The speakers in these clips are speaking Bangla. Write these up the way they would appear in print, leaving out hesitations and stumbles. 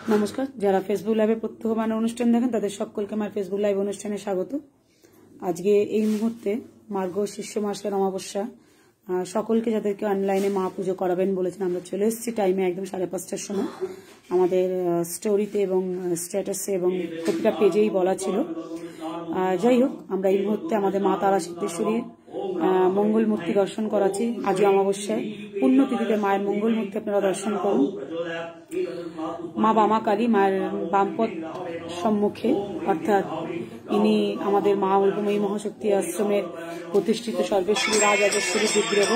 নমস্কার, যারা ফেসবুক লাইভে প্রত্যহমান অনুষ্ঠান দেখেন তাদের সকলকে আমার ফেসবুক লাইভ অনুষ্ঠানে স্বাগত। আজকে এই মুহূর্তে মার্গশীর্ষ মাসের অমাবস্যা, সকলকে যাদেরকে অনলাইনে মা পুজো করাবেন বলেছেন, আমরা চলে এসেছি টাইমে একদম 5:30টার সময়। আমাদের স্টোরিতে এবং স্ট্যাটাসে এবং প্রতিটা পেজেই বলা ছিল। যাই হোক, আমরা এই মুহূর্তে আমাদের মা তারা সিদ্ধেশ্বরীর মঙ্গল মূর্তি দর্শন করাচ্ছি। আজও অমাবস্যায় পুণ্যতিথিতে মায়ের মঙ্গল মূর্তি আপনারা দর্শন করুন। মা বামা কালী মায়ের বামপদ সম্মুখে, অর্থাৎ ইনি আমাদের মা অল্পময়ী মহাশক্তি আশ্রমের প্রতিষ্ঠিত সর্বেশ্বরী রাজরাজেশ্বরী বিগ্রহ।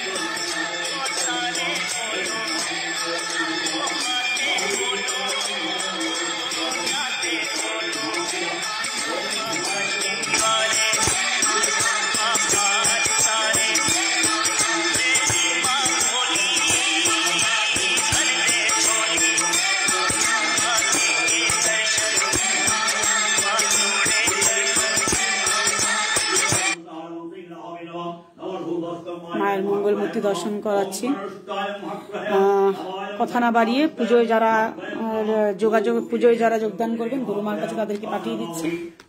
মায়ের মঙ্গল মূর্তি দর্শন করাচ্ছি। কথা না বাড়িয়ে পুজোয় যারা যোগদান করবেন গুরুমার কাছে তাদেরকে পাঠিয়ে দিচ্ছি।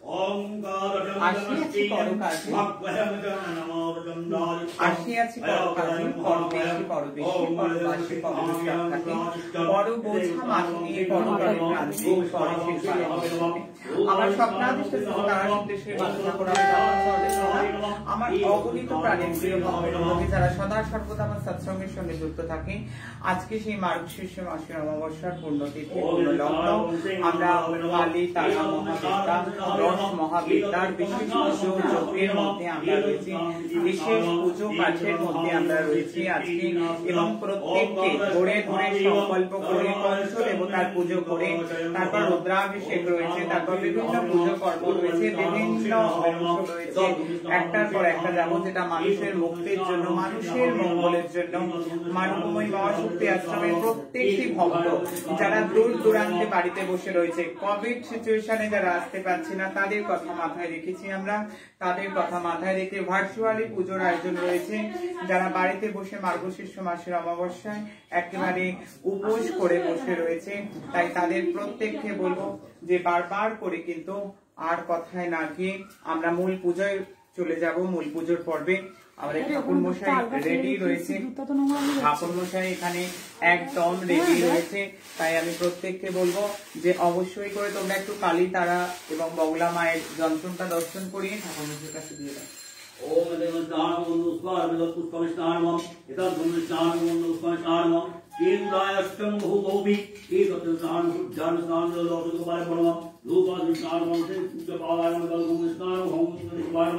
আমার অগণিত প্রাণের প্রিয় ভক্তবৃন্দ যারা সদা সর্বদা আমার সৎসঙ্গের সঙ্গে যুক্ত থাকে, আজকে সেই মার্গশীর্ষ মাসের অমাবস্যার পুণ্যতিথি পুণ্যলগ্ন আমরা কালী তারা মহাবিদ্যা রস মহাবিদ্যার বিশেষ পুজো যজ্ঞের মধ্যে আমরা রয়েছি, বিশেষ পুজো পাঠের মধ্যে আমরা রয়েছি আজকে। এবং প্রত্যেককে ধরে ধরে সংকল্প করে পঞ্চ দেবতার পুজো করে, তারপর রুদ্রাভিষেক রয়েছে, তারপর বিভিন্ন পুজো কর্ম রয়েছে, বিভিন্ন অংশ রয়েছে, একটার পর একটা যাবো, যেটা মানুষের মুক্তির জন্য, মানুষের মঙ্গলের জন্য। মানবময়ী মহাশক্তি আশ্রমের প্রত্যেকটি ভক্ত যারা দূর দূরান্তে বাড়িতে বসে রয়েছে, কোভিড সিচুয়েশনে যারা আসতে পারছে না, তাদের কথা মাথায় রেখেছি আমরা। তাদের কথা মাথায় রেখে ভার্চুয়ালি পুজোর আয়োজন রয়েছে। যারা বাড়িতে বসে মার্গশীর্ষ মাসের অমাবস্যায় একেবারে উপোস করে বসে রয়েছে, তাই তাদের প্রত্যেককে বলবো যে বারবার করে কিন্তু আর কথায় না গিয়ে আমরা মূল পুজোয় চলে যাব। মূল পুজোর পর্বে আমাদের ঠাকুর মশাই রেডি রয়েছে, ঠাকুর মশাই এখানে একদম রেডি রয়েছে। তাই আমি প্রত্যেককে বলবো যে অবশ্যই করে তোমরা একটু কালী তারা এবং বগলা মায়ের যন্ত্রটা দর্শন করিয়ে ঠাকুর মশাইয়ের কাছে দিয়ে দাও। ওম দেবস্নান পুষ্পার পুষ্পম স্নানম এটা স্নান পুষ্পম স্নানম কেন্দ্রায়ষ্টম বহুভৌমি এতৎ স্নান উজ্জান স্নান লোকোপায় পরম রূপাদ স্নান মন্ত্রে পূজ্যপাদায় মঙ্গল স্নান হোম স্নান।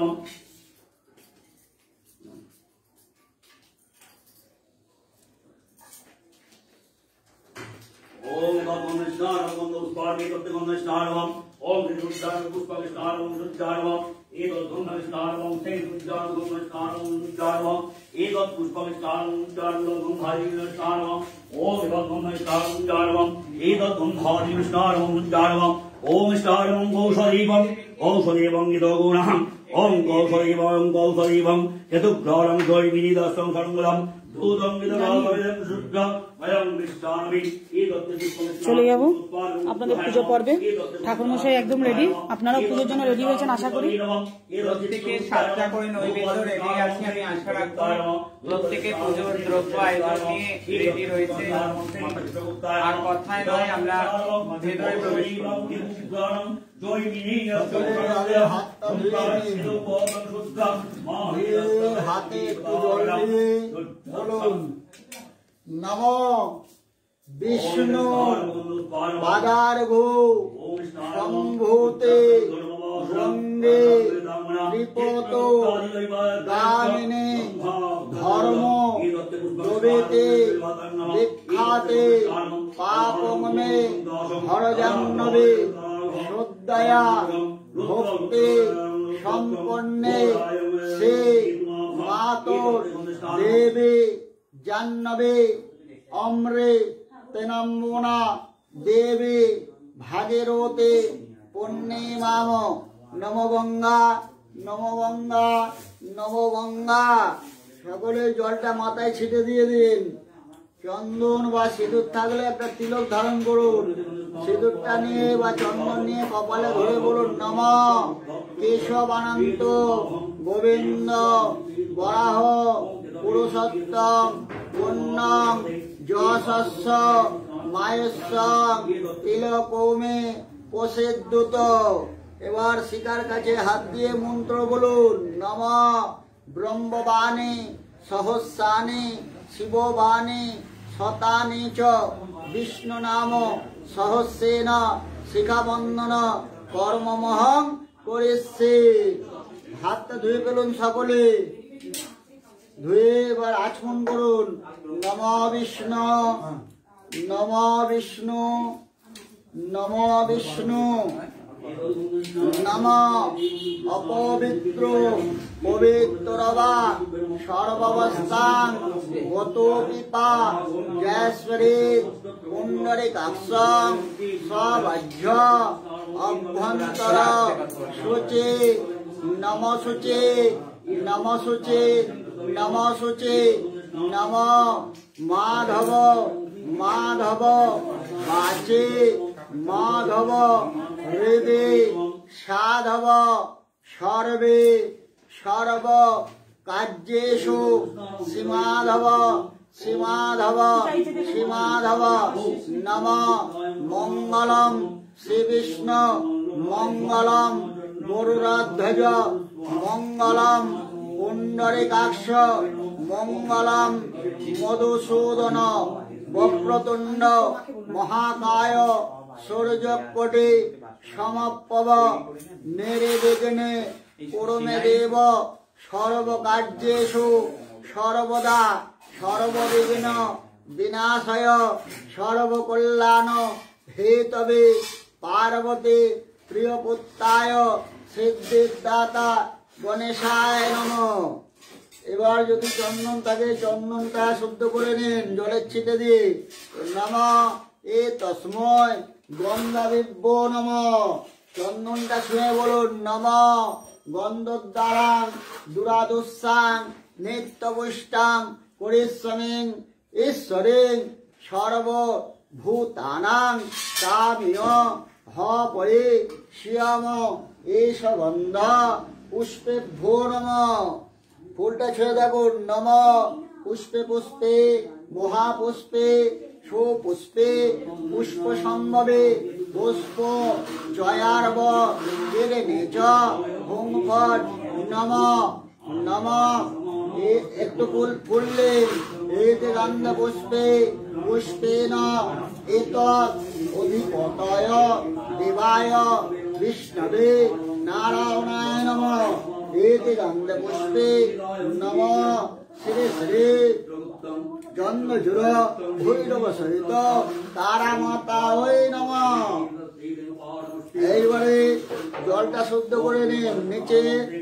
ओम गंगम स्नान गंगम पुष्पार्पे तत्ते गंगम स्नानम ओम रुद्राय पुष्पक स्नानम रुद्रायम एतत् गंगम स्नानम ते रुद्राय गंगम स्नानम रुद्रायम एतत् पुष्पक स्नानम रुद्रायम गंगाधि स्नानम ओम गंगम स्नानम रुद्रायम एतत् गंगाधि स्नानम रुद्रायम ओम स्नानम औषधीवं यदोगुणः ओम कौशलीवं यदुग्रहं जयविनिदसं सर्वदं दूतं विदरावयं शुद्ध চলে যাব আপনাদের পুজো পর্বে। ঠাকুর মশাই একদম রেডি, আপনারাও পুজোর জন্য রেডি হয়েছেন আশা করি। প্রত্যেকে 7টা করে নৈবেদ্য রেডি আছে, আমি আশা রাখবো প্রত্যেকে পুজোর দ্রব্য আয়োজন নিয়ে রেডি রয়েছে। আর কথায় নয়, আমরা ভেতরে প্রবেশ নম বিষ্ণু পাদার্ঘো সম্ভূতে গঙ্গে বিপত গামিনে ধর্ম দবেতে বিখ্যাতে পাপমে হরজাহ্নবে শ্রদ্ধয়া ভক্তে সম্পন্নে সে মাতর দেবে জাহ্নবে অম্রে তেনাম্বনা দেবে ভাগীরথে পুণ্যে মাম নম গঙ্গা নম গঙ্গা নম গঙ্গা। সকলে জলটা মাথায় ছিটে দিয়ে দিন। চন্দন বা সিঁদুর থাকলে একটা তিলক ধারণ করুন। সিঁদুরটা নিয়ে বা চন্দন নিয়ে কপালে ধরে বলুন নমঃ কেশব অনন্ত গোবিন্দ বরাহ পুরুষোত্তম পুণ্যং যশস্য মায়স্যং তিলকৌমে প্রসিদ্ধুত। এবার শিকার কাছে হাত দিয়ে মন্ত্র বলুন নমঃ ব্রহ্মবাণী সহস্রাণি শিববাণী শতানি চ বিষ্ণু নাম সহস্রেণ শিখাবন্ধন কর্মমহং করিষ্যে। হাতটা ধুয়ে ফেলুন সকলে, ধুয়ে এবার আচমন করুন নমঃ বিষ্ণু নমঃ বিষ্ণু নমঃ বিষ্ণু নমঃ অপবিত্র পবিত্রবা সর্বাবস্থান গতোপিপা জয়শ্বরী পুণ্ডরিকাক্ষং সবাহ্য অভ্যন্তর শুচি নমশুচি নমশুচি নমশুচি নমঃ মাধব মাধব বাচে মাধব হৃদে সাধব সর্বে সর্ব কার্যেষু শ্রীমাধব শ্রীমাধব শ্রীমাধব নমঃ মঙ্গলম শ্রীবিষ্ণু মঙ্গলম গরুড়ধ্বজ মঙ্গলম পুণ্ডরিকাক্ষ মঙ্গলম মধুসূদন বক্রতুণ্ড মহাকায় সূর্যকোটি সমপ্রভ নির্বিঘ্নে কুরুমে দেব সর্বকার্যেষু সর্বদা সর্ববিঘ্ন বিনাশয় সর্বকল্যাণ হেতবে পার্বতী প্রিয়পুত্রায় সিদ্ধিদাতা গণেশায় নমঃ। এবার যদি চন্দন থাকে চন্দনটা শুদ্ধ করে নিন জলের ছিটে দিয়ে নমঃ এ তস্ময় গন্ধাবিভ্য নমঃ। চন্দনটা শুনে বলুন নমঃ গন্ধোদ্ধারাং দুরাদুস্সাং নিত্যপুষ্টাং পরিশ্রমিং ঈশ্বরেং সর্বভূতানাং কামিয় হ পরে শিয়াম এষ গন্ধ পুষ্পেভ্যো নমঃ। ফুলটা ছুঁয়ে দেখুন নমঃ পুষ্পে পুষ্পে মহাপুষ্পে সুপুষ্পে পুষ্প সম্ভবে পুষ্প জয়ার্ব কেড়ে নেচ হুঙ্কট নমঃ নমঃ। একটু ফুল ফুললেন এতে গন্ধ পুষ্পে পুষ্পেন এতৎ অধিপতয় দেবায় বিষ্ণবে নারায়ণায় নমঃ। এতে গন্ধ পুষ্পে নমঃ শ্রী শ্রী জন্মজুর ভৈরব সহিত তারা মাতা ওই নমঃ। এইবারে জলটা শুদ্ধ করে নিন। নিচে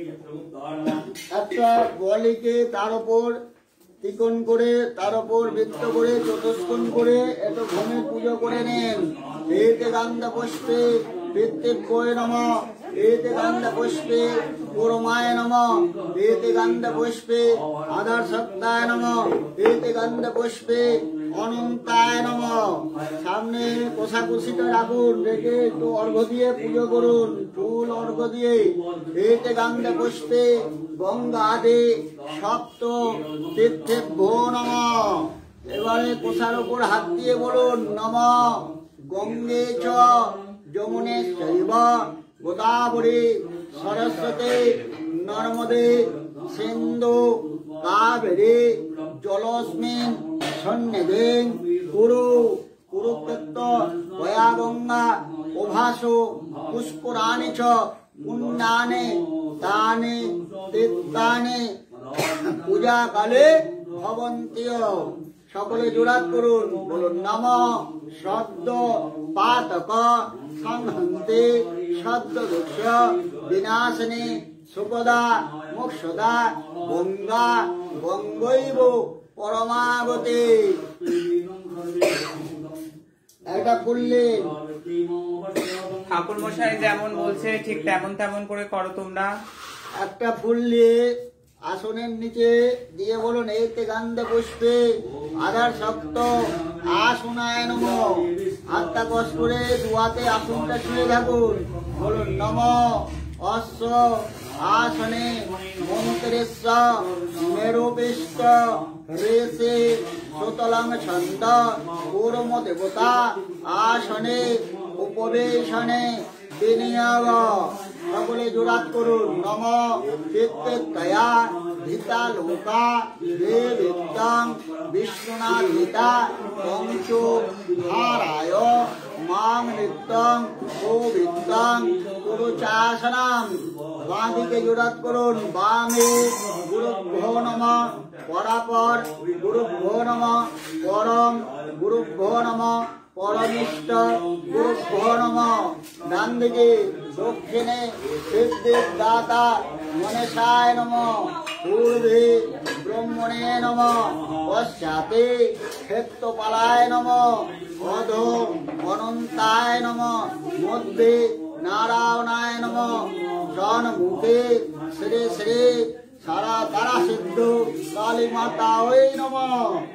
একটা বলিকে তার উপর ত্রিকোণ করে তার উপর বৃত্ত করে চতুষ্কোণ করে এত ঘুমে পুজো করে নিন। এতে গন্ধ পুষ্পে পিতৃভ্যয় নমঃ। এতে গন্ধ পুষ্পে পুরমায় নমঃ। এতে গন্ধ পুষ্পে আধার সত্তায় নমঃ। এতে গন্ধ পুষ্পে অনন্তায় নমঃ। সামনে কোষাকুষিটা রাখুন, রেখে একটু অর্ঘ্য দিয়ে পুজো করুন, ফুল অর্ঘ্য দিয়ে। এতে গন্ধ পুষ্পে গঙ্গাদে সপ্ত তীর্থেভ্যো নমঃ। এবারে কোষার উপর হাত দিয়ে বলুন নমঃ গঙ্গে চ যমুনে চৈব গোদাবরী সরস্বতী নর্মদে সিন্ধু কাবেরী জলস্মিন সন্নিধে কুরু কুরুক্ষেত্র গয়া গঙ্গা প্রভাসো পুষ্করাণি চ পুণ্যানি তানি তীর্থানি পূজা কালে ভবন্তীয়। সকলে জোড়াত করুন, বলুন নমঃ শব্দ পাতক সংহন্তে শব্দ দোষ বিনাশিনী সুপদা মোক্ষদা গঙ্গা গঙ্গৈব পরমাগতে। একটা ফুললেন ঠাকুর মশাই যেমন বলছে ঠিক তেমন তেমন করে করো তোমরা। একটা ফুল নিয়ে আসনের নিচে দিয়ে বলুন এতে গন্ধ পুষ্পে আধার শক্ত আসনায় নম। হাতটা কষ করে দুয়াতে আসনটা শুয়ে থাকুন। বলুন নম অশ্ব আসনে মন্ত্রেশ্ব মেরুপিষ্ট রেশে সুতলং ছন্দ পূর্ব দেবতা আসনে উপবেশনে বিনিয়োগ। সকলে জোড়াত করুন নম চিত্তয়া ভিতা লোকা দেবিত্তং বিষ্ণুনাথিতা পঞ্চু হারায় মাং নিত্যং গোবিন্দং কুরুচাসনাম। বাঁ দিকে জোড়াত করুন বামে গুরুভ্যো নমঃ পরাপর গুরুভ্যো নমঃ পরম গুরুভ্যো নমঃ পরমিষ্ট গুরুভ্যো নমঃ। ডান দিকে দক্ষিণে সিদ্ধির দাতা গণেশায় নমঃ। পূর্বে ব্রহ্মণে নমঃ পশ্চাতে ক্ষেত্রপালায় নমঃ। অধ অনন্তায় নমঃ মধ্যে নারায়ণায় নমঃ। সম্মুখে শ্রী শ্রী সারা তারা সিদ্ধ কালী মাতা ওই নমঃ।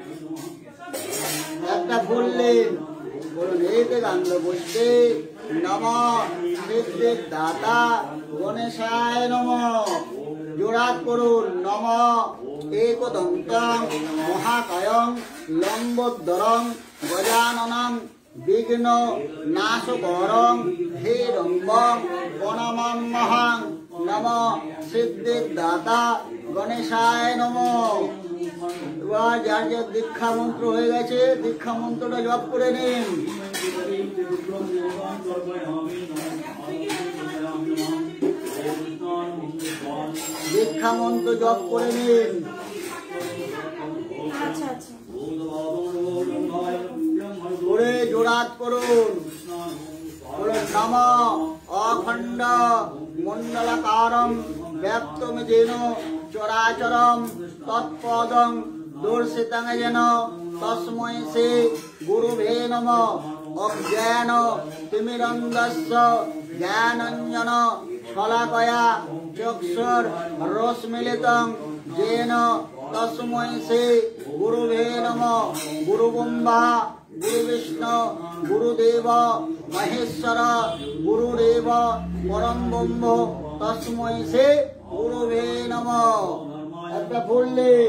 একটা বললেন বলুন এতে গন্ধ পুষ্পে নমঃ সিদ্ধির দাতা গণেশায় নমঃ। জোড়াত করুন নমঃ একদন্তং মহাকায়ং লম্বোদরং গজাননং বিঘ্ন নাশকরং হিরম্বং প্রণমাম্যহং নমঃ সিদ্ধির দাতা গণেশায় নমঃ। এবার যার যার দীক্ষা মন্ত্র হয়ে গেছে দীক্ষা মন্ত্রটা জপ করে নিন। দীক্ষা মন্ত্র জপ করে নিন। করে জোড়াত করুন। নমঃ অখণ্ড মণ্ডলাকারম ব্যাপ্তম যেন চরাচরম তৎপদং দর্শিতং যেন তস্मै শ্রী গুরুভে নমঃ। অজ্ঞান তিমিরন্ধস্য জ্ঞানাঞ্জন শলাকয়া চক্ষুর রশ্মিলিতং येन तस्मै श्री गुरुवे नमः। गुरुब्रह्मा गुरुविष्णु गुरुदेव महेश्वर गुरुदेव परम ब्रह्म तस्मै श्री गुरुवे नमः। একটা বললেন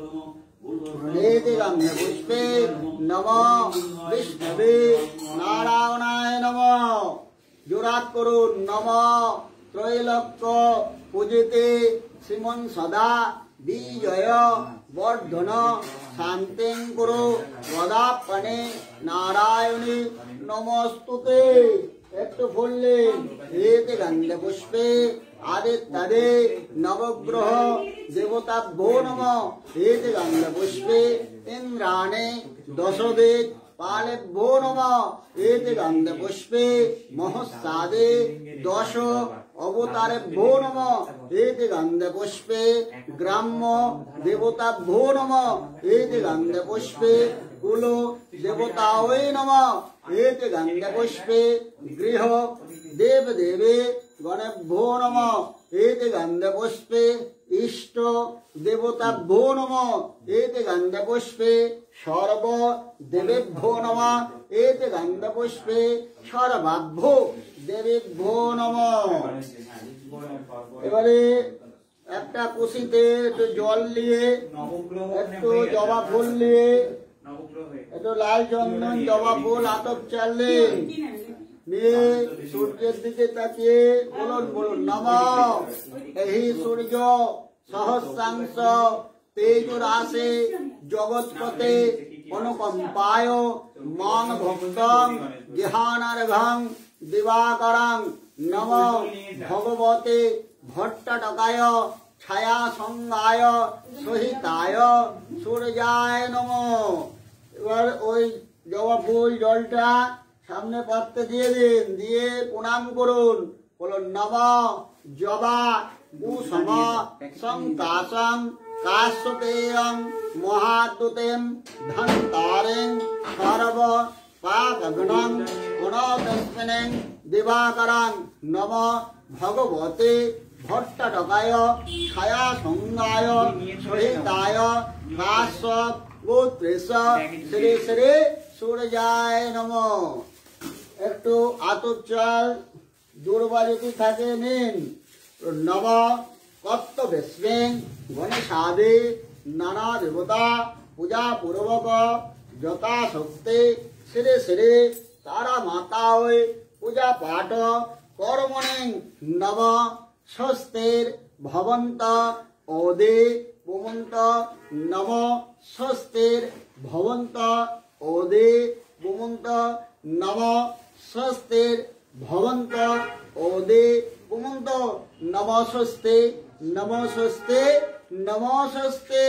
वेदिगंध पुष्पे नमः विष्णवे नारायणाय नमः। জোড়াত করুন নমঃ ত্রৈলোক্য পূজিতে শ্রীমন সদা বিজয় বর্ধন শান্তিং কুরু বদাপনে নারায়ণী নমস্তুতে। একটু বললেন वेदिगंध पुष्पे आदित्यदे नवग्रह देवताभ्यो नमः। वेदिगंध पुष्पे इंद्राणे दशदिक् पालेभ्यो नमः। वेदिगंध पुष्पे महस्सादे दश अवतारेभ्यो नमः। वेदिगंध पुष्पे ग्राम्य देवताभ्यो नमः। वेदिगंध पुष्पे कुल देवतायै नमः। वेदिगंध पुष्पे गृह देव देवे गणेभ्यो नमः। वेदिगंध पुष्पे इष्ट देवताभ्यो नमः। वेदिगंध पुष्पे सर्व देवेभ्यो नमः। वेदिगंध पुष्पे सर्वाभ्यो देवेभ्यो नमः। এবারে একটা কুশিতে একটু জল নিয়ে একটু জবা ফুল নিয়ে একটু লাল চন্দন জবা ফুল আতপ চালে নিয়ে সূর্যের দিকে তাকিয়ে বলুন বলুন নমঃ এই সূর্য সহস্রাংশ তেজরাশে জগৎপতে অনুকম্পায় মং ভক্তং জ্ঞানার্ঘং দিবাকরং নমঃ ভগবতে ভট্টটকায় ছায়া সঙ্গায় সহিতায় সূর্যায় নমঃ। এবার ওই জবা ফুল জলটা সামনে পাত্রে দিয়ে দিন, দিয়ে প্রণাম করুন। বলুন নমঃ জবা কুসুম সংকাশং কাশ্যপেয়ং মহাদূতেম ধন্তারেং সর্ব পাপঘ্নং গুণতস্মিনেং দিবাকরং নমঃ ভগবতে ভট্টাটকায় ছায়া সংজ্ঞায় সহিতায় কাশ্যপ গোত্রেশ শ্রী শ্রী সূর্যায় নমঃ। একটু আতপ চাল দুর্বা যদি থাকে নিন। নব কর্তব্যস্মিং গণেশাদি নানা দেবতা পূজা পূর্বক যথাশক্তি শ্রী শ্রী তারা মাতা হয়ে পূজা পাঠ কর্মণি নব স্বস্তির ভবন্ত ওদে পুমন্ত নব স্বস্তির ভবন্ত ওদে পুমন্ত নব স্বস্তির ভবন্ত ওদে পুমন্ত নম স্বস্তি নম স্বস্তি নম স্বস্তি।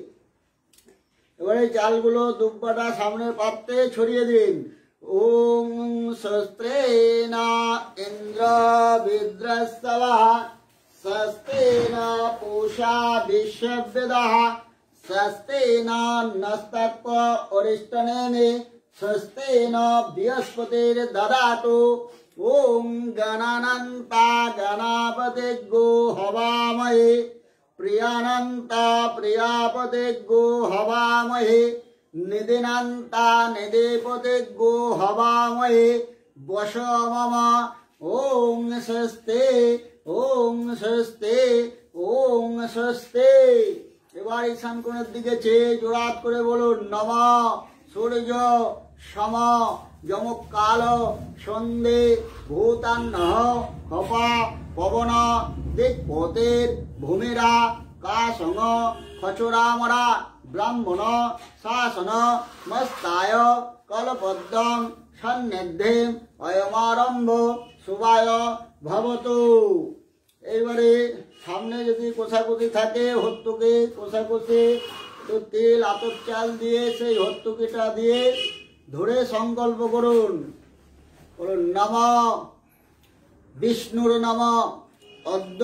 এবারে চালগুলো দুব্বাটা সামনের পাত্রে ছড়িয়ে দিন। ওম স্বস্ত্রেনা ইন্দ্র বিদ্রস্তবঃ স্বস্তেনা পূষা বিশ্ববেদঃ স্বস্তেনা নস্তত্ব অরিষ্টনেমি স্বস্তেনা বৃহস্পতির দদাতু। ওম গণানন্তা গণাপতে গো হবামহে প্রিয়ানন্তা প্রিয়াপতে গো হবামহে নিদিনান্তা নিদেপতে গো হবামহে বশ মম। ওম স্বস্তি ওম স্বস্তি ওম স্বস্তি। এবার ঈশান কোণের দিকে চেয়ে জোড়াত করে বলুন নম সূর্য সম যমক কাল সন্ধে ভূতান্ন খপা পবন দিকপতের ভূমিরা কাসং খচরামরা ব্রাহ্মণ শাসন মস্তায় কলপদ্মং সন্নিধিম অয়মারম্ভ শুভায় ভবতু। এইবারে সামনে যদি কোষাকুষি থাকে হর্তুকি কোষাকুষি তো তেল আতপ চাল দিয়ে সেই হর্তুকিটা দিয়ে ধরে সংকল্প করুন। বলুন নম বিষ্ণুর নম অদ্য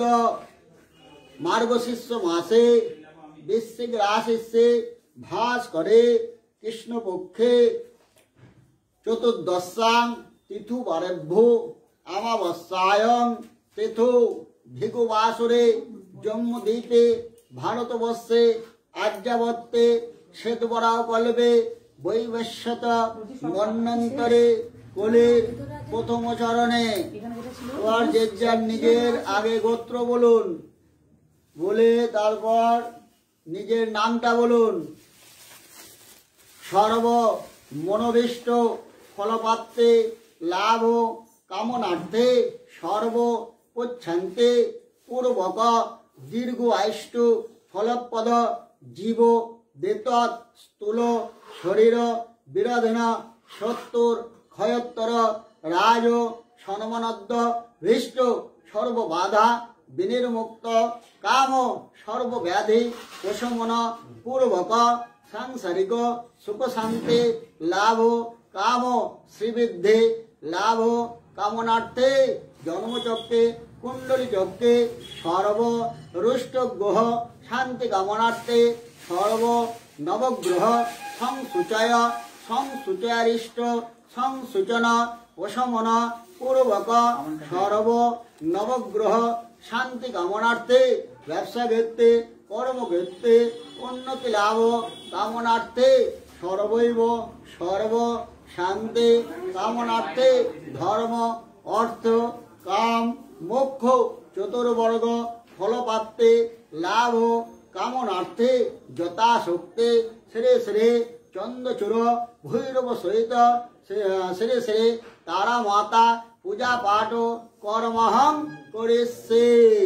মার্গশীর্ষ মাসে বৃশ্চিক রাশিস্যে ভাস করে কৃষ্ণপক্ষে চতুর্দশাং তিথু বারেভ্য আমাবস্যায়ং তিথু ভিগুবাসুরে জম্মুদ্বীপে ভারতবর্ষে আর্যাবর্তে শ্বেতবরাহ কল্পে বৈবস্বত মন্বন্তরে কোলের প্রথম চরণে। এবার যে যার নিজের আগে গোত্র বলুন, বলে তারপর নিজের নামটা বলুন। সর্ব মনোবিষ্ট ফলপাত্রে লাভ কামনার্থে সর্ব পচ্ছান্তে পূর্বক দীর্ঘ আয়ুষ্ট ফলপদ জীব দেতৎ স্থূল শরীর বিরোধীন সত্তর ক্ষয়োত্তর রাজ সনমনদ্দ ভীষ্ট সর্ববাধা বিনির্মুক্ত কাম সর্বব্যাধি প্রশমন পূর্বক সাংসারিক সুখ শান্তি লাভ কাম শ্রীবৃদ্ধি লাভ কামনার্থে জন্মচক্রে কুণ্ডলী চক্রে সর্ব রুষ্ট গ্রহ শান্তি কামনার্থে সর্ব নবগ্রহ সংসূচয় সংসূচয়ারিষ্ট সংসূচন প্রশমন পূর্বক সর্ব নবগ্রহ শান্তি কামনার্থে ব্যবসা ক্ষেত্রে কর্মক্ষেত্রে উন্নতি লাভ কামনার্থে সর্বৈব সর্ব শান্তি কামনার্থে ধর্ম অর্থ কাম মোক্ষ চতুর্বর্গ ফলপাত্রে লাভ কামনার্থে যথাশক্তি শ্রী শ্রী চন্দ্রচূড় ভৈরব সহিত শ্রী শ্রী তারা মাতা পূজা পাঠ কর্মহং করিষ্যে।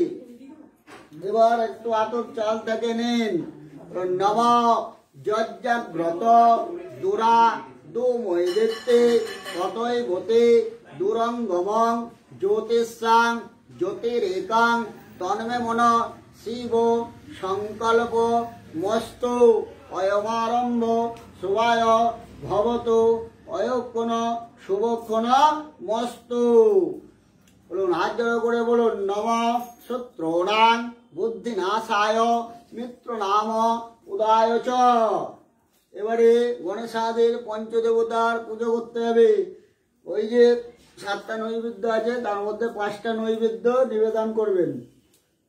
এবার একটু আতপ চাল থেকে নিন। নম যজ্জাগ্রত দুরা দুমৈদিত্যে ততই গতে দুরঙ্গমং জ্যোতিষাং জ্যোতিরেকাং তন্মে মন শিব সংকল্প মস্তু অয়মারম্ভ শুভায় ভবতু অয়ক্ষণ শুভক্ষণ মস্তু। বলুন হাত জড়ো করে বলুন নম শত্রুণাং বুদ্ধিনাশায় মিত্র নাম উদয় চ। এবারে গণেশাদের পঞ্চদেবতার পুজো করতে হবে। ওই যে 7টা নৈবেদ্য আছে তার মধ্যে 5টা নৈবেদ্য নিবেদন করবেন।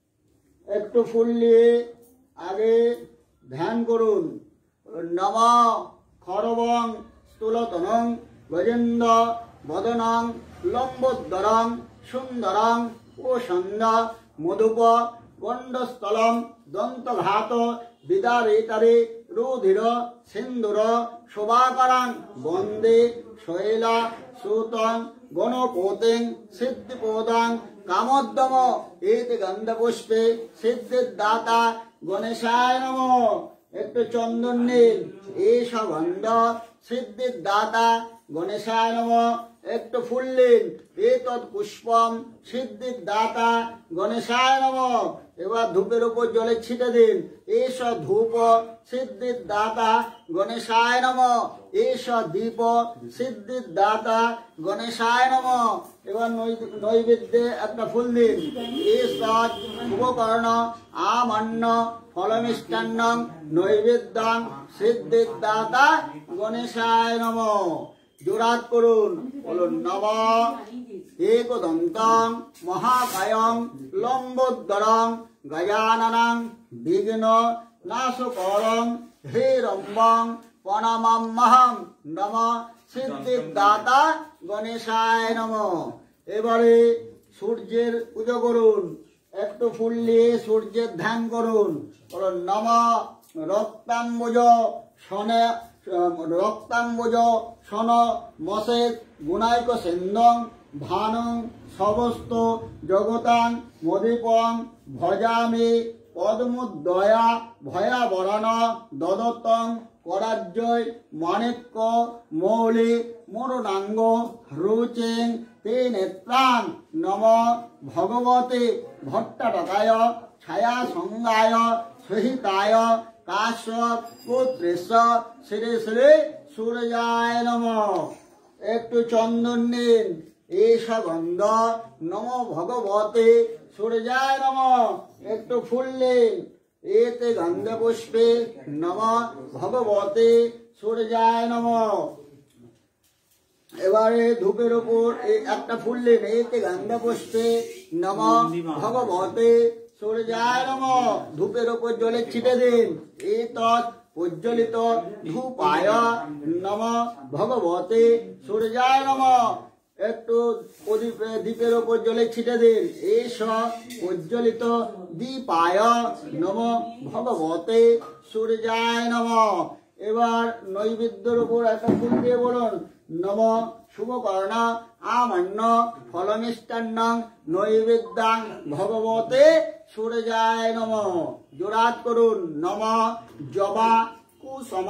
একটু ফুল নিয়ে আগে ধ্যান করুন। নম খরবং স্থূলতনং গজেন্দ্র বদনং লম্বোদরং সুন্দরং ও সন্ধ্যা মধুপ গণ্ডস্থলম দন্তঘাত বিদারেতরে রুধির সিন্ধুর শোভাকরং বন্দে শৈলা সুতং গণপতিং সিদ্ধিপদং কামোদ্যম এতে গন্ধপুষ্পে সিদ্ধিদাতা গণেশায় নমঃ। একটু চন্দন নিন, এস গন্ধ সিদ্ধিদাতা গণেশায় নমঃ। একটু ফুল নিন, এতৎ পুষ্পম সিদ্ধিদাতা গণেশায় নমঃ। এবার ধূপের উপর জলে ছিটে দিন, এস ধূপ সিদ্ধিদাতা গণেশায় নমঃ। এস দীপ সিদ্ধিদাতা গণেশায় নমঃ। এবার নৈবেদ্যে একটা ফুল দিন, এস শুভকর্ণ আমন্ন ফলমিষ্টান্নং নৈবেদ্যং সিদ্ধিদাতা গণেশায় নমঃ। জোড়াত করুন, বলুন নমঃ একদন্তং মহাকায়ং লম্বোদরং গজাননং বিঘ্ন নাশকরং হেরম্বং প্রণমাম্যহং নমঃ সিদ্ধিদাতা গণেশায় নমঃ। এবারে সূর্যের পুজো করুন, একটু ফুল নিয়ে সূর্যের ধ্যান করুন, বলুন নমঃ রক্তাম্বুজ শনে রক্তাম্বুজ শন মসেদ গুণাইক সেন্দং ভানং সমস্ত জগতাং মদীপং ভজামি পদ্মোদয়া ভয়াবরণ দদতং করাজ্জয় মাণিক্য মৌলি মরুণাঙ্গ রুচিং তে নেত্রাং নম ভগবতে ভট্টাটকায় ছায়া সঙ্গায় সহিতায় কাশ্যপ পুত্রেশ শ্রী শ্রী সূর্যায় নমঃ। একটু চন্দন নিন, এস গন্ধ নম ভগবতে সূর্যায় নমঃ। একটু ফুল নিন, এতে গন্ধ পুষ্পে নম ভগবতে সূর্যায় নমঃ। এবারে ধূপের উপর একটা ফুল নিন, এতে গন্ধ পুষ্পে নম ভগবতে সূর্যায় নমঃ। ধূপের উপর জলে ছিটে দিন, এতৎ প্রজ্বলিত ধূপায় নম ভগবতে সূর্যায় নমঃ। একটু দীপের উপর জলে ছিটে দিন, এস প্রজ্বলিত দীপায় নম ভগবতে সূর্যায় নমঃ। এবার নৈবেদ্যের উপর একটা ফুল দিয়ে বলুন নম শুভকর্ণ আমন্ন ফলমিষ্টান্নং নৈবেদ্যাং ভগবতে সূর্যায় নমঃ। জোড়াত করুন নম জবা কুসুম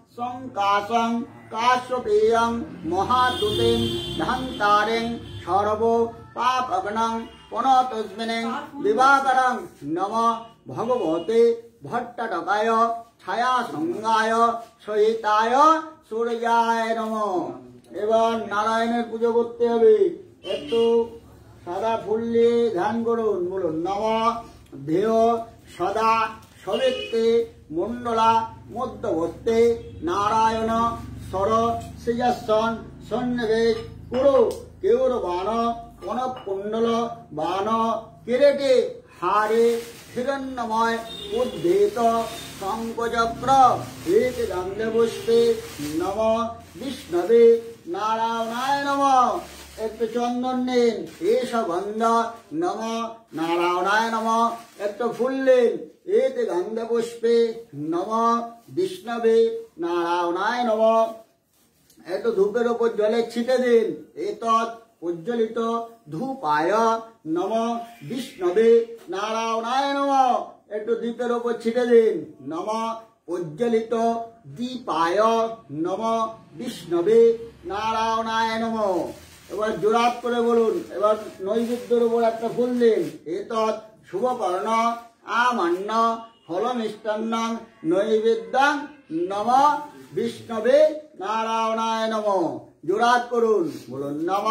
সংকাশং কাশ্যপেয়ং মহাদূতিং ধান্তারিং সর্ব পাপগ্নং পুনঃতস্মিন্ দিবাকরং নম ভগবতে ভট্টাটকায় ছায়া সঙ্গায় সহিতায় সূর্যায় নমঃ। এবার নারায়ণের পুজো করতে হবে, একটু সাদা ফুল নিয়ে ধ্যান করুন, বলুন নম ধেয় সদা সবিত্তে মণ্ডলা মধ্যবর্তে নারায়ণ স্বর শ্রীযস্বন সন্নিবেশ কুরু কেউর বাণ কনক কুণ্ডল বাণ কিরেটে হারে হিরণ্যময় উদ্ধৃত শঙ্কচক্র এক গন্ধে পুষ্পে নম বিষ্ণবে নারায়ণায় নমঃ। একটু চন্দন নিন, এস গন্ধ নম নারায়ণায় নমঃ। একটু ফুল নিন, এতে গন্ধ পুষ্পে নম বিষ্ণবে নারায়ণায় নমঃ। একটু ধূপের উপর জলে ছিটে দিন, এতৎ প্রজ্বলিত ধূপায় নম বিষ্ণবে নারায়ণায় নমঃ। একটু দীপের উপর ছিটে দিন, নম প্রজ্বলিত দীপায় নম বিষ্ণবে নারায়ণায় নমঃ। এবার জোড়াত করে বলুন, এবার নৈবেদ্যের উপর একটা ফুল দিন, এতৎ শুভকর্ণ আমন্ন ফলমিষ্টান্নং নৈবেদ্যাং নম বিষ্ণবে নারায়ণায় নমঃ। জোড়াত করুন, বলুন নম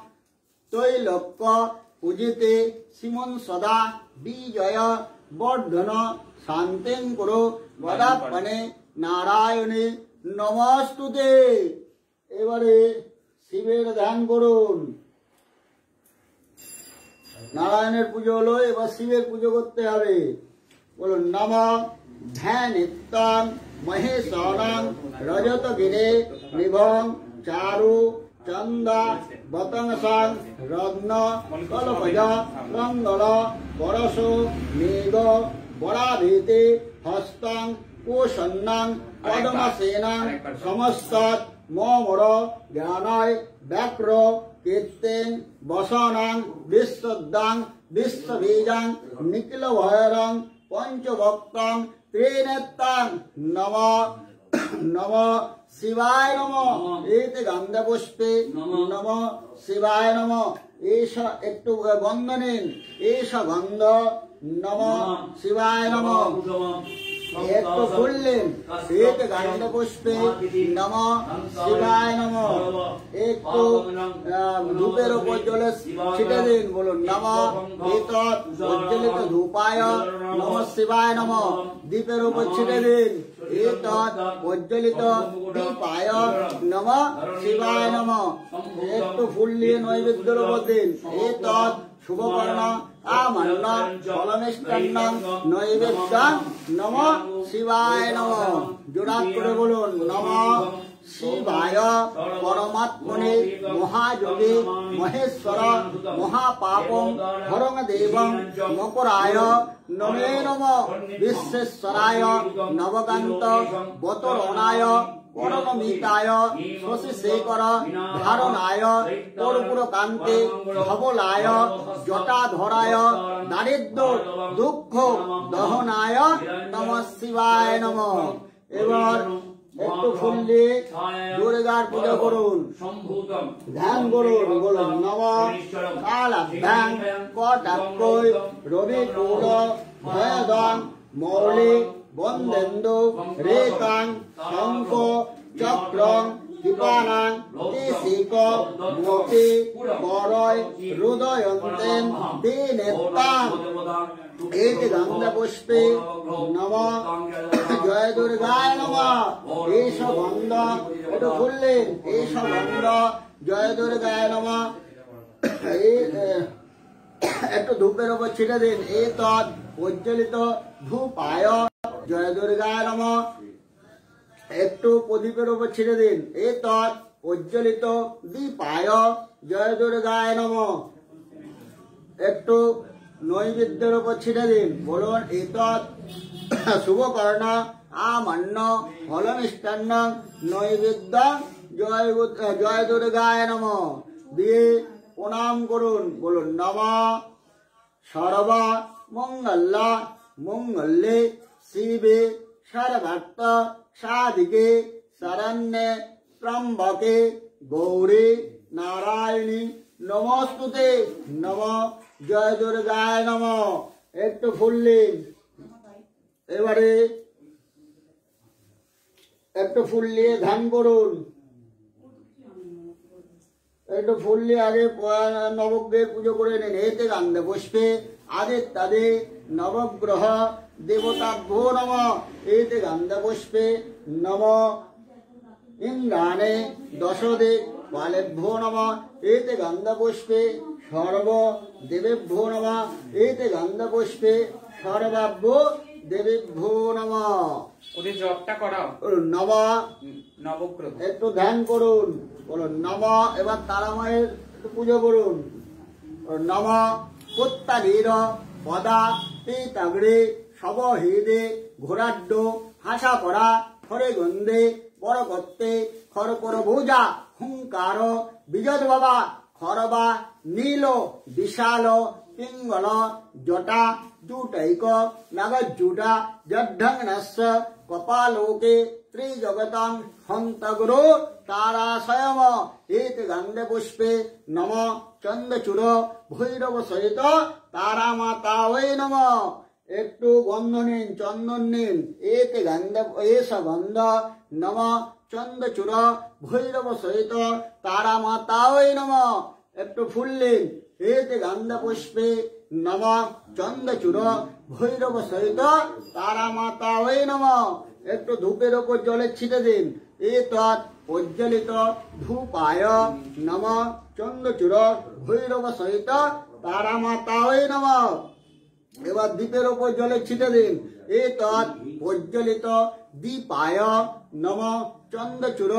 তৈলক্য পূজিতে শ্রীমন সদা বিজয় বর্ধন শান্তিং কুরু বদাপনে নারায়ণে নমস্তুতে। এবারে শিবের ধ্যান করুন, নারায়ণের পুজো হলো, এবার শিবের পুজো করতে হবে। বলুন নম ধ্যানিত্যং মহেশ্বরং রজতগিরে নিভং চারু চন্দা বতংসং রত্ন কলপজ মঙ্গল পরশ মেঘ বরাভীতি হস্তং কোশন্নং পদ্মসেনং সমস্ত মমর জ্ঞানয় ব্যাক্র কীর্তেন বসনং বিশ্বদ্যাং বিশ্ববীজং নিখিলভয়রং পঞ্চভক্তং ত্রিনেত্রং নম নম শিবায় নম। এতে গন্ধ পুষ্পে নম শিবায় নম। এস একটু গন্ধ নিন, এস গন্ধ নম শিবায় নম। একটু ফুললেন, এতে গন্ধ পুষ্পে নম শিবায় নম। একটু ধূপের উপর জলে ছিটে দিন, বলুন নম এতৎ উজ্জ্বলিত ধূপায় নম শিবায় নম। দীপের উপর ছিটে দিন, এতৎ উজ্জ্বলিত দীপায় নম শিবায় নম। একটু ফুল নিয়ে নৈবেদ্যের উপর দিন, এতৎ শুভকর্ণ আমান্য ফলমিষ্টান্ন নৈবেদ্যং নম শিবায় নম। জোড়াত করে বলুন নম শিবায় পরমাত্মনে মহাযোগে মহেশ্বর মহাপাপং হরং দেবং মকরায় নমে নম। বিশ্বেশ্বরায় নবকান্ত বতরণায় করণমিতায় শশীশেখর ধারণায় কর্পূর কান্তে ধবলায় জটাধরায় দারিদ্র দুঃখ দহনায় নম শিবায় নম। এবার একটু ফুল দিয়ে দুর্গার পূজা করুন, ধ্যান করুন, বলুন নম কালাভ্যাং কটাক্ষৈ রবিকুল ভয়দং মৌলি বন্দেন্দু রেকাং শঙ্খ চক্রং কৃপানাং তিসিক মতি করয় হৃদয়ন্তেন দিনেত্তাং। এতে গন্ধ পুষ্পে নম জয় দুর্গায় নম। এস গন্ধ একটু ফুললেন, এস গন্ধ জয় দুর্গায় নম। একটু ধূপের উপর ছিটে দিন, এতৎ উজ্জ্বলিত ধূপায় জয় দুর্গায় নম। একটু প্রদীপের উপর ছিটে দিন, এতৎ উজ্জ্বলিত দীপায় জয় দুর্গায় নম। একটু নৈবেদ্যের উপর ছিটে দিন, বলুন এতৎ শুভকর্ণ আমান্য ফলমিষ্টান্ন নৈবেদ্য জয় দুর্গায় নম। দিয়ে প্রণাম করুন, বলুন নম সর্ব মঙ্গল মঙ্গলে শিবে সর্বার্থ সাধিকে শরণ্যে ত্র্যম্বকে গৌরী নারায়ণী নমস্তুতে। নম জয় দুর্গায় নম। একটু ফুললেন, এবারে একটু ফুল নিয়ে ধ্যান করুন। একটু ফুল নিয়ে আগে নবগ্রহের পুজো করে নিন। এতে গন্ধ পুষ্পে আদিত্যাদে নবগ্রহ দেবতাভ্যো নম। এতে গন্ধ পুষ্পে নম ইন্দ্রাণে দশদে বালেভ্যো নম। এতে গন্ধ পুষ্পে সর্ব দেবেভ্যো নম। এতে গন্ধ পুষ্পে সর্বাভ্য দেবেভ্যো নম। ওদের জপটা করাও নম নবগ্রহ। একটু ধ্যান করুন, বলুন নম। এবার তারা মায়ের পুজো করুন। নম পুত্তাধীর পদা পিতাগ্রে সবহেদে ঘোরাড্ড হাসা পড়া খরে গন্ধে বড় করতে খরকর ভুজা হুঙ্কার বিজয় বাবা খরবা নীল বিশাল পিঙ্গল জটা জুটৈক নাগজুটা জড্ঢংনস্য কপালোকে ত্রিজগতং হন্তগুরু তারাশয়ম। এতে গন্ধে পুষ্পে নম চন্দ্রচূড় ভৈরব সহিত তারা মাতা ওই নম। একটু গন্ধ নিন, চন্দন নিন। এতে গন্ধ এস গন্ধ নম চন্দ্রচূড় ভৈরব সহিত তারা মাতা ওই নম। একটু ফুললেন, এতে গন্ধ পুষ্পে নম চন্দ্রচূড় ভৈরব সহিত তারা মাতা ওই নম। একটু ধূপের ওপর জলে ছিটে দিন, এতৎ প্রজ্বলিত ধূপায় নমঃ চন্দ্রচূড় ভৈরব সহিত তারা মাতায় নমঃ। এবার দীপের ওপর জলে ছিটে দিন। এতৎ প্রজ্বলিত দীপায় নমঃ চন্দ্রচূড়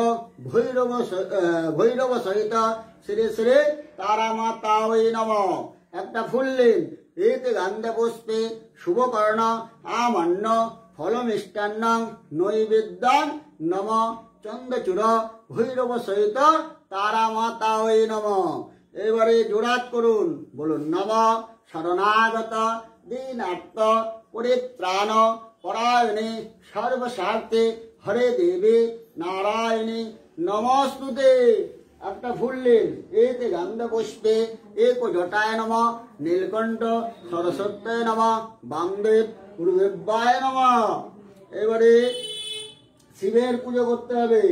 ভৈরব সহিত শ্রী শ্রী তারা মাতায় নমঃ। একটা ফুল নিন। এতে গন্ধে পুষ্পে শুভকর্ণ আমান্য ফলমিষ্টান্ন নৈবেদ্যান নমঃ চন্দ্রচূড় ভৈরব সহিত তারা মাতায় নমঃ। এবারে জোড়াত করুন, বলুন নমঃ শরণাগত দীনার্থ পরিত্রাণ পরায়ণে সর্বস্বার্থে হরে দেবী নারায়ণী নমস্তুতে। একটা ফুল নিন। এতে গন্ধ পুষ্পে এক জটায় নমঃ নীলকণ্ঠ সরস্বত্যায় নমঃ বামদেব গুরুদেবায় নমঃ। এবারে শিবের পুজো করতে হবে।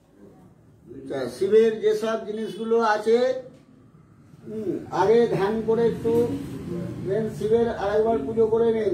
শিবের যেসব জিনিসগুলো আছে আগে ধ্যান করে একটু শিবের আরেকবার পুজো করে নিন।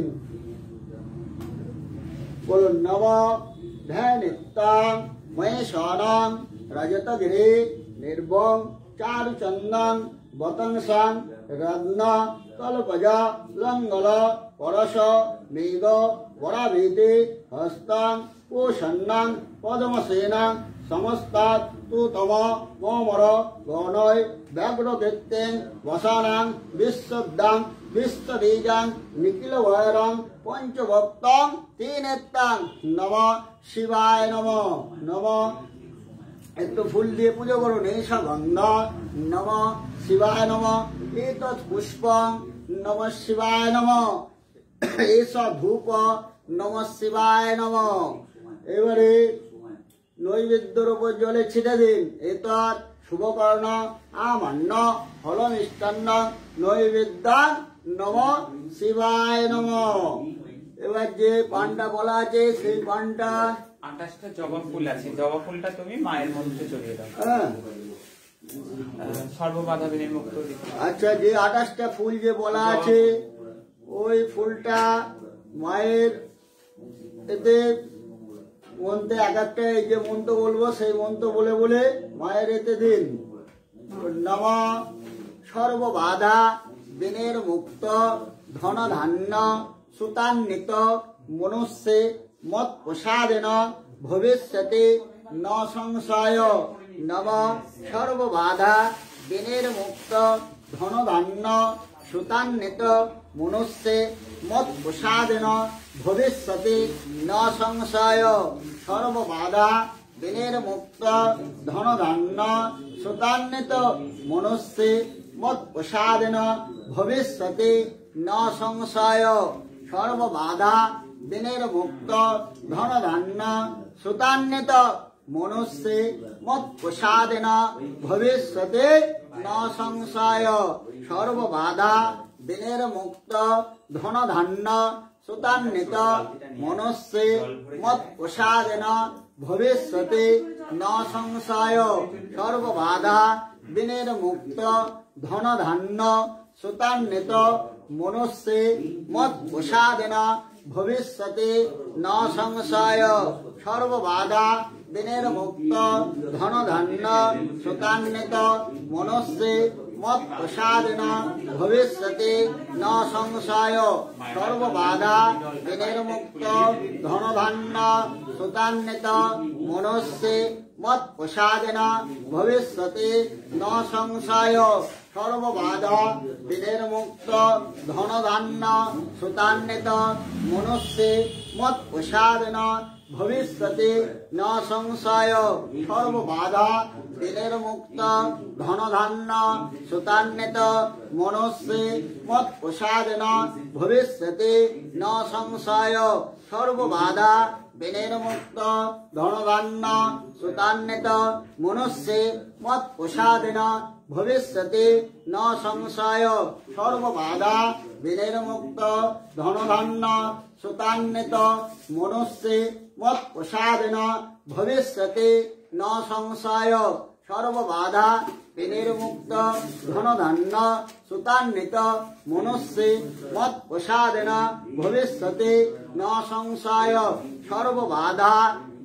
বলুন নমঃ ধ্যানিত্যাং মহেশ্বরং রজতগিরি নির্বং চারুচন্দন বতংসাং রত্ন কল্পজা লঙ্গল পরশ মেঘ বরাভীতি হস্তং পোষণ্যং পদ্মসেনাং সমস্তাৎ তু তম মমর গণয় ব্যাঘ্রকৃত্যেং বসানাং বিশ্বদ্যাং বিশ্ববীজাং নিখিলভয়রং পঞ্চভক্তং তিনেত্তাং নমঃ শিবায় নমঃ। নমঃ একটু ফুল দিয়ে পুজো করুন। এইসব গন্ধ নমঃ শিবায় নমঃ। এতৎ পুষ্পং নমঃ শিবায় নমঃ। এইসব ধূপ নমঃ শিবায় নমঃ। এবারে নৈবেদ্যর উপর জলে ছিটে দিন। এতৎ শুভকর্ণ আমান্য ফলমিষ্টান্ন নৈবেদ্যান নমঃ শিবায় নমঃ। এবার যে পানটা বলা আছে সেই পানটা 28টা জবা ফুল আছে। জবা ফুলটা তুমি মায়ের মধ্যে চড়িয়ে দাও। হ্যাঁ সর্ববাধা বিনিমুক্ত। আচ্ছা, যে 28টা ফুল যে বলা আছে ওই ফুলটা মায়ের এতে মন্ত্রে এক একটা এই যে মন্ত্র বলবো সেই মন্ত্র বলে বলে মায়ের এতে দিন। নমঃ সর্ববাধা দিনের মুক্ত ধন ধান্য সুতান্বিত মনুষ্যে মত প্রসাদেন ভবিষ্যতে ন সংশয়। নমঃ সর্ববাধা দিনের মুক্ত ধন ধান্য সুতান্বিত মনুষ্যে মত প্রসাদেন ভবিষ্যতে ন সংশয়। সর্ববাধা দিনের মুক্ত ধন ধান্য সুতান্বিত মনুষ্যে মত প্রসাদেন ভবিষ্যতে ন সংশয়। সর্ববাধা দিনের মুক্ত ধন ধান্য সুতান্বিত মনুষ্যে মত প্রসাদেন ভবিষ্যতে ন সংশয়। সর্ববাধা দিনের মুক্ত ধন ধান্য সুতান্বিত মনুষ্যে মত প্রসাদেন ভবিষ্যতে ন সংশয়। সর্ববাধা দিনের মুক্ত ধন ধান্য সুতান্বিত মনুষ্যে মত প্রসাদেন ভবিষ্যতে ন সংশয়। সর্ববাধা দিনের মুক্ত ধন ধান্য সুতান্বিত মনুষ্যে মত প্রসাদেন ভবিষ্যতে ন সংশয়। সর্ববাধা দিনের মুক্ত ধন ধান্য সুতান্বিত মনুষ্যে মত প্রসাদেন ভবিষ্যতে ন সংশয়। সর্ববাধা দিনের মুক্ত ধন ধান্য সুতান্বিত মনুষ্যে মত প্রসাদেন ভবিষ্যতে ন সংশয়। সর্ববাধা দিনের মুক্ত ধন ধান্য সুতান্বিত মনুষ্যে মত প্রসাদেন ভবিষ্যতে ন সংশয়। সর্ববাধা দিনের মুক্ত ধন ধান্য সুতান্বিত মনুষ্যে মত প্রসাদেন ভবিষ্যতে ন সংশয়। সর্ববাধা দিনের মুক্ত ধন ধান্য সুতান্বিত মনুষ্যে মত প্রসাদেন ভবিষ্যতে ন সংশয়। সর্ববাধা দিনের মুক্ত ধন ধান্য সুতান্বিত মনুষ্যে মত প্রসাদেন ভবিষ্যতে ন সংশয়। সর্ববাধা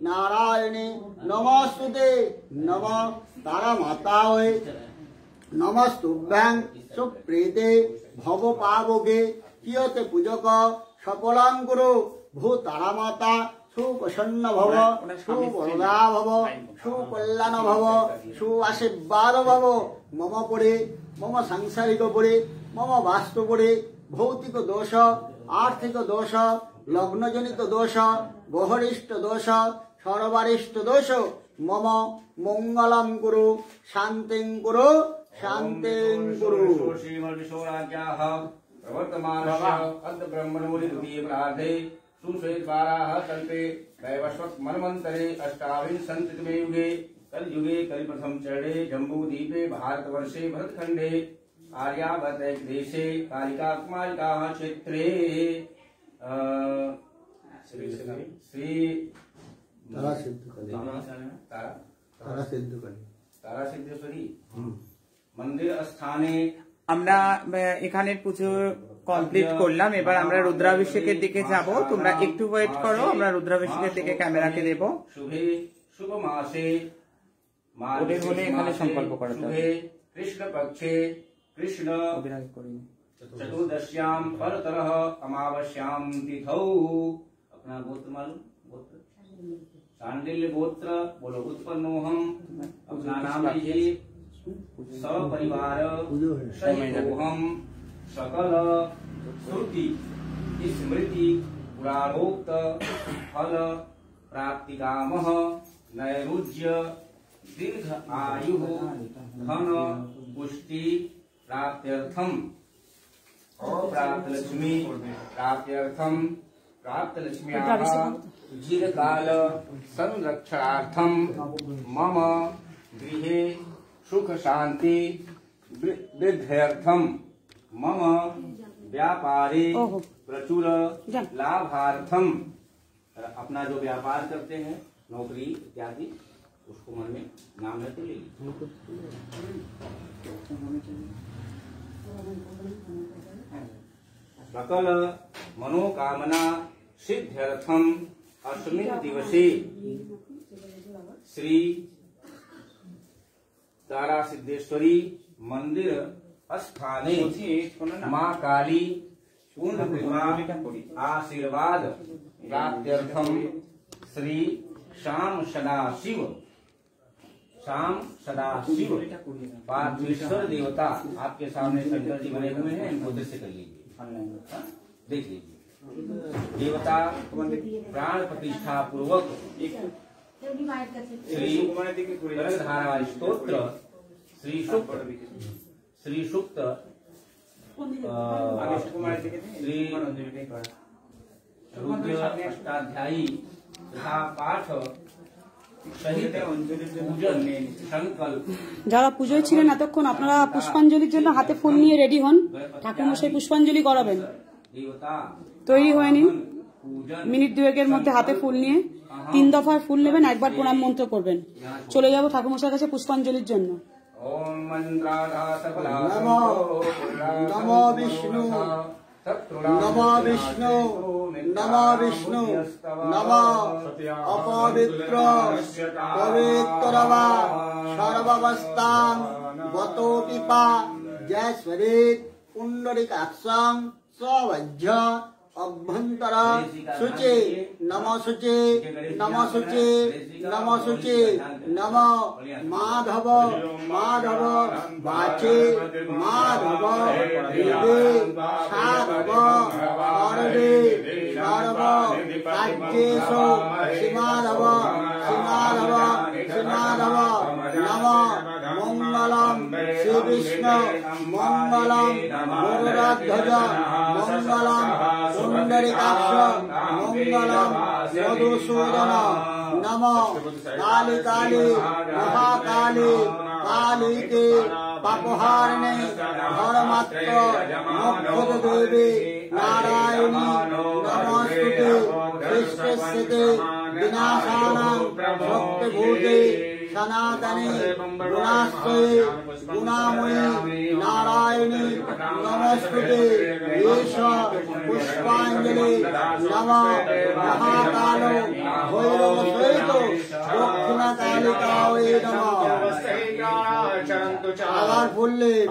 नारायणी नमस्तुते नम तारा मातावे नमस्तुभ्यां सुप्रीते भव पावके कियते पूजक सफलां कुरु भू तारा माता सुप्रसन्न भव सुवरदा भव सुकल्याण भव सुआशीर्वाद भव मम परे मम सांसारिक परे मम वास्तु परे भौतिक दोष आर्थिक दोष लग्नजनित दोष गहरिष्ठ दोष सर्वारिष्ट दोष मम मंगलम कुरु शांतिं कुरु शांतिं कुरु सुश्वेतवाराः कल्पे वैवस्वत मन्वन्तरे अष्टाविंशतितमे युगे कलयुगे कलिप्रथम चरणे जम्बूद्वीपे भारतवर्षे भरतखण्डे आर्यावर्त देशे कालिका कुमारिकाः क्षेत्रे श्री तारा सिद्धेश्वरी मंदिर स्थाने আমরা এখানে পুজো কমপ্লিট করলাম। এবার আমরা রুদ্রাভিষেকের দিকে যাব, তোমরা একটু ওয়েট করো, আমরা রুদ্রাভিষেকের দিকে ক্যামেরাকে দেব। শুভে শুভ মাসে ওদের হলে এখানে সংকল্প করতে হবে। কৃষ্ণ পক্ষে কৃষ্ণ चतुर्दश्याम परतरः अमावस्याम तिथौ अपना गोत्र मालूम गोत्र शांडिल्य गोत्र बोलो उत्पन्नोहम अपना नाम लीजिए सपरिवार सहितोहम सकल श्रुति स्मृति पुराणोक्त फल प्राप्तिकामः नैरुज्य दीर्घ आयु धन पुष्टि प्राप्त्यर्थम प्राप्त लक्ष्मी प्राप्त्यर्थम प्राप्त लक्ष्म्याः चिरकाल संरक्षणार्थम मम गृहे सुख शांति वृद्ध्यर्थम मम व्यापारे प्रचुर लाभार्थम अपना जो व्यापार करते हैं नौकरी इत्यादि उसको मन में नाम लेते ले सकल मनोकामना सिद्ध्यर्थम अस्मिन् दिवसे श्री तारा सिद्धेश्वरी मंदिर स्थाने माँ काली पूर्ण कृपा आशीर्वाद प्राप्त्यर्थम श्री श्याम सदाशिव पार्थेश्वर देवता आपके सामने शंकर जी बने हुए हैं, इनको दृश्य कर लीजिए, देख लीजिए। देवता प्राण प्रतिष्ठा पूर्वक श्री धारा स्तोत्र श्री सूक्त श्री रुद्र अष्टाध्यायी तथा पाठ যারা পুজোয় ছিলেন এতক্ষণ আপনারা পুষ্পাঞ্জলির জন্য হাতে ফুল নিয়ে রেডি হন, ঠাকুরমশাই পুষ্পাঞ্জলি করাবেন। তৈরি হয়ে নিন, মিনিট দুয়েকের মধ্যে হাতে ফুল নিয়ে 3 দফার ফুল নেবেন, একবার প্রণাম মন্ত্র করবেন। চলে যাব ঠাকুরমশাইয়ের কাছে পুষ্পাঞ্জলির জন্য। नमो विष्णु नमो विष्णु नमो विष्णु नमो अपवित्र पवित्रवा सर्वावस्थां गतो पिपा जयस्वरेत पुंडरीकाक्षं स्ववज्य अभ्यंतर शुचे नमो शुचे नमो शुचे नमो शुचे नमो माधव माधव वाचे माधव देवे साधव सर्वे सर्व राज्येषु श्रीमाधव श्रीमाधव श्रीमाधव नमो मंगलम श्री विष्णु मंगलम गरुड़ध्वज मंगलम पुंडरीकाक्ष मंगलम मधुसूदन नमो काली काली महाकाली काली के पापहारिणे धर्मात्र मोक्ष देवी नारायणी नमस्ते विश्वस्ते विनाशानां भक्तिभूते सनातने गुणाश्रये गुणामयी नारायणी नमस्ते येष पुष्पांजलि नमः महाकालो भैरव सहित कालिकायै नमः আবার বললেন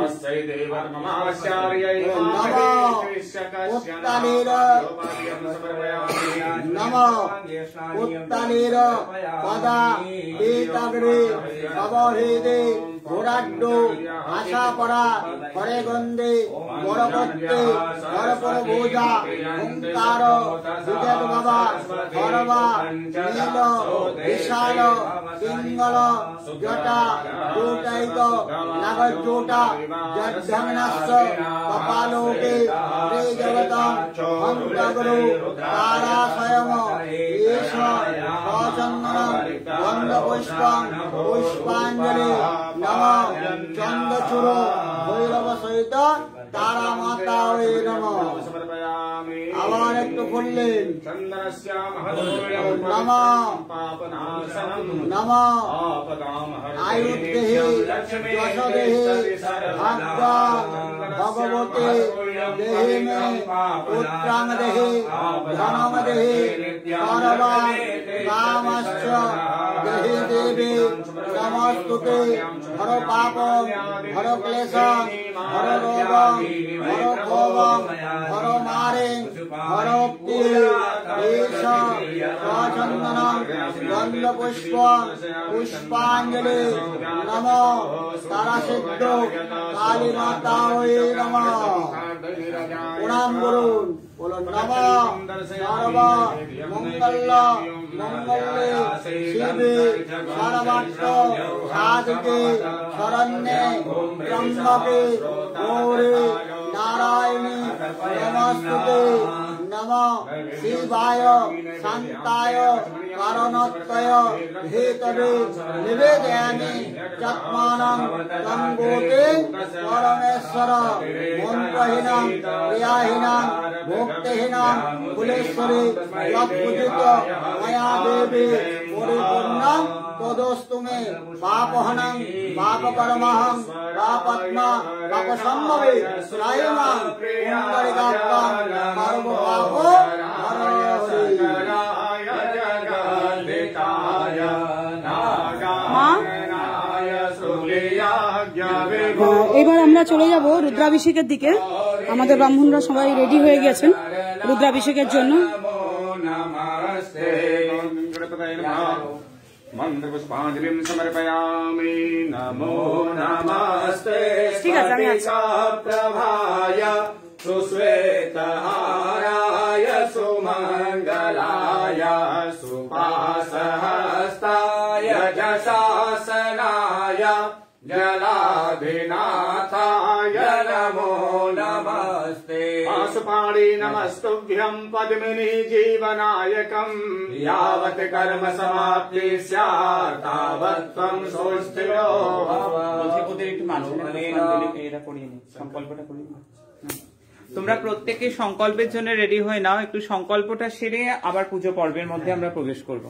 নমঃ উত্তালের পদা বেতাগ্রে অবহেদে ঘোরাড্ড আশা পরা হরে গন্ধে বরকত্তে হরপর বোঝা ওঙ্কার সুজত বাবা হরবা নীল বিশাল পিঙ্গল জটা জোটাইক নাগজোটা জদ্ধংনাস্য কপালোকে রে জগতং অন্তগুরু তারাশয়ম এষ অচন্দনম গন্ধপুষ্পং পুষ্পাঞ্জলি নমঃ চন্দ্রচূড় ভৈরব সহিত তারা মাতা হয়ে নমঃ আবার একটু বললেন নমঃ নমঃ আয়ুর্দেহে যশোদেহে ভাগ্যা ভগবতে দেহে মে পুত্রাং দেহে ধনম দেহে পরবা কামশ্চ দেহে দেবে নমস্তুতে হর পাপম হর ক্লেশম হর রোগম হর ক্ষোভম হর মারে হর এষ চন্দনম গন্ধ পুষ্প পুষ্পাঞ্জলি নমঃ তারা সিদ্ধ কালী মাতা হয়ে নমঃ প্রণাম করুন বলুন নমঃ সর্ব মঙ্গল মঙ্গলে শিবে সর্বার্থ সাধকে শরণ্যে ত্র্যম্বকে গৌরী নারায়ণী নমস্তুতে নমঃ শিবায় শান্তায় কারণত্বয় হেতবে নিবেদয়ামি চত্মানং তঙ্গোতে পরমেশ্বর মন্ত্রহীনং ক্রিয়াহীনং ভক্তিহীনং কুলেশ্বরী যৎপূজিত ময়া দেবী পরিপূর্ণং তদস্তু মে পাপহনং পাপকর্মহং পাপত্মা পাপসম্ভবে ত্রায়মাং পুণ্ডরিকাক্ষং সর্বপাপ এবার আমরা চলে যাব রুদ্রাভিষেকের দিকে। আমাদের ব্রাহ্মণরা সবাই রেডি হয়ে গেছেন রুদ্রাভিষেকের জন্য। মন্ত্রপুষ্পাঞ্জলিম সমর্পয়ামি নমো নমস্তে ঠিক আছে, আমি আছি। প্রভায় সুশ্বেতহারায় সুমঙ্গলায় সুপাসহস্তায় যশাসনায় जलाधिनाथाय नमो नमस्ते पाशुपाणि नमस्तुभ्यं पद्मिनी जीवनायकं यावत् कर्म समाप्ति स्यात् तावत् त्वं सुस्थिरो भव। তোমরা প্রত্যেকে সংকল্পের জন্য রেডি হয়ে নাও। একটু সংকল্পটা সেরে আবার পুজো পর্বের মধ্যে আমরা প্রবেশ করব।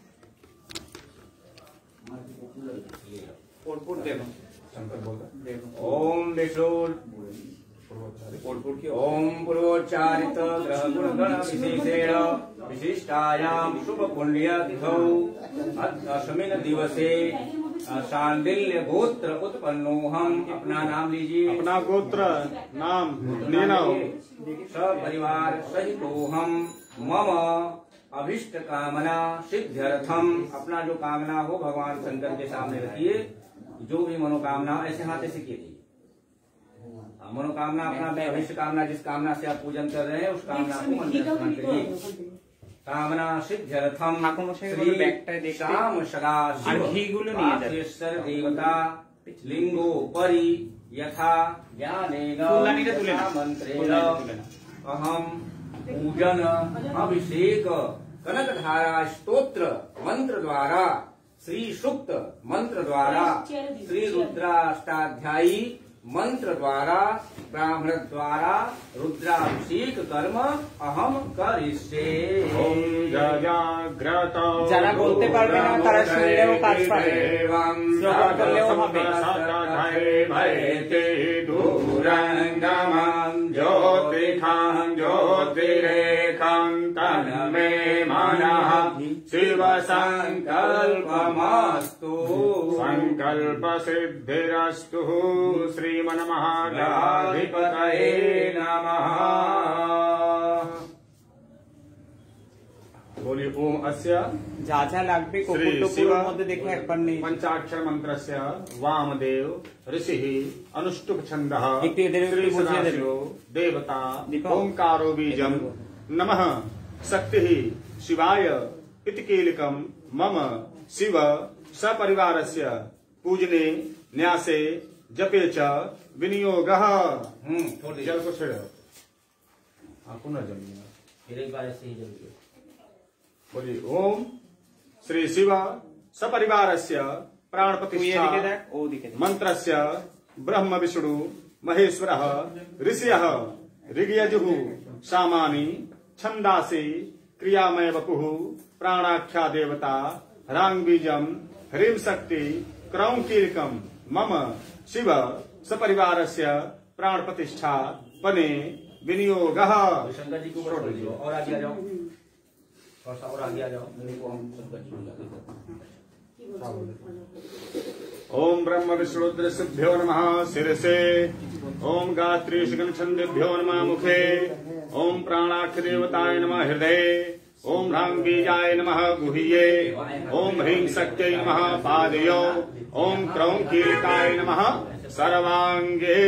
ओम विष्णुर ओम पूर्वोच्चारित ग्रह गुण गण विशेषेण विशिष्टायाम शुभ पुण्य तिथौ दशमिन दिवसे शांडिल्य गोत्र उत्पन्नोहम। अपना नाम लीजिए। अपना गोत्र नाम लेना हो। सब परिवार सहितोहम मम अभिष्ट कामना सिद्ध्यर्थम। अपना जो कामना हो भगवान शंकर के सामने रखिए। जो भी मनोकामना ऐसे हाथ ऐसे कीजिए। मनोकामना अपना भविष्य कामना जिस कामना से आप पूजन कर रहे हैं उस कामना को मन में स्मरण करिए। कामना सिद्ध्यर्थम श्री श्याम सदा शिवेश्वर देवता लिंगो परि यथा ज्ञानेन मंत्रेण अहम पूजन अभिषेक कनकधारा स्तोत्र मंत्र द्वारा श्री सूक्त मंत्र द्वारा श्री रुद्राष्टाध्यायी मंत्र द्वारा ब्राह्मण द्वारा रुद्राभिषेक कर्म अहम करिष्ये। যারা বলতে পারবে না তারা শুনলেও কাজ পাবে, শ্রবণ করলেও হবে। ज्योतिखां ज्योतिरेखां तन्मे मनः शिव संकल्पमस्तु। कल्पसिद्धिरस्तु श्रीमन्महागणाधिपतये नमः। बोलिए ओम अस्य যা যা লাগবে কপোলপুরের মধ্যে দেখে একবার নেই पंचाक्षर मंत्रस्य वामदेव ऋषिः अनुष्टुप छन्दः একটু এদের একটু বুঝিয়ে দেন। देवता दीपक। ओंकारो बीजम नमः शक्तिः शिवाय इति कीलकं मम शिव सपरिवारस्य पूजने न्यासे जपे च विनियोगः। जल को छेड़ो पुनर्जन्म फिर एक बार ऐसे ही जल्दी बोलिए ओम श्री शिव सपरिवारस्य प्राण তুই प्रतिष्ठा এদিকে দেখ ও দিকে দেখ मंत्रस्य ब्रह्म विष्णु महेश्वरः ऋषयः ऋग्यजुः सामानि छन्दासि क्रियामय वपुः प्राणाख्या देवता ह्रांग बीजम ह्रीं शक्ति क्रौं कीलकं मम शिव सपरिवारस्य प्राण प्रतिष्ठा पने विनियोगः। शंकर जी को और आगे आ जाओ, थोड़ा सा और आगे आ जाओ। मेरे को हम शंकर जी को जाके ओम ब्रह्म विष्णु रुद्रभ्यो नमः शिरसे, ओम गायत्री शिखन छंदेभ्यो नमः मुखे, ओम प्राणाख्य देवताय नमः हृदये, ओम ह्रांग बीजाय नमः गुह्ये, ओम ह्रीं शक्त्यै नमः पादयो, ओम क्रौं कीलकाय नमः सर्वांगे।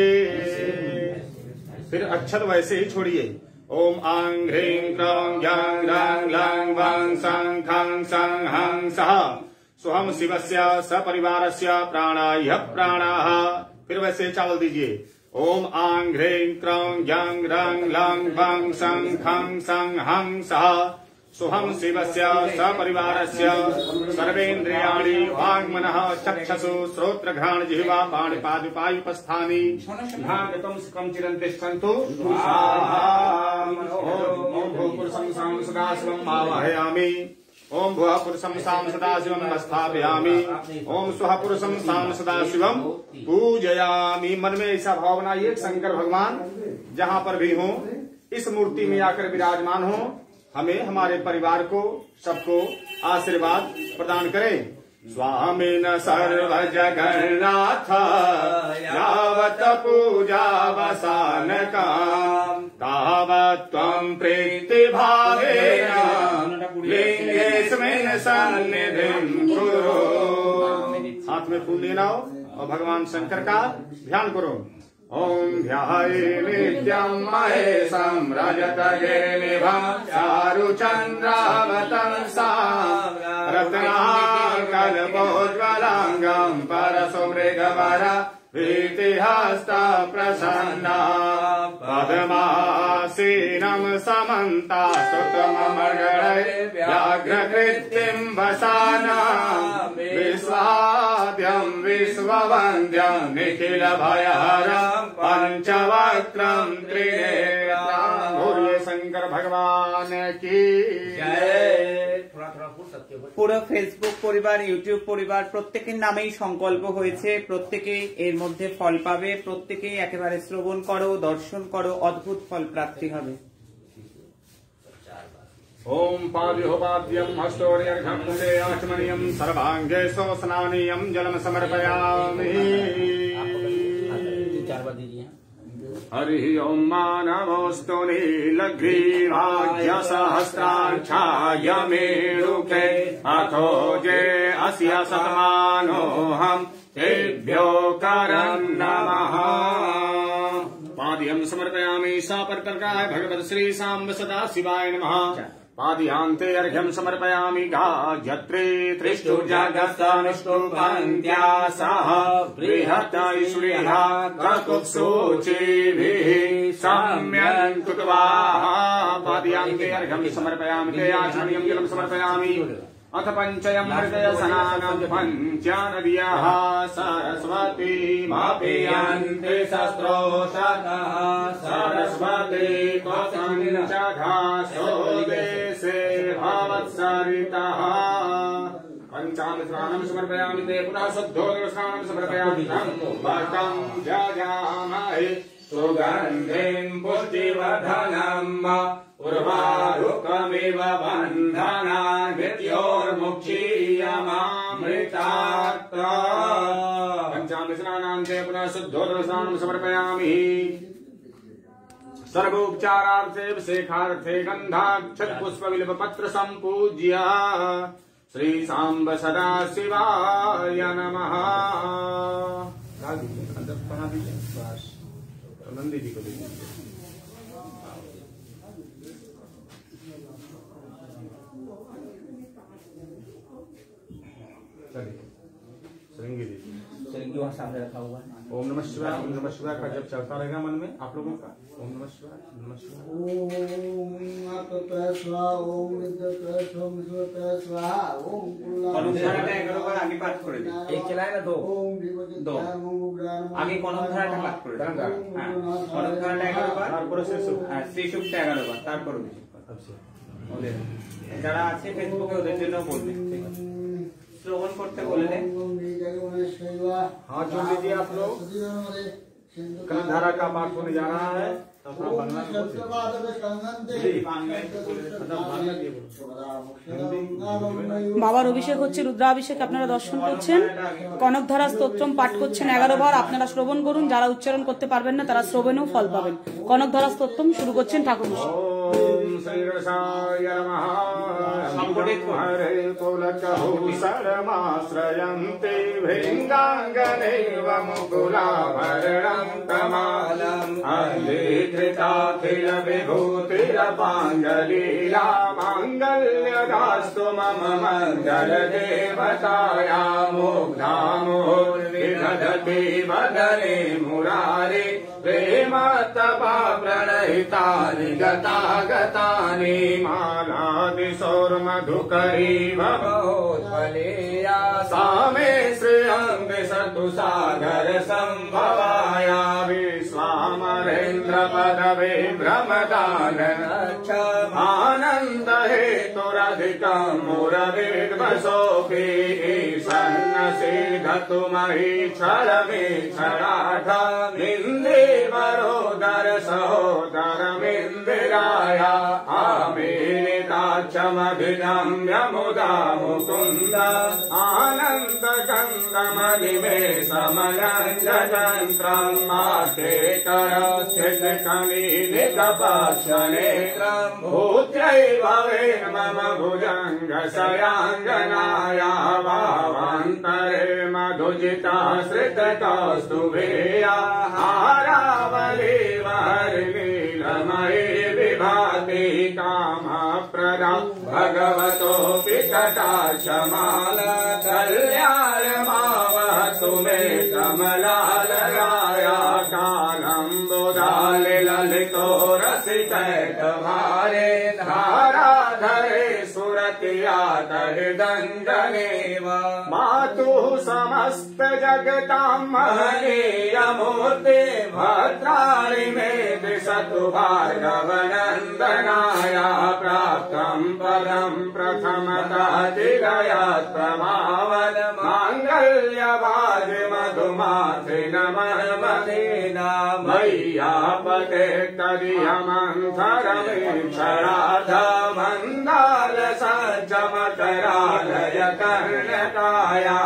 फिर अक्षत वैसे ही छोड़िए। ओम आंग ह्रीं क्रौं ज्ञां रां लां वां सां खां सां हां सः सोहम शिवस्य सपरिवारस्य प्राणाय प्राणाः। फिर वैसे चावल दीजिए। ओम आंग ह्रीं क्रौं ज्ञां रां लां वां सां खां सां हां सः सोहम शिवस्य सपरिवारस्य सर्वेन्द्रियाणि वाङ्मनः चक्षुषु श्रोत्रघ्राण जिह्वा पाणिपादुपायुपस्थानि भागतं सुखं चिरं तिष्ठन्तु। ओम भूपुरुषं सां सदाशिवं आवाहयामि, ओम भुवः पुरुषं सां सदाशिवं स्थापयामि, ओम स्वः पुरुषं सां सदाशिवं पूजयामि। मन में ऐसा भाव बनाइए शंकर भगवान जहाँ पर भी हो इस मूर्ति में आकर विराजमान हो, हमें हमारे परिवार को सबको आशीर्वाद प्रदान करें। स्वामिन सर्व जगन्नाथ यावत् पूजावसान काम तावत् त्वं प्रीति भावेन लिंगेस्मिन् सन्निधिं कुरु। हाथ में फूल लेना हो और भगवान शंकर का ध्यान करो। ओम ध्याये नित्यं महेशं रजतगिरिनिभं चारुचन्द्रावतंसां रत्नाकल्पोज्ज्वलाङ्गं परशुमृगवर प्रीतिहस्ता प्रसन्ना पद्मासीनं समन्तास्तुतममर्गणै व्याघ्रकृत्तिं वसाना विश्वाद्यं विश्ववन्द्यं निखिल भयहरं पंचवक्त्रं त्रिनेत्रं। बोलिए शंकर भगवान की जय। थोड़ा थोड़ा फूल सकते हो। পুরো ফেসবুক পরিবার, ইউটিউব পরিবার প্রত্যেকের নামেই সংকল্প হয়েছে, প্রত্যেকেই এর মধ্যে ফল পাবে, প্রত্যেকেই একেবারে শ্রবণ করো, দর্শন করো, অদ্ভুত ফল প্রাপ্তি হবে। ओम पाद्योपाद्यम हस्तोर्यर्घं मुखे आचमनीयं सर्वांगे स्नानीयं जलम समर्पयामि। चार बार दीजिए। हरि ओम मानवस्तु नीलग्रीवाज्य सहस्राक्षायमेणुके अथो जे अस्य शतमानोऽहं तेभ्यो करं नमः। पाद्यं समर्पयामि सापर्कर्काय भगवत् श्री सांब सदा शिवाय नमः। पादयान्ते अर्घ्यं समर्पयामि गायत्री त्रिष्टुजगत्सनुष्टुपन्त्या सह बृहत् ऐश्वर्यः ककुत्सूचिभिः सम्यक् कृत्वा। पादयान्ते अर्घ्यं समर्पयामि ते आचमनीयं जलं समर्पयामि। अथ पञ्चयमृतय स्नानं पञ्चनद्यः सरस्वती मापीयन्ते शस्त्रोषधः सरस्वती पञ्चघासो देशे भवत्सरितः। पञ्चामृतस्नानं समर्पयामि ते पुनः शुद्धोदकस्नानं समर्पयामि। भक्तं जगामहे सुगन्धिं पुष्टिवर्धनम् उर्वारुकमिव बन्धनान् मृत्योर्मुक्षीयमामृतात्। शुद्धोदरस्नानं समर्पयामि। सर्वोपचारार्थे अभिषेकार्थे गन्धाक्षतपुष्पबिल्वपत्र सम्पूज्य श्री सांब सदा शिवाय नमः। नंदी जी को दीजिए। श्रृंगी वहाँ सामने रखा हुआ है। ओम नमः शिवाय का जब चलता रहेगा मन में आप लोगों का। ओम नमः शिवाय नमः शिवाय। ओम स्वाहा ओम आगे पाठ করে দিন। एक चलाए ना दो आगे কনক ধারাটা পাঠ করে দিন। হ্যাঁ কনক ধারাটা 11 বার তারপরে শ্রীসূক্ত 11 বার তারপর ওদের যারা আছে ফেসবুকে ওদের জন্য বলবেন। ঠিক আছে শ্রবণ করতে বলে দেন। हाथ जोड़ लीजिए आप लोग। धारा का पाठ होने जा रहा है। বাবার অভিষেক হচ্ছে, রুদ্রাভিষেক আপনারা দর্শন করছেন। কনকধারা স্তোত্রম পাঠ করছেন 11 বার, আপনারা শ্রবণ করুন। যারা উচ্চারণ করতে পারবেন না তারা শ্রবণেও ফল পাবেন। কনকধারা স্তোত্রম শুরু করছেন ঠাকুর মশাই। हरे पुलकहुसरमाश्रयन्ते भृङ्गाङ्गनेव मुकुलाभरणं कमालम् अङ्गीकृताखिलविभूतिरपाङ्गलीला माङ्गल्यदास्तु मम मङ्गलदेवताया मुग्धामुर्विदधति वदने मुरारे प्रेमतपा प्रणहितानि गतागतानि मालादिशोर्मधुकरी भवोत्पलेया सा मे श्रियं विशतु सागर संभवाया विश्वामरेन्द्र पदवे भ्रमदाननक्षमानन्द हेतुरधिकं मुरविद्वसोऽपि सन्नसीधतु महीक्षरमेक्षराढमिन्द्रेवरोदर सहोदरमिन्दिराय आमीनिताक्षमभिनम्य मुदा मुकुन्द आनन्दगन्धमलिमे समलञ्जयन्त्रम् माते करस्थितकनीनिकपाक्षनेत्रम् भूत्यै भवेन् मम भुजङ्गशयाङ्गनाया भावान्तरे मधुजिताश्रितकौस्तुभेया हारावली वहर्लीलमयी विभाति कामप्रदा भगवतोऽपि कटाक्षमाला कल्याणमावहतु मे कमलालयाया कालम्बुदालिललितो रसिकैकभारे धाराधरे सुरतियातहृदङ्गनेव मातुः समस्त जगतां महनीयमूर्ते भद्राणि मे दिशतु भार्गवनन्दनाया प्राप्तं पदं प्रथमतः चिरयात् प्रमावद माङ्गल्यवाजि मधुमासे नमः मदेना मय्यापते तदियमन्थरमीक्षराध मन्दालसज्जमकरालय कर्णकाया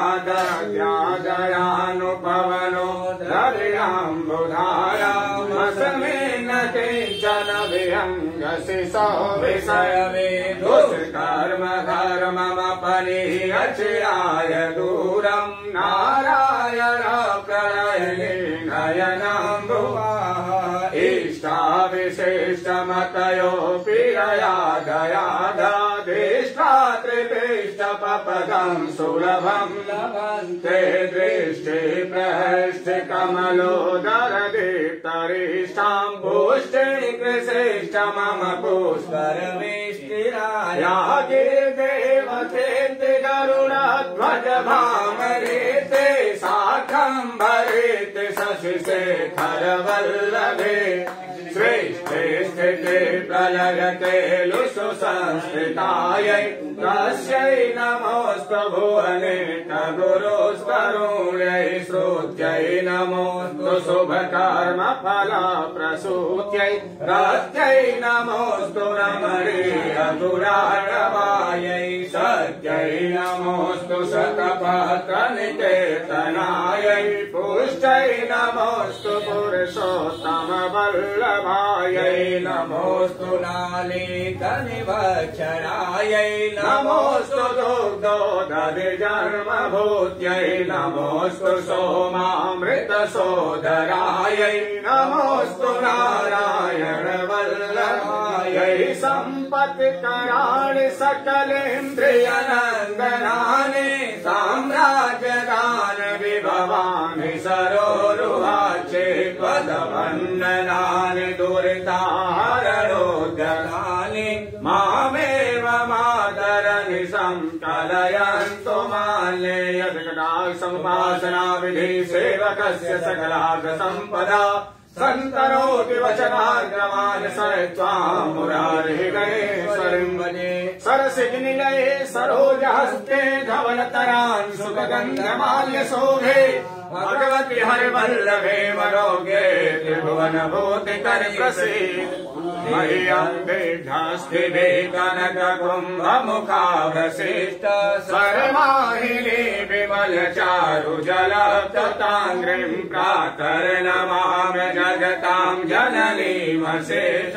दयानुपवनो दर्याम्बुधारा मसमेन किञ्चन विहङ्गसि सौविषयवे दुष्कर्म धर्ममपनिहचिराय दूरं नारायण प्रणयने नयनाम्बुवाः इष्टाविशिष्टमतयोऽपि ययादयादादिष्टात्रिपिष्टपपदं सुलभं लभन्ते दृष्टे प्रहष्टे कमलोदरदीप्तरिष्टां पुष्टे कृशिष्ट मम पुष्करमेष्टिरायागे देवतेऽन्ते गरुडध्वज भामरेते शाखम्भरेते शशिशेखर वल्लभे श्रेष्ठे स्थिते प्रलयते सुसंस्कृतायै तस्यै नमोऽस्तु भुवने गुरुस्तरुण्यै श्रुत्यै नमोऽस्तु शुभकर्म फलप्रसूत्यै रत्यै नमोऽस्तु रमणीय गुराणवायै सत्यै नमोऽस्तु शतपत्रनिकेतनायै पुष्टै नमोऽस्तु पुरुषोत्तमवल्लभायै नमोऽस्तु नालीकनिवक्षणायै नमोऽस्तु दुग्धोदधिजन्मभूत्यै नमोऽस्तु सोमामृतसोदरायै नमोऽस्तु नारायणवल्लभायै सम्पत्कराणि सकलेन्द्रियनन्दनानि साम्राज्यदान विभवानि सरोरुहाचे त्वदवन्दनानि दुरिताहरणोद्गतानि मामेव मातरनि संकलयन्तु माल्ये यद्गणासमुपासना विधि सेवकस्य सकलार्थ सम्पदा सन्तरोति वचनाग्रमान् सत्त्वां मुरारिः गणेश्वरिं भजे सरसिजनिलये सरोजहस्ते धवलतरान् सुखगन्धमाल्यशोभे भगवति हरिवल्लभे वरोगे त्रिभुवनभूतिकर प्रसीद मह्यम्बे ध्यास्तिभे कनककुम्भमुखावशिष्ट सर्वाहिनी विमलचारुजलतताङ्घ्रिं प्रातर्नमामि जगतां जननीमशेष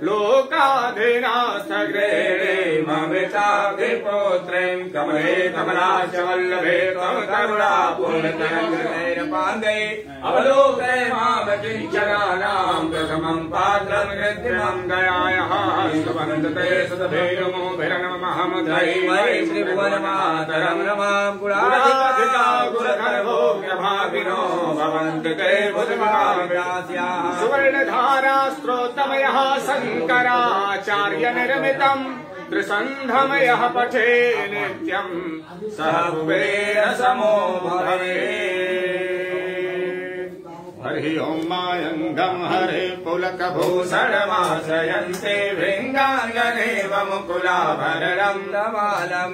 लोकाधिनाथगृह्णीममृताभिपुत्रीं कमले कमलाशवल्लभे त्वं करुणापूर्णतरङ्गैरपाङ्गै अवलोकय मां किञ्चनानां प्रथमं पात्रं कृत्रिमं दयायाः स्तवन्दते सदभेयमोभिरनमहमधैवै श्रीभुवनमातरं नमां गुणाधिका गुणधर्मोग्यभागिनो भवन्तु ते भुजभाव्यास्याः सुवर्णधारा स्त्रोतमयः शङ्कराचार्य निर्मितम् त्रिसन्धमयः पठे नित्यम् सह कुबेर समो भवेत्। हरि ओं मायङ्गं हरे पुलकभूषणमाश्रयन्ते भृङ्गाङ्गनेव मुकुलाभरणं नमालम्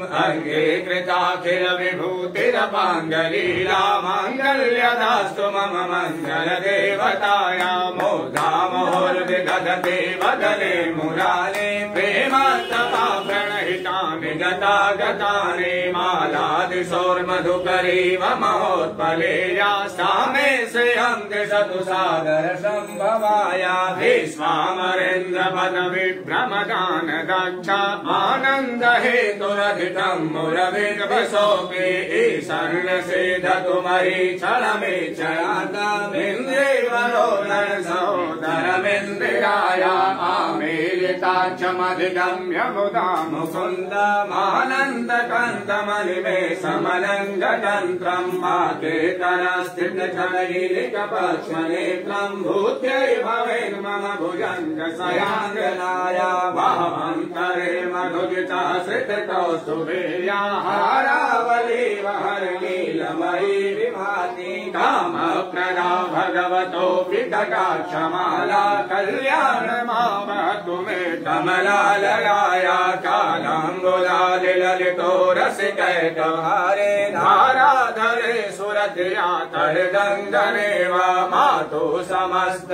अङ्गीकृताखिलविभूतिरपाङ्गलीला माङ्गल्यदास्तु मम मङ्गलदेवताया मोदामोर्विदधते वदने मुराले प्रेमात्तपा प्रणहितानि गतागतानि मालादिशोर्मधुकरीव महोत्पलेया सा मे श्रियं दिशतु सागर सम्भवाया भीष्मामरेन्द्र पदविभ्रमदान दक्ष आनन्द हेतुरधिकं मुरविर्वशोके ईशर्णसेधतु मरीचलमेचयातमिन्द्रेवलोलन सहोदरमिन्द्रियाया आमीलिताक्षमधिगम्य मुदा मुकुन्दमानन्दकान्तमनिमेषमनङ्गतन्त्रं माकेतरस्थितकरैलिकपक्ष्मनेत्रं भूत्यै भवेन्मम भुजङ्गशयाङ्गनाया वहमन्तरे मधुजिताश्रितकौस्तुभेया हारावलीव हरनीलमयी विभाति कामप्रदा भगवतोऽपि कटाक्षमाला कल्याणमावतु मे कमलालयाया कालाङ्गुलालिललितो रसिकैकहारे धाराधरे सुरतया तर्दङ्गने वा मातु समस्त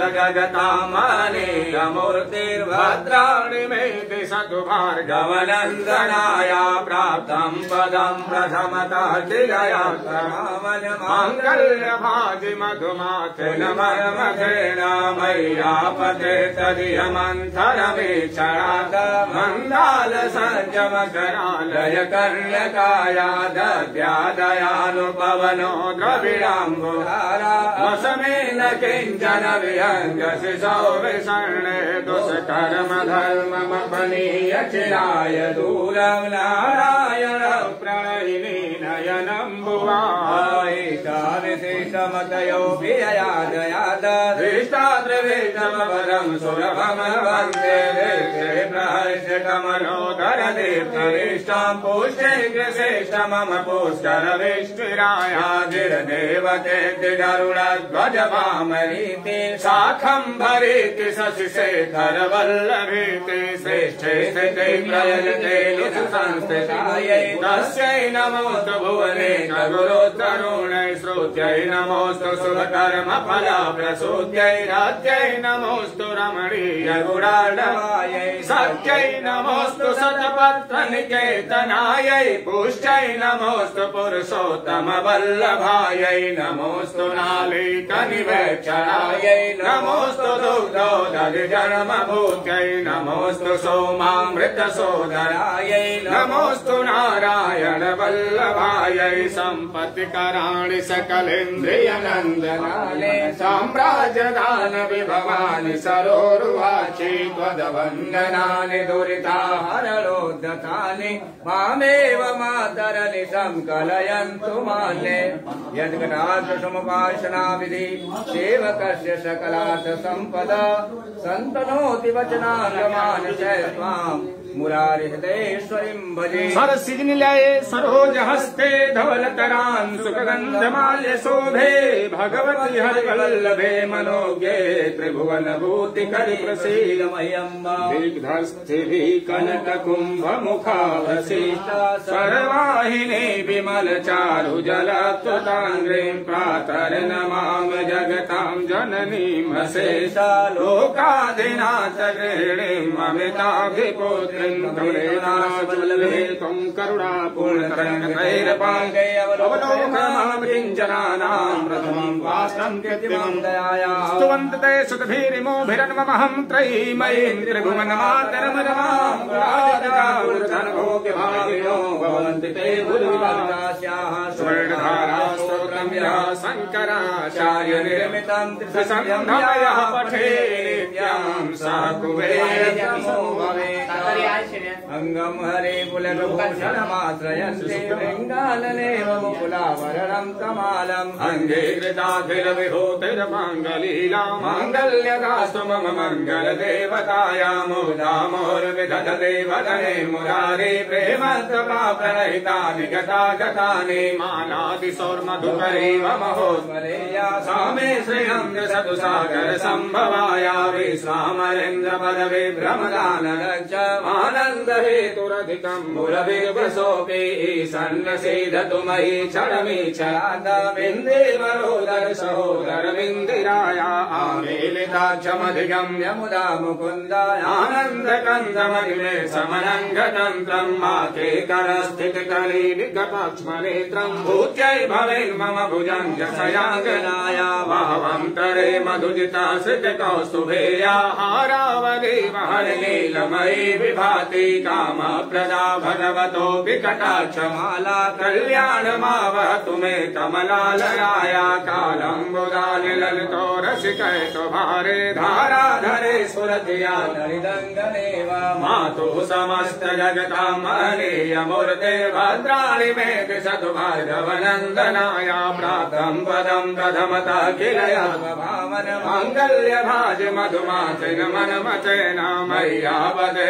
जगतामनीयमूर्तिर्भद्राणि मे दिशतु भार्गवनन्दनाया प्राप्तं पदं प्रथमतः चिरया माङ्गल्यभाजि मधुमाथेन मय्यापते तदियमन्थरमेक्षणाद मन्दाल सञ्जमकरालय कर्ण्यकाया दद्यादयानुपवनो द्रविडाम्बुधारा वसमेन किञ्चन विहङ्गशिशौ विषण्णे दुष्कर्म धर्ममपनीय चिराय दूरं नारायण प्रणयिनी नयनं भुवायिताविशिष्टमतयो विययादयाद दृष्टाद्रविष्टमपदं सुलभं वन्दे देशे प्रहर्ष कमलोदर दीप्तरिष्टं पुष्टैकश्रेष्ठ मम पुष्करविष्टिरायादिर्देवते गरुडध्वज वामरीति शाखम्भरीति शशिशेखर वल्लभीति श्रेष्ठे स्थिते प्रयजते संस्थितायै तस्यै नमोऽस्तु भुवने गुरुतरुणै श्रुत्यै नमोऽस्तु शुभकर्म फलप्रसूत्यै राज्यै नमोऽस्तु रमणीय गुणाढवायै सत्यै नमोऽस्तु शतपत्रनिकेतनायै पुष्ट्यै नमोऽस्तु पुरुषोत्तम वल्लभायै नमोऽस्तु नालीकनिवेक्षणायै नमोऽस्तु दुग्धोदधिजन्मभूत्यै नमोऽस्तु सोमामृतसोदरायै नमोऽस्तु नारायण वल्लभायै सम्पत्तिकराणि सकलेन्द्रियनन्दनाले साम्राज्यदान विभवानि सरोरुवाचि त्वदवन्दनानि दुरिताहरणोद्धतानि मामेव मातरनि संकलयन्तु मान्ये यद्गणासमुपासनाविधि सेवकस्य सकलार्थ सम्पदा सन्तनोति वचनागमानशय त्वाम् मुरारिहृदयेश्वरीं भजे सरसिजनिलये सरोजहस्ते धवलतरान् सुखगन्धमाल्य शोभे भगवति हरिवल्लभे मनोज्ञे त्रिभुवनभूतिकरि प्रसीदमयम्बा दिग्धस्थिभिः कनककुम्भमुखावशिष्टा स्वरवाहिनी विमलचारुजलत्वताङ्ग्रीं प्रातर्नमामि जगतां जननीं अशेषा लोकाधिनाथ गृहिणीम् अमिताभिपुत्रीं त्वं करुणापूर्णतरङ्गैरपाङ्गै अवलोकनामकिञ्जनानां प्रथमं वासनं कृत्रिमं दयाया स्तुवन्ते सुतभीरिमोभिरन्वमहं त्रयीमयीं त्रिभुवनमातरमरमां भोग्यभागिनो भवन्ति ते भुजविलास्याः स्वर्णधारास्तोत्रं यः शङ्कराचार्य निर्मितं त्रिसन्ध्यायाः पठे नित्यां सा कुबेरजमो भवेत् अंगम हरे पुलकभूषणमाश्रयन्ते वृङ्गाननेव मुकुलाभरणं कमालम् अंगे कृताखिलविभूतिरमाङ्गलीला माङ्गल्यदास्तु मम मङ्गलदेवताया मुदामोर्विदधते वदने मुरारे प्रेमत्वका प्रणहितानि गतागतानि मालादिसौर्मधुकरीव महोत्मलेया सा मे श्रियं दशतु सागर सम्भवाया विश्वामरेन्द्र पदवे भ्रमदानरक्ष आनन्द हेतुरधिकं मुरभिर्वसोऽपि सन्नसीदतु मयि क्षणमीक्षरादमिन्देवरोदर सहोदरमिन्दिराया आमीलिताक्षमधिगम्य मुदा मुकुन्दाय आनन्दकन्दमहिमे समनङ्गतन्त्रं माके करस्थितकलीलिकपक्ष्मनेत्रं भूत्यै भवेन्मम भुजङ्गशयाङ्गनाया भावन्तरे मधुजिता श्रितकौस्तुभेया हारावली महर्नीलमयी विभाति कामप्रदा भगवतोऽपि कटाक्षमाला कल्याणमावतु मे कमलालयाया कालम्बुदानिललितो रसिकैतो भारे धाराधरे सुरधिया नरिदङ्गनेव मातुः समस्त जगतां महनीयमूर्ते भद्राणि मे दिशतु भार्गवनन्दनाया प्राप्तं पदं प्रथमतः किलयात्मभावन माङ्गल्यभाज मधुमातेन मनमतेन मय्यावदे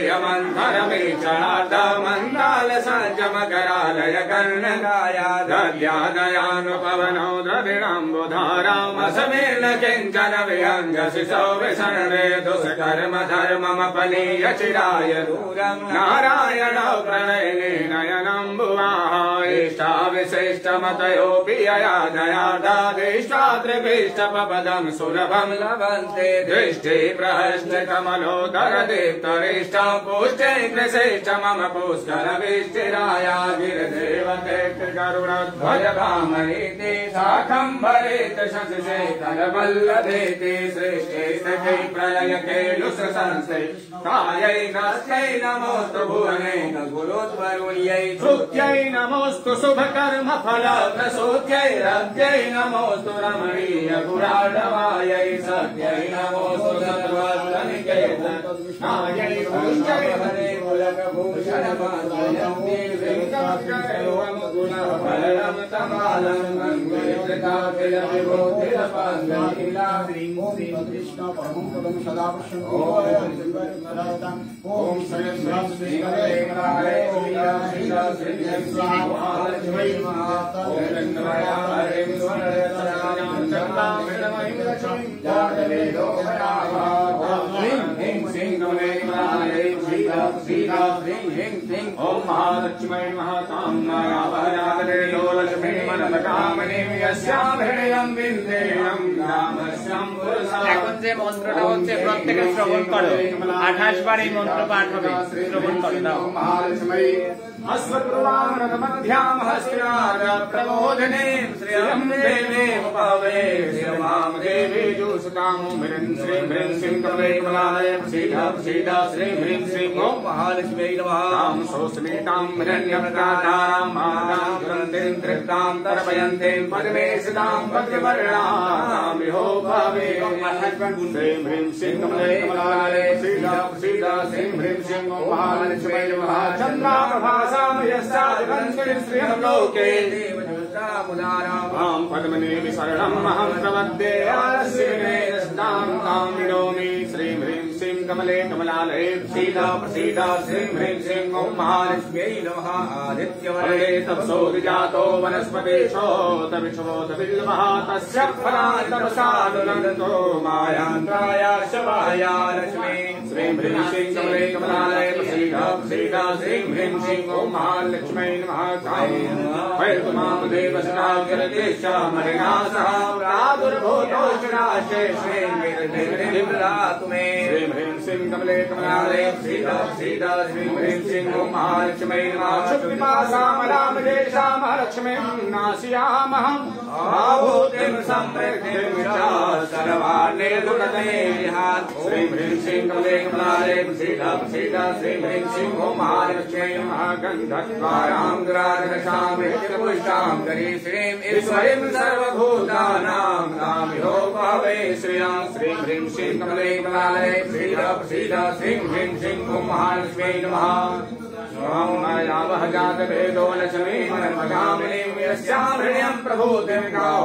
तदीयमन्थरमीक्षणार्धमन्दाल सज्जमकरालय कर्णकाया दद्यादयानुपवनो द्रविणाम्बुधारामसमेन किञ्चन विहङ्गशिशो विषण्णे दुष्कर्म धर्ममपनीय चिराय दूरं नारायणौ प्रणयिनी नयनम्बुवाः इष्टाविशिष्टमतयोऽपि यया दयादादिष्टा त्रिभिष्टपदं सुलभं लभन्ते दृष्टि प्रहस्ते कमलोदर दीप्तरिष्टा पुष्टे कृशेष्ट मम पुष्करविष्टिराया गिरिदेवते करुणध्वज भामरीति शाखम्भरीत शशिशेखर वल्लभेति श्रेष्ठे स्थिते प्रलय केलुष संस्थे कायै नस्यै नमोऽस्तु भुवने गुरुद्वरुण्यै श्रुत्यै नमोऽस्तु शुभकर्म फलप्रसूत्यै रज्ञै नमोऽस्तु रमणीय गुणाढवायै सत्यै नमोऽस्तु सत्त्वनिकेतनायै पुष्ट्यै हरे पुलकभूषणमाश्रयन्ते वेङ्कटकैवं गुणफलं तमालं कृष्ण परमं पदं सदा पश्यन्तु ओम ओम महालक्ष्मी এখন যে মন্ত্রটা হচ্ছে প্রত্যেকে শ্রবণ করো, 28 বার এই মন্ত্র পাঠ হবে, শ্রবণ করো দাও। अस्वपुराणमध्यां हस्तिनाद प्रबोधने श्रियं देवे पावे श्रीमां देवी जुसतां ह्रीं श्रीं ह्रीं श्रीं कमले कमलालय सीधा सीधा श्रीं ह्रीं श्रीं ओम महालक्ष्मी नमः तां सोस्मितां हिरण्यवतारां मातां दुरन्तीं तृप्तां तर्पयन्तीं पद्मे सितां भद्रवर्णां विहो भावे श्रीं ह्रीं श्रीं कमले कमलालय सीधा सीधा श्रीं ह्रीं श्रीं ओम महालक्ष्मी नमः चन्द्राप्रभा लोके देवजुषामुदारां पद्मने शरणमहं प्रपद्ये आस्मिनेस्तां श्रीं ह्रीं श्रीं कमले कमलालये सीधा प्रसीदा श्रीं ह्रीं श्रीं ओं महालक्ष्म्यै नमः आदित्यवर्णे तपसोऽभिजातो वनस्पतिशोतविश्वोतविल्वः तस्य फलानि तपसानुनन्दतो मायान्त्राय शवाया लक्ष्मी श्रीं ह्रीं श्रीं कमले कमलालये प्रसीदा प्रसीदा श्रीं ह्रीं श्रीं ओं महालक्ष्म्यै नमः वैतुमां देवसनाग्रदेशामणिना सह प्रादुर्भूतोष्णाशे श्रीं विमलातुमे श्रीं ह्रीं श्रीं कमले कमलालये सीधा सीधा श्रीं ह्रीं श्रीं ओं महालक्ष्म्यै नमः शुक्रिमासामलामदेशां लक्ष्मीं नास्यामहम् आभूतिं सम्पृक्तिं च सर्वाण्ये दुर्गते श्रीं ह्रीं श्रीं कमले कमलालये सीधा सीधा श्रीं ह्रीं श्रीं ओं महालक्ष्म्यै नमः गन्धद्वारां दुराधरसां पुष्टां करी श्रीं ईश्वरीं सर्वभूतानां नामिहो भावे श्रियं श्रीं ह्रीं श्रीं कमले कमलालये सीधा सीधा श्रीं ह्रीं श्रीं ओं महालक्ष्म्यै नमः जातवेदो लक्ष्मी मनमगामिनीं यस्यां हृदयं प्रभूतिं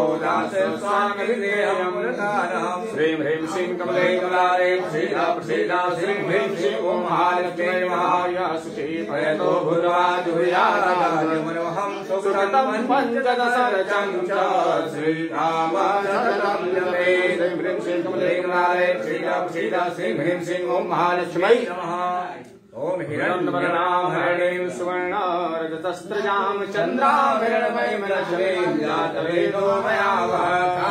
श्रीं ह्रीं श्रीं कमले कमलालये सीधा प्रसीदा श्रीं ह्रीं श्रीं ओं महालक्ष्म्यै नमः सुखी भयतो भूत्वा जुहुयामनोहं सुकृतं पञ्चदशरचं च श्रीरामचन्द्रं जपे श्रीं ह्रीं श्रीं कमले कमलालये सीधा प्रसीदा श्रीं ह्रीं श्रीं ओं महालक्ष्म्यै नमः ओम हिरण्यवर्णां हरिणीं सुवर्णार्धतस्त्रजां चन्द्रां हिरण्मयीं लक्ष्मीं जातवेदो मया वह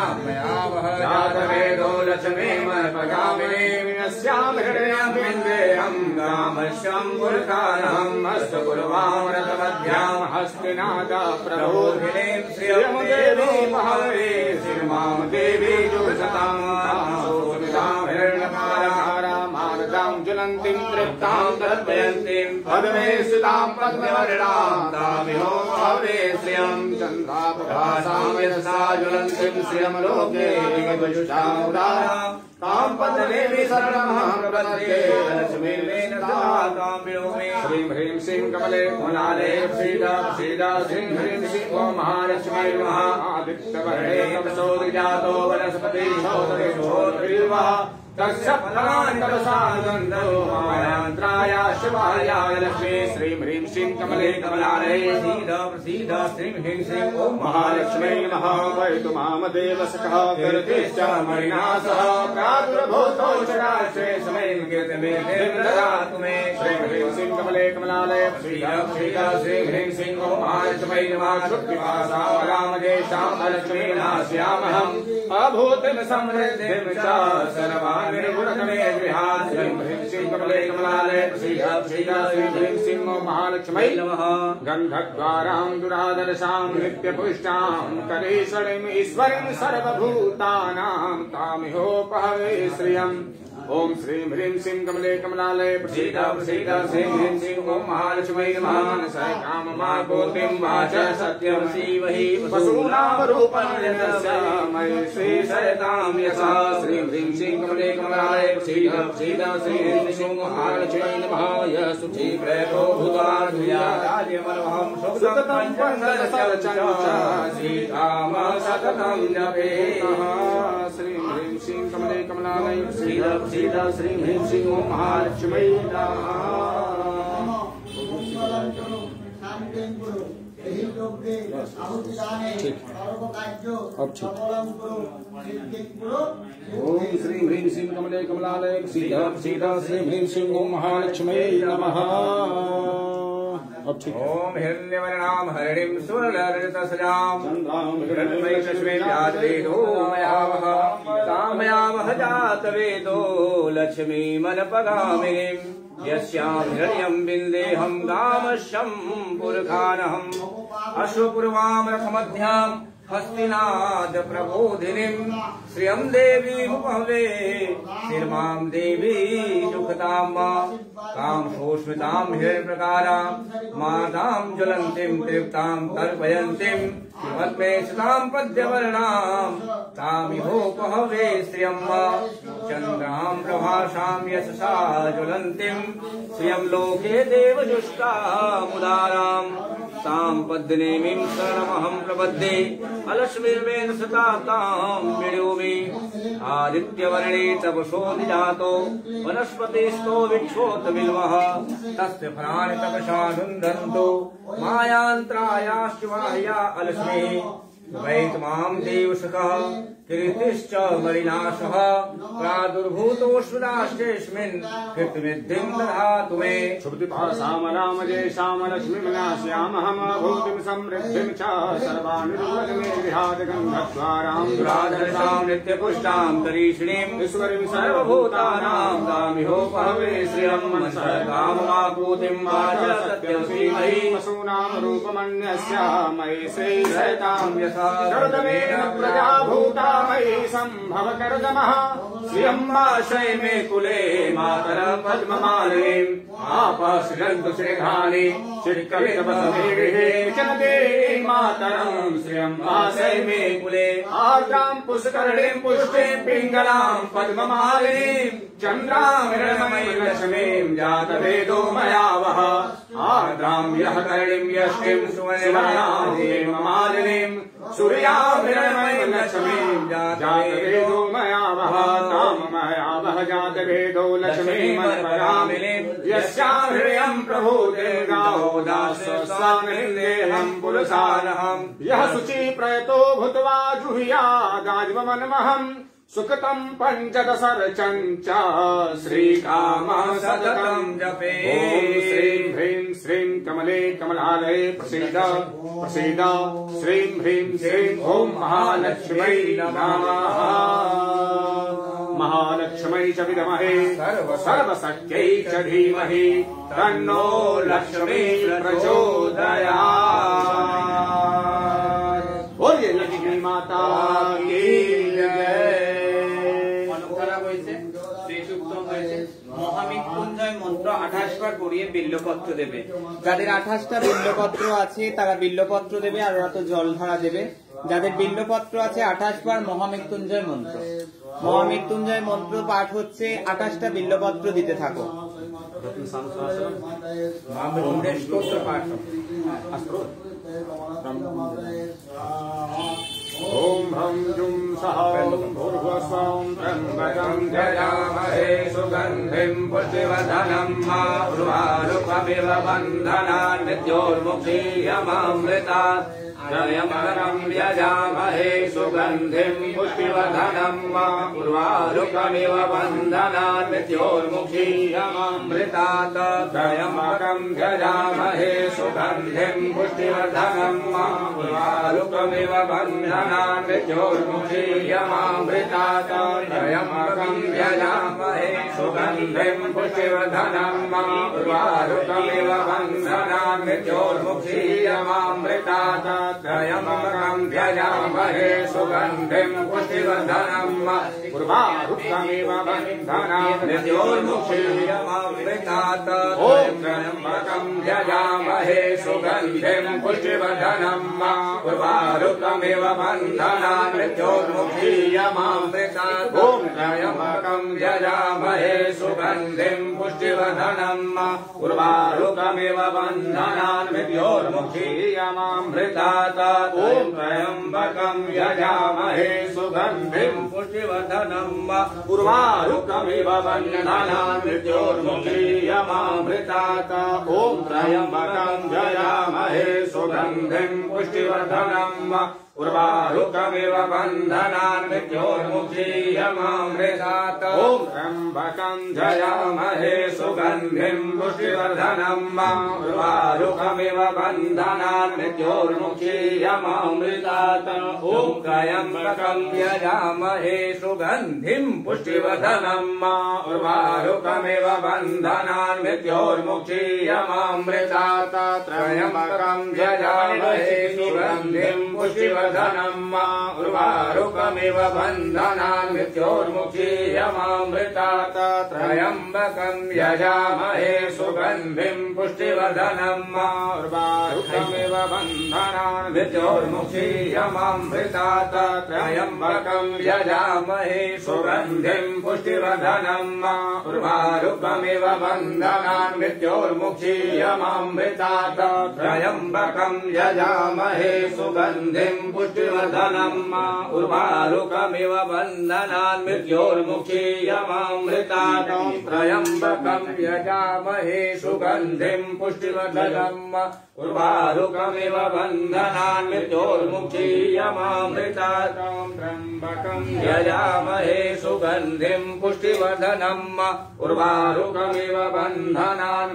जातवेदो लक्ष्मीमर्पगामिनीं यस्यां हृदयं विन्देयं रामस्यं पुरकानहम् हस्तपुरवामरतमध्यां हस्तिनादा प्रबोधिनीं श्रियं देवी महावे श्रीमां देवी जुषतां सोमितां हिरण्यमालाहारां मानदां ज्वलन्तीं तृप्तां तर्पयन्तीं पद्मे स्थितां पद्मवर्णां तामिहो भावे श्रियं चन्द्राप्रभासां यशसा ज्वलन्तीं श्रियं लोके विदुष्टामुदारां तां पद्मदेवी शरणमहं प्रपद्ये लक्ष्मीं मे नतां विलोमे श्रीं ह्रीं श्रीं कमले कमलालये सीधा सीधा श्रीं ह्रीं श्रीं ओं महालक्ष्म्यै नमः आदित्यवर्णे तपसोऽभिजातो वनस्पतिशोतविश्वोतविल्वः तस्य फलानि तपसानुनन्दतो मायान्त्राय शिवाय लक्ष्मी श्रीं ह्रीं श्रीं कमले कमलालये सीधा प्रसीदा श्रीं ह्रीं श्रीं ओं महालक्ष्म्यै नमः वैतुमामदेव सखा करतेश्च मणिना सह प्रादुर्भूतोषणाश्रे समयं कीर्तिमेघेन ददातु मे श्रीं ह्रीं श्रीं कमले कमलालये सीधा प्रसीदा श्रीं ह्रीं श्रीं ओं महालक्ष्म्यै नमः शुक्रिमासामलामदेशां लक्ष्मीं नास्यामहम् अभूतिं समृद्धिं च सर्वान् निर्गुणकमे गृहात् श्रीं ह्रीं श्रीं कमले कमलालये सीधा सीधा श्रीं ह्रीं श्रीं ओं महालक्ष्म्यै नमः गन्धद्वारां दुरादर्शां नित्यपुष्टां करेशणीं ईश्वरीं सर्वभूतानां तामिहोपहवे श्रियं ओम श्रीं ह्रीं श्रीं कमले कमलालये प्रसीद प्रसीद श्रीं ह्रीं श्रीं ओम महालक्ष्मी नमः मनसा काममागोतिं वाच सत्यं शिवहि पशूनां रूपं यस्यामय श्री सयतां यसा श्रीं ह्रीं श्रीं कमले कमलालये प्रसीद प्रसीद श्रीं ह्रीं श्रीं महालक्ष्मी नमः यस्तुति प्रेतो भूताद्यामलहं सुखदं पंचदशरचं श्रीकाम सततं जपेतः श्रीं ह्रीं श्रीं कमले कमलालये प्रसीद प्रसीद श्रीं ह्रीं श्रीं ओम महालक्ष्मी नमः ओम श्रीं ह्रीं श्रीं कमले कमलालये प्रसीद प्रसीद श्रीं ह्रीं श्रीं ओम महालक्ष्मी नमः। ओम हिरण्यवर्णां हरिणीं सुरललितसजां चन्द्रां मयावह कामयावह जातवेदो लक्ष्मीमनपगामिनीं यस्यां हिरण्यं बिन्देहं गामश्यं पुरखानहम् अश्वपूर्वां रथमध्यां हस्तिनाद प्रबोधिनीं श्रियं देवीमुपहवे शिरमां देवी सुखतां तां शोष्मितां हिरण्यप्रकारां मातां ज्वलन्तीं तृप्तां तर्पयन्तीं पद्मे सुतां पद्यवर्णां तामिहोपहवे श्रियं चन्द्रां प्रभासां यशसा ज्वलन्तीं श्रियं लोके देवजुष्टामुदारां तां पद्मनेमीं शरणमहं प्रपद्ये अलक्ष्मीर्वेण सता तां विडोमि आदित्यवर्णे तपसो निजातो वनस्पतिस्थो विक्षोत बिल्वः तस्य फलानि तपसा रुन्धन्तो मायान्त्रायाश्च वाह्या अलक्ष्मीः वैतमां देवसखः कीर्तिश्च मरिनाशः प्रादुर्भूतोऽश्वदाश्चेऽस्मिन् कीर्तिमिद्धिं दधातु मे शुभदिपासामरामजेशामलक्ष्मीमनाश्यामहमभूतिं समृद्धिं च सर्वानिर्वलमे विहादगन्धद्वारां दुराधर्षां नित्यपुष्टां तरीषिणीं ईश्वरीं सर्वभूतानां दामिहोपहवे श्रियं मनसः काममापूतिं वाच सत्यं श्रीमयी पशूनां रूपमन्यस्यामयि श्रीसयतां यथा कर्दमेन प्रजाभूता मयि सम्भव कर्दमः श्रियम्बाशय मे कुले मातर पद्ममालिनीं आपश्रियन्तु श्रीघानि चित्कलितपसमेः चनदे मातरं श्रियम्बाशय मे कुले आर्द्रां पुष्करणीं पुष्टिं पिङ्गलां पद्ममालिनीं चन्द्रां हिरण्मयीं लक्ष्मीं जातवेदो मयावह आर्द्रां यः करणीं यष्टिं सुवर्णां हेममालिनीं सूर्यां हिरण्मयीं लक्ष्मीं जातवेदो मयावह तां मयावह जातवेदो लक्ष्मीमनपगामिनीं यस्यां हृदयं प्रभूतिं गावो दासस्वामिन्देहं पुरुषानहं यः शुचि प्रयतो भूत्वा जुहुयादाज्वमन्महम् सुखतं पञ्चदशरचं च श्रीकामः सततं जपेत्। ॐ श्रीं ह्रीं श्रीं कमले कमलालये प्रसीद प्रसीद श्रीं ह्रीं श्रीं ॐ महालक्ष्मै नमः महालक्ष्मै च विद्महे सर्वशक्त्यै च धीमहि तन्नो लक्ष्मी प्रचोदयात्। बोलिए लक्ष्मी माता की মহামৃত্যুঞ্জয় মন্ত্র 28 বার পড়িয়ে বিল্লপত্র দেবে। যাদের 28টা বিল্লপত্র আছে তারা বিল্লপত্র দেবে আর ওরা তো জল ধারা দেবে। যাদের বিল্লপত্র আছে 28 বার মহামৃত্যুঞ্জয় মন্ত্র। মহামৃত্যুঞ্জয় মন্ত্র পাঠ হচ্ছে 28টা বিল্লপত্র দিতে থাকো। ओम भं जुं सः भूर्भुवस्वं त्र्यम्बकं यजामहे सुगन्धिं पुष्टिवर्धनं उर्वारुकमिव बन्धनान् मृत्योर्मुक्षीयमामृतात् जयमगरं यजामहे सुगन्धिं पुष्टिवर्धनं उर्वारुकमिव बन्धनान् मृत्योर्मुक्षीयमामृतात् जयमगरं यजामहे सुगन्धिं पुष्टिवर्धनं उर्वारुकमिव बन्धनान् मृत्योर्मुक्षीयमामृतात् जयमगं यजामहे सुगन्धिं पुष्टिवर्धनं उर्वारुकमिव बन्धनान् मृत्योर्मुक्षीयमामृतात् त्र्यम्बकं यजामहे सुगन्धिं पुष्टिवर्धनम् उर्वारुकमिव बन्धनान् मृत्योर्मुक्षीयमामृतात् त्र्यम्बकं यजामहे सुगन्धिं पुष्टिवर्धनम् उर्वारुकमिव बन्धनान् मृत्योर्मुक्षीयमामृतात् त्र्यम्बकं यजामहे सुगन्धिं पुष्टिवर्धनम् उर्वारुकमिव बन्धनान् मृत्योर्मुक्षीयमामृतात् त्र्यम्बकं यजामहे सुगन्धिं पुष्टिवर्धनम् उर्वारुकमिव बन्धनान् मृत्योर्मुक्षीयमामृतात् त्र्यम्बकं यजामहे सुगन्धिं पुष्टिवर्धनम् उर्वारुकमिव बन्धनान् मृत्योर्मुक्षीयमामृतात् त्र्यम्बकं यजामहे सुगन्धिं पुष्टिवर्धनम् उर्वारुकमिव बन्धनान् मृत्योर्मुक्षीयमामृतात् त्र्यम्बकं यजामहे सुगन्धिं पुष्टिवर्धनम् उर्वारुकमिव बन्धनान् मृत्योर्मुक्षीयमामृतात् त्र्यम्बकं यजामहे सुगन्धिं पुष्टिवर्धनम् उर्वारुकमिव बन्धनान् मृत्योर्मुक्षीयमामृतात् त्र्यम्बकं यजामहे सुगन्धिं पुष्टिवर्धनम् उर्वारुकमिव बन्धनान् मृत्योर्मुक्षीयमामृतात् त्र्यम्बकं यजामहे सुगन्धिं पुष्टिवर्धनम् उर्वारुकमिव बन्धनान् मृत्योर्मुक्षीयमामृतात् त्र्यम्बकं यजामहे सुगन्धिं पुष्टिवर्धनम् उर्वारुकमिव बन्धनान् मृत्योर्मुक्षीयमामृतात् त्र्यम्बकं यजामहे सुगन्धिं पुष्टिवर्धनम् उर्वारुकमिव बन्धनान् मृत्योर्मुक्षीयमामृतात् त्र्यम्बकं यजामहे सुगन्धिं पुष्टिवर्धनम् उर्वारुकमिव बन्धनान्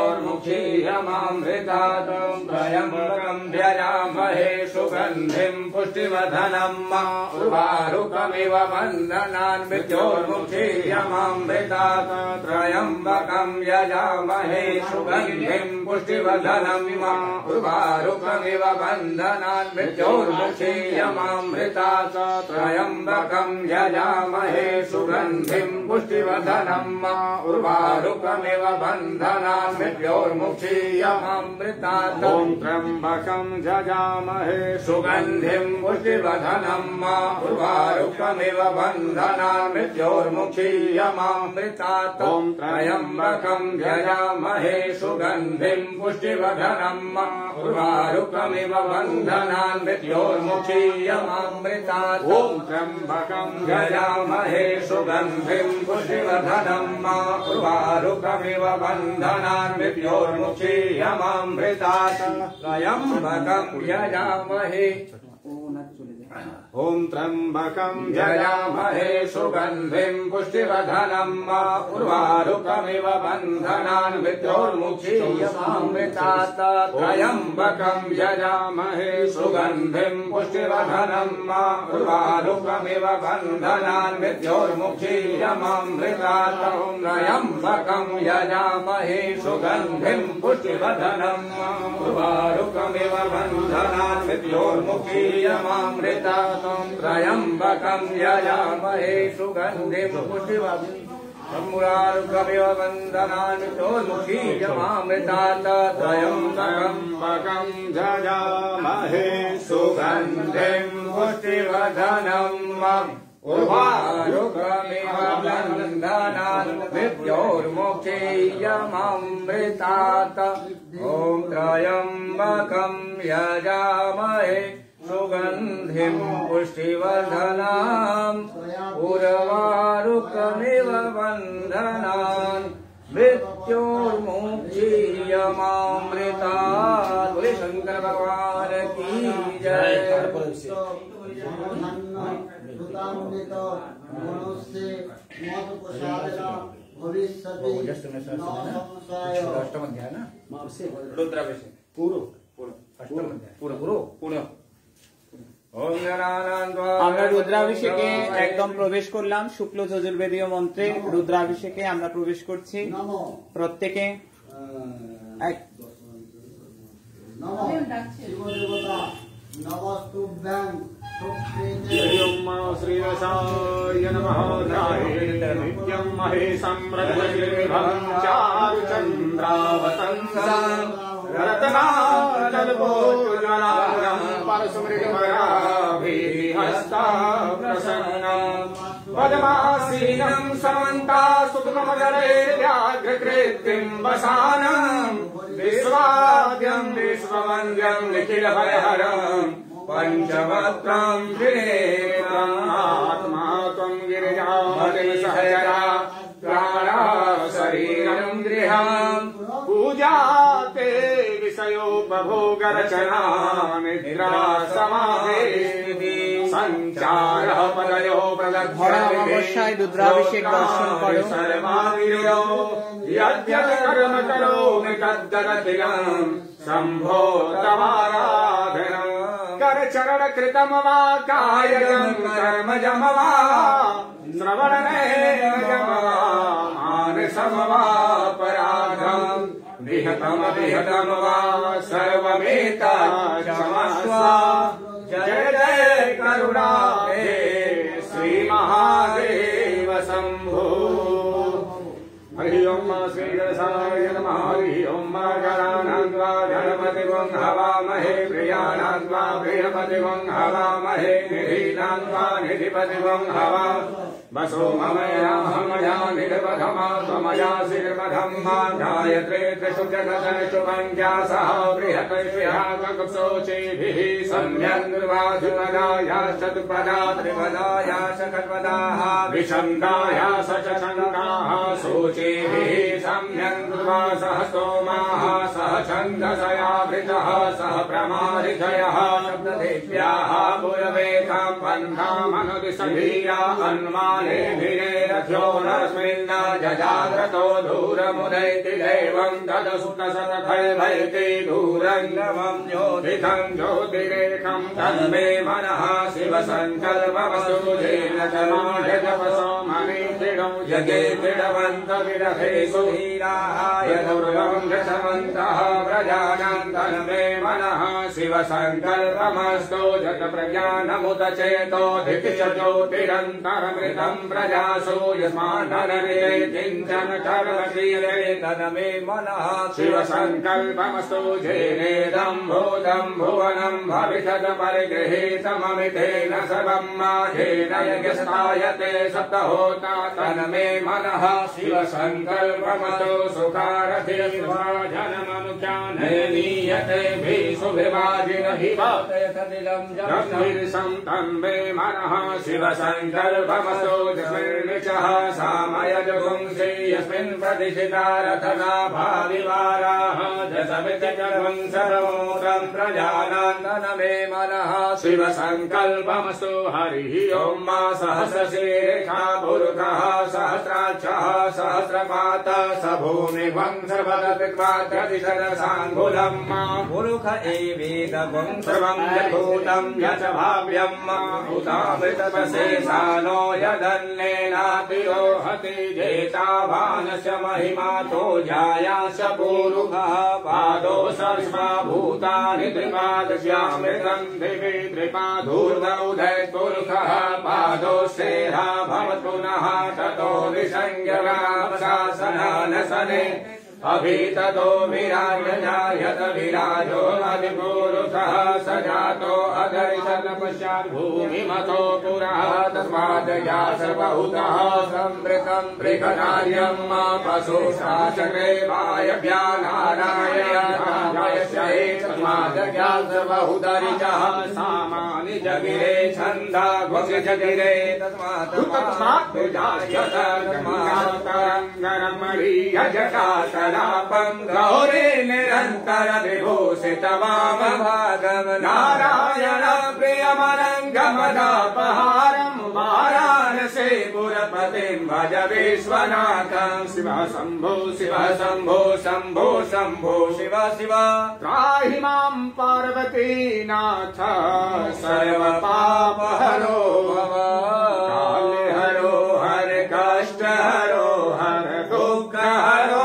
मृत्योर्मुक्षीयमामृतात् त्र्यम्बकं यजामहे सुगन्धिं पुष्टिवर्धनम् उर्वारुकमिव बन्धनान् मृत्योर्मुक्षीयमामृतात् त्र्यम्बकं यजामहे सुगन्धिं पुष्टिवर्धनम् उर्वारुकमिव बन्धनान् मृत्योर्मुक्षीयमामृतात् त्र्यम्बकं यजामहे सुगन्धिं पुष्टिवर्धनम् उर्वारुकमिव बन्धनान् मृत्योर्मुक्षीयमामृतात् त्र्यम्बकं यजामहे सुगन्धिं पुष्टिवर्धनम् उर्वारुकमिव बन्धनान् मृत्योर्मुक्षीयमामृतात् त्र्यम्बकं यजामहे सुगन्धिं पुष्टिवर्धनम् उर्वारुकमिव बन्धनान् मृत्योर्मुक्षीयमामृतात् त्र्यम्बकं यजामहे सुगन्धिं पुष्टिवर्धनम् उर्वारुकमिव बन्धनान् मृत्योर्मुक्षीयमामृतात् त्र्यम्बकं यजामहे ॐ त्र्यम्बकं यजामहे सुगन्धिं पुष्टिवर्धनम् उर्वारुकमिव बन्धनान् मृत्योर्मुक्षीयमामृतात् त्र्यम्बकं यजामहे सुगन्धिं पुष्टिवर्धनम् उर्वारुकमिव बन्धनान् मृत्योर्मुक्षीयमामृतात् त्र्यम्बकं यजामहे सुगन्धिं पुष्टिवर्धनम् उर्वारुकमिव बन्धनान् मृत्योर्मुक्षीयमामृतात् त्र्यम्बकं यजामहे सुगन्धिं पुष्टिवर्धनम् मुरारुकमिव बन्धनान् मृत्योर्मुक्षीयमामृतात् त्र्यम्बकं यजामहे सुगन्धिं पुष्टिवर्धनम् उर्वारुकमिव बन्धनान् मृत्योर्मुक्षीयमामृतात् ॐ त्र्यम्बकं यजामहे सुगन्धिं पुष्टिवर्धनम् उर्वारुकमिव बन्धनान् मृत्योर्मुक्षीयमामृतात्। बोले शंकर भगवान की जय। रुद्राभिषेक पूर्व আমরা রুদ্রাভিষেকে একদম প্রবেশ করলাম। শুক্ল যজুর্বেদীয় মন্ত্রে রুদ্রাভিষেকে আমরা প্রবেশ করছি। প্রত্যেকে नमस्तुभ्यं सुप्रीते ओम श्रीरसाय नमः नित्यं महेशं रघुवीरभवं चारुचन्द्रावतंसं रत्नानलभोज्वलां परसुमृगमराभिहस्ताप्रसन्नं पद्मासीनं समन्तास्तुतमगरैर्व्याघ्रकृतिं वसानं विश्वाद्यं विश्ववन्द्यं निखिलभयहरं पंचवक्त्रं त्रिनेत्रम् आत्मा त्वं गिरिजामतिसहरा प्राणा शरीरं गृहं पूजा ते विषयोपभोगरचना निद्रा समाधि संचारः पदयो অমাবস্যায় রুদ্রাভিষেক দর্শন করো। सर्वाविरो यद्यत् कर्म करोमि तद्ददखिलं शम्भो तवाराधनम् करचरण कृतम वा कायं कर्मजम वा श्रवणनयनजम वा मानसम वा पराधम् विहतम विहतम वा सर्वमेतत्क्षमस्व जय जय करुणाब्धे श्री महादेव शंभो। हरि ओम श्री गणेशाय नमः। हरि ओम गणानान्वा गणपतिं हवामहे प्रियाणान्वा प्रियपतिं हवामहे निधीनान्वा निधिपतिं हवा वसो ममया हमया निर्वधमा त्वमया शिर्वधं मा गायत्रे त्रिशुभजगतशुभङ्ग्या सह बृहत्श्रियाककुशोचिभिः सम्यग् निर्वाधुपदाया चतुपदा त्रिपदाया शकटपदाः विषङ्गाया सचषङ्गाः शोचिभिः सम्यग् निर्वासः स्तोमाः सह छन्दसयावृतः सह प्रमारितयः शब्ददेव्याः पुरवेतां बन्धामनुदिशभीया अन्मा रथ्यो नस्मिन् जजाग्रतो दूरमुदैति देवं ददसुतसतखैर्भयति दूरङ्गमं ज्योतिषं ज्योतिरेकं तन्मे मनः शिवसङ्कल्पमस्तु येन च माढजपसो मणिदृढो जगे दृढवन्तविरथेषु हीराय दुर्गं दशमन्तः व्रजानां तन्मे मनः शिवसङ्कल्पमस्तु जतप्रज्ञानमुत चेतो धिति च ज्योतिरन्तरमृतं प्रजासो यस्मान्नरे किञ्चन कर्म क्रियते तन्मे मनः शिवसङ्कल्पमस्तु जेनेदं भूतं भुवनं भविष्यत् परिगृहीतममितेन सर्वं माघेन यज्ञस्थायते सप्तहोता तन्मे मनः शिवसङ्कल्पमस्तु सुखारथिर्वाजनमनुज्ञाने नीयते भीषुभिवाजिनहि गम्भीरं तन्मे मनः शिवसङ्कल्पमस्तु जस्मिन्निचः सामयजगुंसि यस्मिन् प्रतिष्ठिता रथना भाविवाराः दशविधजगं सर्वोत्रं प्रजानान् तन्मे मनः शिवसङ्कल्पमस्तु हरिः ओम सहस्रशीर्षा पुरुषः सहस्राक्षः सहस्रपातः स भूमिभं सर्वदतिर्वाद्रदिशदशाङ्गुलं पुरुष एवेदं सर्वं यद्भूतं यच भाव्यं भूतामृतशेषानो यदन्नेनातिरोहति जेतावानस्य महिमा तो जायास पूरुषः पादो सर्वभूतानि त्रिपादस्यामृतं दिवि त्रिपादूर्धौधे पुरुषः पादो सेहा भवत् पुनः ततो विसंज्ञाशासनानसने अभिततो विराजयायत विराजो अधिपुरुषः स जातो अदर्शन पश्चात् भूमिमतो पुरः तस्मादया सर्वभूतः संवृतं बृहदार्यं पशुशासके वायव्यानारायणाय तस्मादया सर्वभूतरिचः सामानि जगिरे छन्दा घोष जगिरे तस्मात् जटाशलापं गौरे निरन्तर विभूषित वामभागं नारायण प्रियमरङ्गमदापहारं वाराणसी पुरपतिं भज विश्वनाथं शिव शम्भो शिव शम्भो शम्भो शम्भो शिव शिव त्राहि मां पार्वतीनाथ सर्वपापहरो भव कालहरो हर कष्ट हरो हर दुःख हरो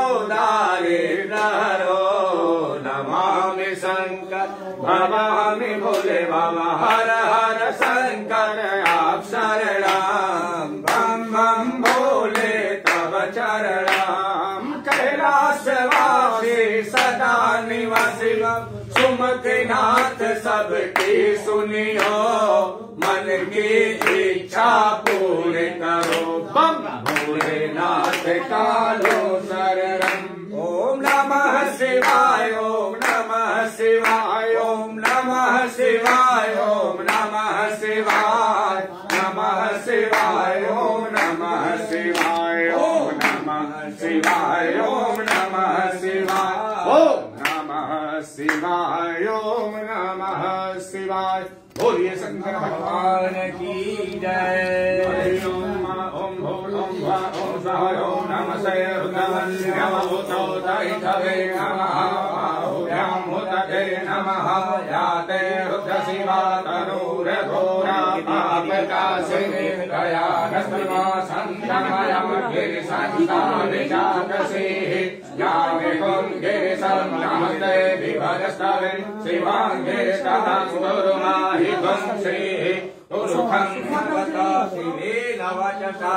दारिद्र्य हरो नमामि शङ्कर भवामि भोले शिवम हर हर शंकर आप शरणम बम बम भोले तब चरणम कैलाशवासी सदा निवासी सुमतिनाथ सबकी सुनियो मन की इच्छा पूरी करो बम भोलेनाथ कालो शरणम ओम नमः शिवाय ओम नमः शिवाय ओम नमः शिवाय ओम नमः शिवाय नमः शिवाय ओम नमः शिवाय ओम नमः शिवाय ओम नमः शिवाय ओम नमः शिवाय ओम नमः शिवाय बोलिए शंकर भगवान की जय ओम ओम भोल ओम भा ओम स्वाहा ओम नमः रुद्रवन्द्यमभूतोदयितवे नमः बाहुभ्यां हुतये नमः याते रुद्र शिवा तनूरघोरा पापकाशिनी दयानस्त्रिमा सन्तमयं गिरिसन्तानिजातसेः यामेकं गिरिशं नमस्ते विभजस्तवेन् शिवाङ्गिरिष्टं गुरुमाहि वंशेः पुरुषं भवतासि नवचसा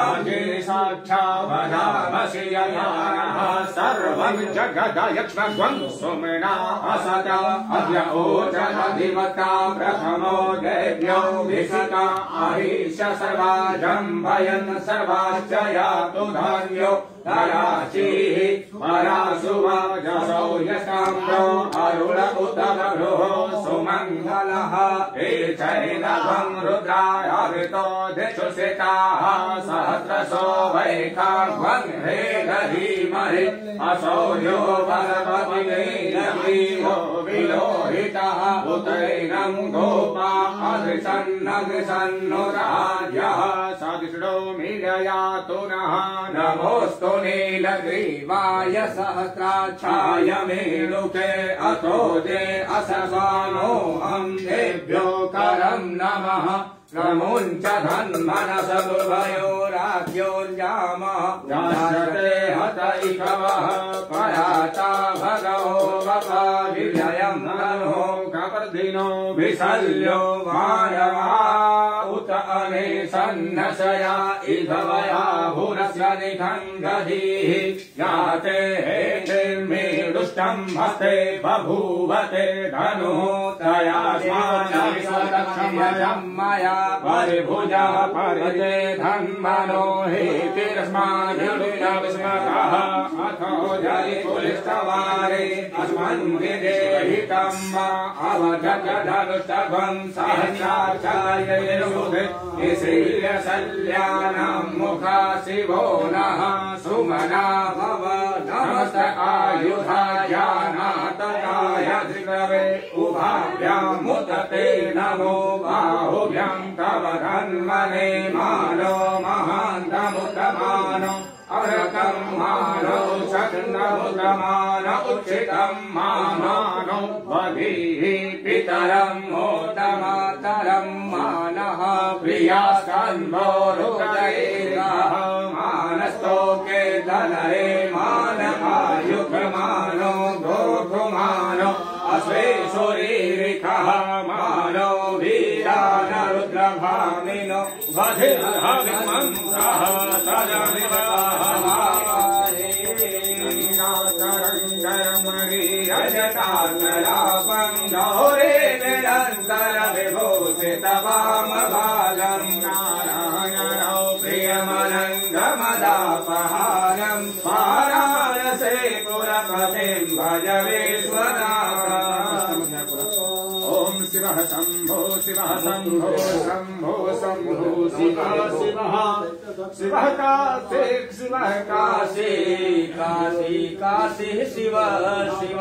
साक्षावधामसि ययानः सर्वं जगदयक्ष्मध्वं सुमना असता अद्य ओचनधिवता प्रथमो देव्यो भिषिता आहिष सर्वाजम्भयन् सर्वाश्च यातु धान्यो दराचिः परासुवाजसौ यशाम्यो अरुण उतमभ्रो सुमङ्गलः चैनभं रुद्रायावृतो दिक्षुषिताः सहस्रशो वैकाग्वं हे धीमहि असौर्यो परमविनीयो विलोहितः उतैनं गोपा अदृशन्नदृशन्नुराज्यः सदृष्टो मीलयातु नः नमोऽस्तु नीलग्रीवाय सहस्राक्षाय मेलुके अतो जे अससानो देभ्यो करं नमः प्रमुञ्च धन्मनस दुर्भयोराज्योर्जामः जायते हत इकवः पराता भगवो वपा विजयं ननो कपर्दिनो विशल्यो मानवा उत अनेसन्नशया इधवया भुरस्य निखङ्गधीः याते हेतिर्मीडुष्टं हस्ते बभूवते धनुः तया स्वानविस्वदक्षमयं मया परिभुजा परिते धन्मनो हेतिरस्माभिर्विस्मतः अथो जलिपुलिस्तवारे अस्मन्विदेहितं अवजगधनुष्टभं सहस्राचार्ययुधे श्रीयशल्यानां मुखा शिवो नः सुमना भव नमस्त आयुधायानातताय धृतवे उभाभ्यामुदते नमो बाहुभ्यां तव धन्मने मानो महान्तमुतमानो अरकं मानो शक्नमुतमान उच्चितं मानो वधीः पितरं मोदमातरं मानः प्रियास्कन्धो हृदयेः मानस्तोके दलये मानहायुक्मानो गोधुमानो अश्वेश्वरीरिखः मानो वीरानरुद्रभामिनो वधिर्हविमन्त्रः तदनिवाहमारङ्गमरीयजटातरापङ्गौरे निरन्तर विभूषित वामभागं नारायणौ प्रियमनङ्गमदापहारं वाराणसे पुरपतिं भज विश्वनाथम् ओम शिवः शंभो शिवः शंभो शंभो शंभो शिवः शिवः शिवः काशी शिवः काशी काशी काशी शिव शिव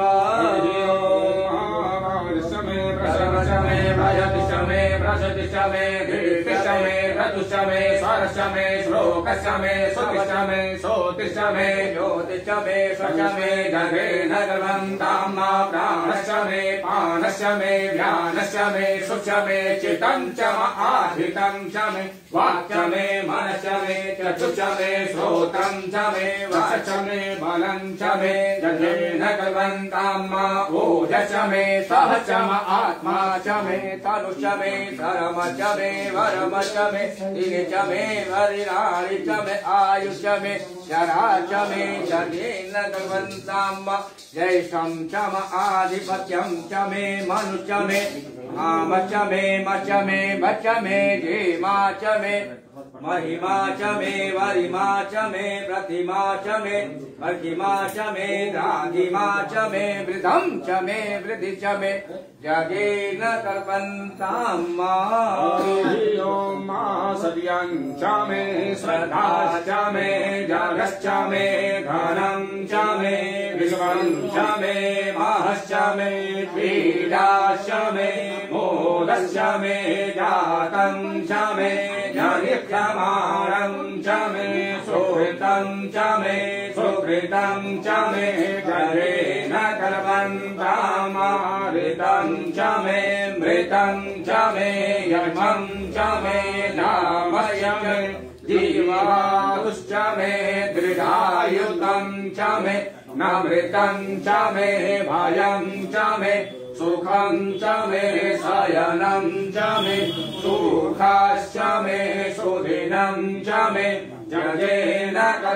शमे भयति शमे भ्रशति शमे मे ऋतुश्च मे स्वरश्च मे श्लोकश्च मे सुतिश्च मे सोतिश्च मे ज्योतिश्च मे स्वश्च मे गर्भे न गर्भन्तां मा प्राणश्च मे पानश्च मे व्यानश्च मे शुच मे चित्तं च आधितं च मे वाक्च मे मनश्च मे चक्षुश्च मे श्रोत्रं च मे वाच मे बलं च मे गर्भे न गर्भन्तां मा ओजश्च मे सहश्च म आत्मा च मे तनुश्च मे धर्मश्च मे वरमश्च मे च मे वरिराणि च मे आयुष्च मे शरा च मे जगेन गर्भन्तां मा जैषं च म आधिपत्यं च मे मनुश्च मे आमश्च मे मच मे बच मे जेमा च मे महिमा च मे वरिमा च मे प्रतिमा च मे प्रतिमा च मे राधिमा च मे वृद्धं च मे वृद्धि च मे जगेन कल्पन्तां मा ओम मा सत्यं च मे श्रद्धाश्च मे जागश्च मे धनं च मे विश्वं च मे महश्च मे पीडाश्च मे मोदश्च मे जातं च मे जनिक्षमाणं च मे सुहृतं च मे सुकृतं च मे जरेण कल्पन्तामारितं च मे मृतं च मे यमं च मे नामय मे जीवातुश्च मे दृढायुतं च मे नामृतं च मे भयं च मे सुखं च मे शयनं च मे सुखाश्च मे सुदिनं च मे जगेन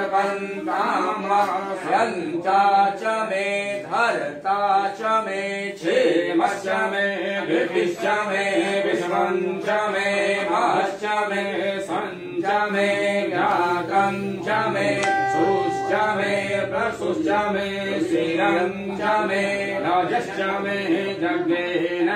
कल्पन्तां च मे धर्ता च मे क्षेमश्च मे वृद्धिश्च मे विश्वं च मे महश्च मे सञ्च मे ज्ञातं च मे सुश्च मे प्रसुश्च मे श्रियं च मे राजश्च मे जगेन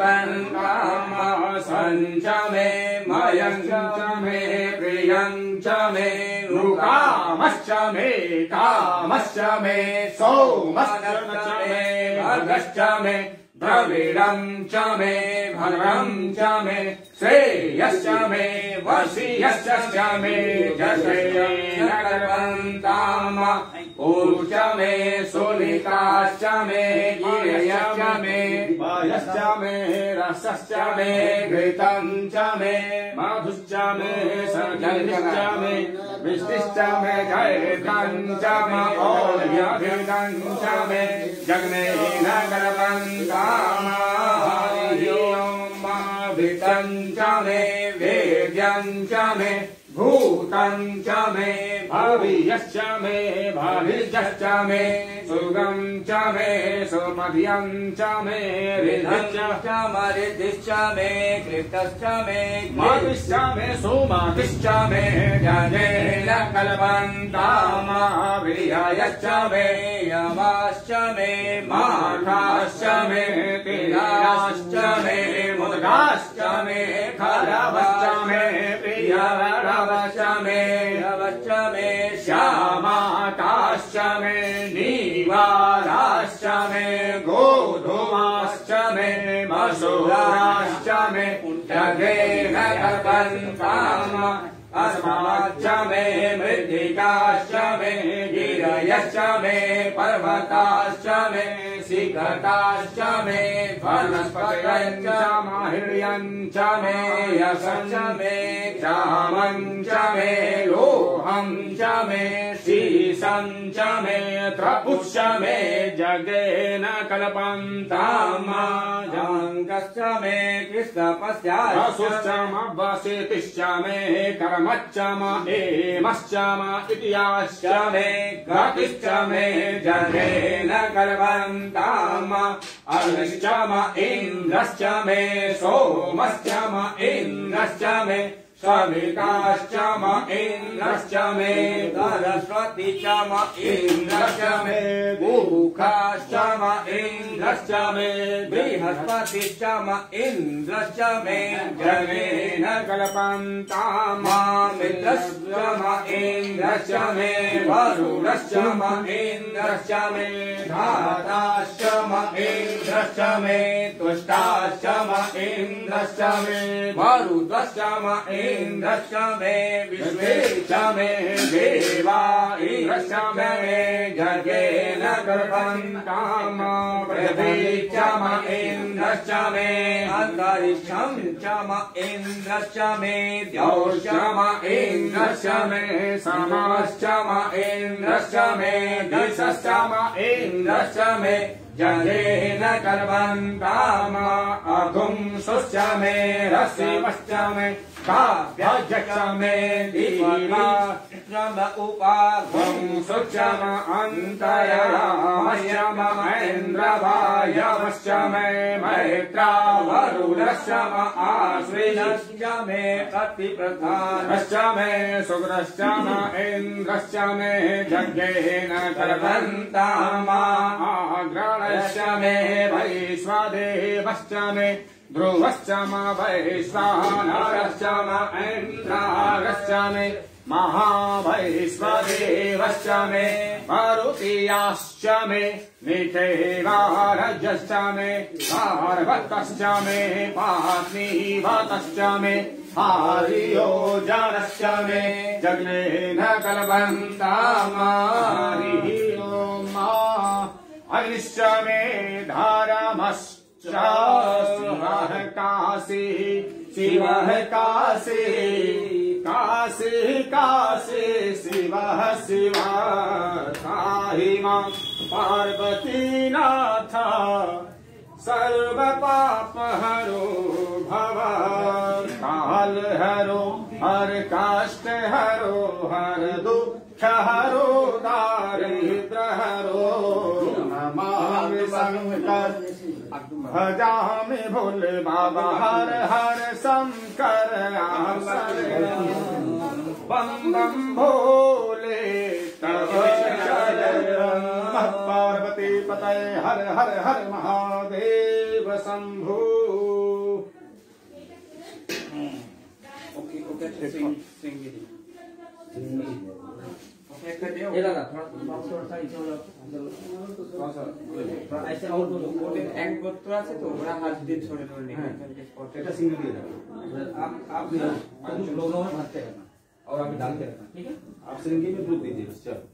कल्पन्तां सञ्च मे मयं च मे प्रियं च मे कामश्च मे कामश्च मे सोमश्च मे भर्गश्च मे द्रविडं च मे भद्रं च मे श्रेयश्च मे वशीयश्च मे जगेन कल्पन्तां ऊर्च मे सुलिताश्च मे गिरयश्च मे वायश्च मे रसश्च मे घृतं च मे मधुश्च मे सजनिश्च मे वृष्टिश्च मे जयतं च मे और्यभिदं च मे जगनेन कल्पन्तां हरि ओम भृतं च मे वेद्यं च मे भूतं च मे भविष्यश्च मे भविष्यश्च मे सुगं च मे सुमध्यं च मे रिद्धश्च मरिद्धिश्च मे कृतश्च मे मतिश्च मे सुमतिश्च मे जगेन कल्पन्तां वीर्यश्च मे यमाश्च मे माठाश्च मे पीडाश्च मे मुद्गाश्च मे खरवश्च मे प्रियवरवश्च मे रवश्च मे श्यामाटाश्च मे नीवाराश्च मे गोधूमाश्च मे मसूराश्च मे जगेन कल्पन्तां अस्माच्च मे मृत्तिकाश्च मे गिरयश्च मे पर्वताश्च मे शिखताश्च मे वनस्पतयश्च माहिर्यञ्च मे यशश्च मे क्षामं च मे लोहं च मे शीशं च मे त्रपुश्च मे जगेन कल्पन्तां जाङ्गश्च मे कृष्णपस्याश्च वसितिश्च मे कर्मच्च म एमश्च म इतिहाश्च मे गतिश्च मे जगेन कल्पन्तां अग्निश्च म इन्द्रश्च मे सोमश्च म इन्द्रश्च मे सविताश्च म इन्द्रश्च मे सरस्वती च म इन्द्रश्च मे बुखाश्च म इन्द्रश्च मे बृहस्पतिश्च म इन्द्रश्च मे जगेन कल्पन्तां मित्रश्च म इन्द्रश्च मे वरुणश्च म इन्द्रश्च मे धाताश्च म इन्द्रश्च मे तुष्टाश्च म इन्द्रश्च मे मरुतश्च म इंद्रश्च मे विश्वे च मे देवा इंद्रश्च मे जगेन गर्भन्ताम पृथ्वी च म इंद्रश्च मे अन्तरिक्षं च म इंद्रश्च मे द्यौश्च म इंद्रश्च मे समाश्च म इंद्रश्च मे दिशश्च म इंद्रश्च मे जगेन गर्भन्ताम अघुंसुश्च मे रसिमश्च मे काव्यश्च मे दीवाश्च उपाघुंसुश्च म अन्तरामश्च म इन्द्रवायवश्च मे मैत्रावरुणश्च म आश्विनश्च मे प्रतिप्रधानश्च मे सुग्रश्च म इन्द्रश्च मे यज्ञेन गर्भन्ताम आग्रणश्च मे वैश्वदेवश्च मे ध्रुवश्च म वैश्वानरश्च म इन्द्रागश्च मे महावैश्वदेवश्च मे मरुतीयाश्च मे निषेवारजश्च मे पार्वतश्च मे पार्थिवतश्च मे आर्योजनश्च मे जग्नेन कल्पन्ताम हरिः ओम् अग्निश्च मे धारमश्च शिवः काशी शिवः काशी काशी काशी शिवः शिवः पाहि मां पार्वतीनाथ सर्वपापहरो भव कालहरो हर काष्ठ हरो हर दुःख हरो दारिद्र्य नमामि शंकर भजामि भोले बाबा हर हर शंकर बम बम भोले तब पार्वती पतये हर हर हर महादेव शंभो। ऐसे और एक गोत्र আছে তো ওরা হাত দিয়ে ছড়ে ছড়ে নিয়ে এটা सिंगल দিয়ে देना आप लोगों में भरते रहना और आप डालते रहना ठीक है आप सिंगल में दूध दीजिए बस चलो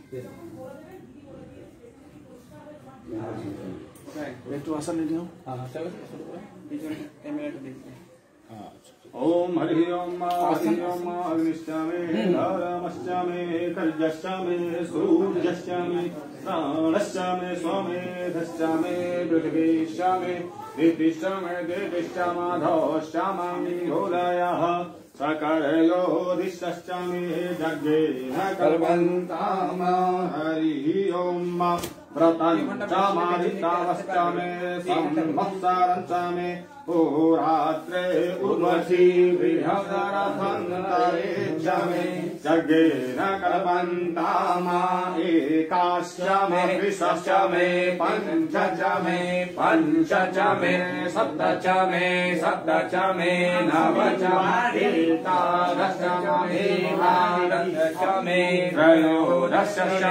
একটু আসান নিয়ে নাও हां चलो পিছনে ক্যামেরাটা দেখতে ओम हरि ओम अग्निश्च मे धर्मश्च मे कर्जश्च मे सूर्यश्च मे प्राणश्च मे स्वमेधश्च मे पृथिवीश्च मे दितिश्च मे देविश्च माधवश्च मंगोलयः सकलयोधिश्च मे यज्ञेन कर्मन्ताम हरिः ओम् व्रतञ्च मादितावश्च मे संवत्सरञ्च मे होरात्रे उर्वशी बृहदरथन्तरे च मे यज्ञेन कर्मन्ताम एकाश्च मे विशश्च मे पञ्च च मे सप्त च मे नव च एकादश च मे द्वादश च मे त्रयोदश च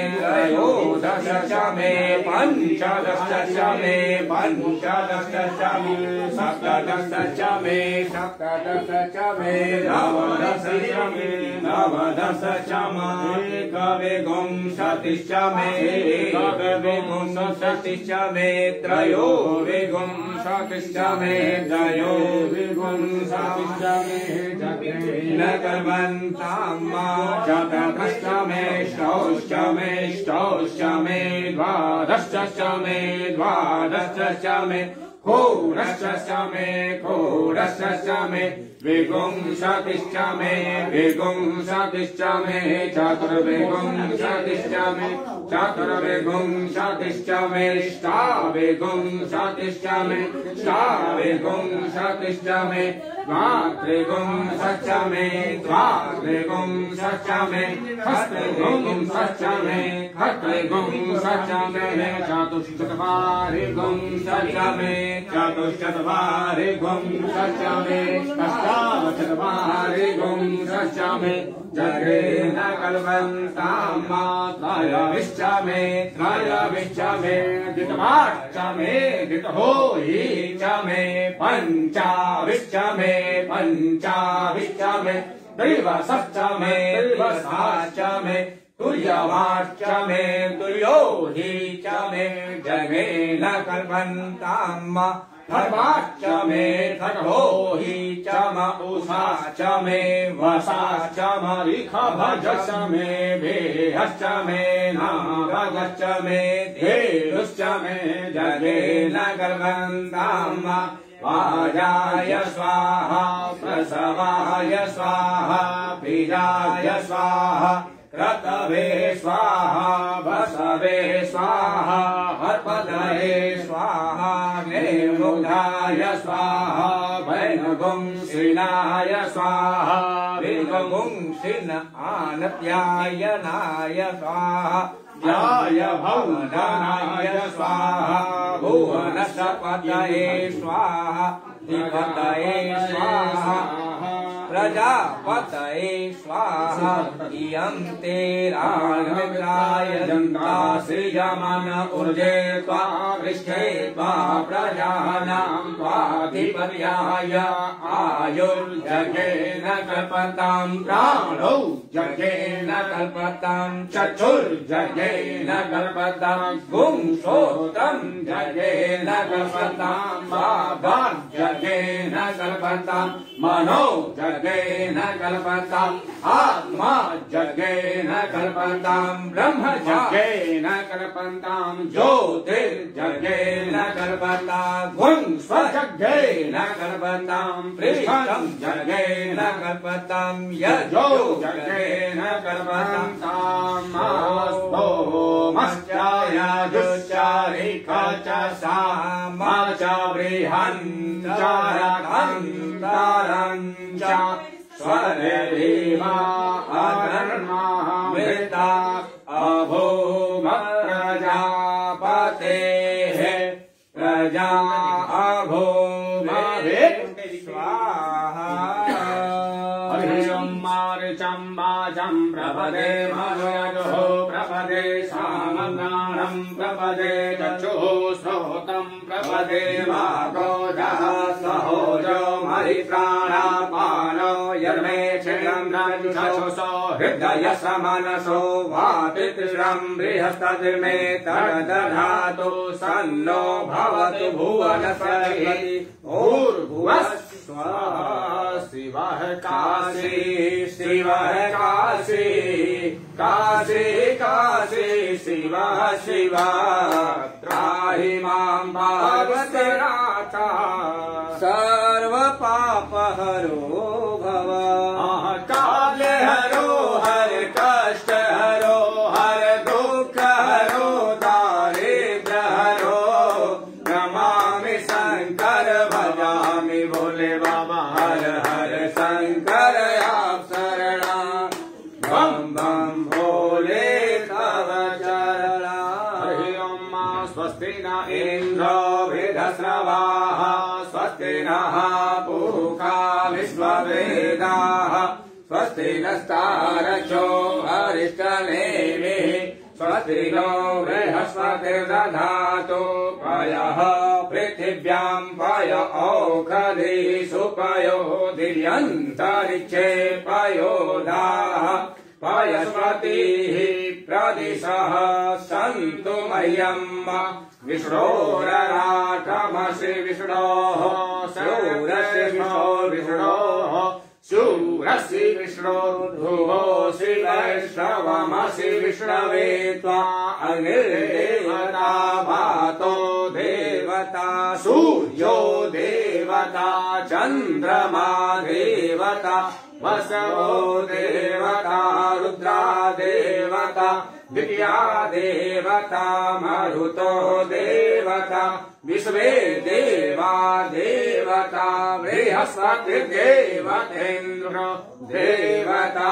मे पञ्चदश च मे सप्तदश च मे नवदश च मे एकविंशतिश्च मे एकविंशतिश्च मे त्रयोविंशतिश्च मे त्रयोविंशतिश्च मे जगेन कर्मन्ताम चतुर्दश मे षष्ठ मे द्वादश मे षोडश मे विंशतिश्च मे चतुर्विंशतिश्च मे अष्टाविंशतिश्च मे द्वात्रिंशश्च मे चतुश्चत्वारिंशश्च मे अष्टाविंशश्च मे जगेन कल्पन्ताम त्रयोदश मे त्रयोविश्च मे द्वितमाश्च मे द्वितहोहि च मे पञ्चाविश्च मे पञ्चाविश्च मे त्रैवशश्च मे त्रैवशाश्च मे तुल्यवाश्च मे तुल्योहि च मे जमे न कल्पन्ताम् धर्माश्च मे धर्मोहि च म उषाश्च मे वसाश्च म ऋखभजश्च मे भेहश्च मे नागश्च मे धेनुश्च मे जगे न गर्भन्ताम् वाजाय स्वाहा प्रसवाय स्वाहा बीजाय स्वाहा क्रतवे स्वाहा वसवे स्वाहा हर्पदये स्वाहा निर्मुग्धाय स्वाहा वैनगुंसिनाय स्वाहा वेगगुंसिन आनत्यायनाय स्वाहा याय भवनाय स्वाहा भुवनस्पतये स्वाहा अधिपतये स्वाहा प्रजापतये स्वाहा इयं ते राजमित्राय दन्ता सृजमान ऊर्जे त्वा पृष्ठे त्वा प्रजानां त्वाधिपर्याय आयुर्जगेन कल्पतां प्राणौ जगेन कल्पतां चक्षुर्जगेन कल्पतां गुंश्रोत्रं जगेन कल्पतां वाग्जगेन कल्पतां मनो जगेन कल्पताम् आत्मा जगेन कल्पताम् ब्रह्म जगेन कल्पताम् ज्योतिर्जगेन कल्पताम् स्वजगेन कल्पताम् पृष्ठम् जगेन कल्पताम् यजो जगेन कल्पताम् मश्चायाजुच्चारिका च सामा च बृहन्तारन्तारञ्च स्वरेमा अधर्मामृता अभूम प्रजापतेः प्रजा अभूम स्वाहा मार्चं वाचं प्रपदे मधुयजो प्रपदे सामगानं प्रपदे चक्षुः श्रोतं प्रपदे वागोजः सहोजो हरिप्राणापानो यर्मे क्षयं रक्षसो हृदयस मनसो वातित्रं बृहस्पतिर्मे तदधातु सन्नो भवतु भुवनस्पतिः भूर्भुवः स्वाहा शिवः काशी शिवः काशी काशी काशी शिवः शिवा त्राहि मां पार्वतीनाथ सर्वपापहरो भव कालहरो हर कष्ट हरो हर दुःख हरो दारिद्र हरो नमामि शंकर भजामि भोले बाबा हर हर शंकर आप शरणा बम बम भोले तव चरणा हरि ओम स्वस्ति न इंद्रो वेदस्रवाः स्वस्ति नः पूषा विश्ववेदाः स्वस्ति नस्तारक्षो अरिष्टनेमिः स्वस्ति नो बृहस्पतिर्दधातु पयः पृथिव्यां पय औषधीषु पयो दिव्यन्तरिक्षे पयोदाः पयस्पतिः प्रदिशः सन्तु मह्यम् विष्णोरराटमसि विष्णोः शूरसि विष्णोः शूरसि विष्णो ध्रुवोऽसि वैष्णवमसि विष्णवे त्वा अग्निर्देवता वातो देवता सूर्यो देवता चन्द्रमा देवता वसवो देवता रुद्रा देवता द्वितीया देवता मरुतो देवता विश्वे देवा देवता बृहस्पतिर्देवतेन्द्रो देवता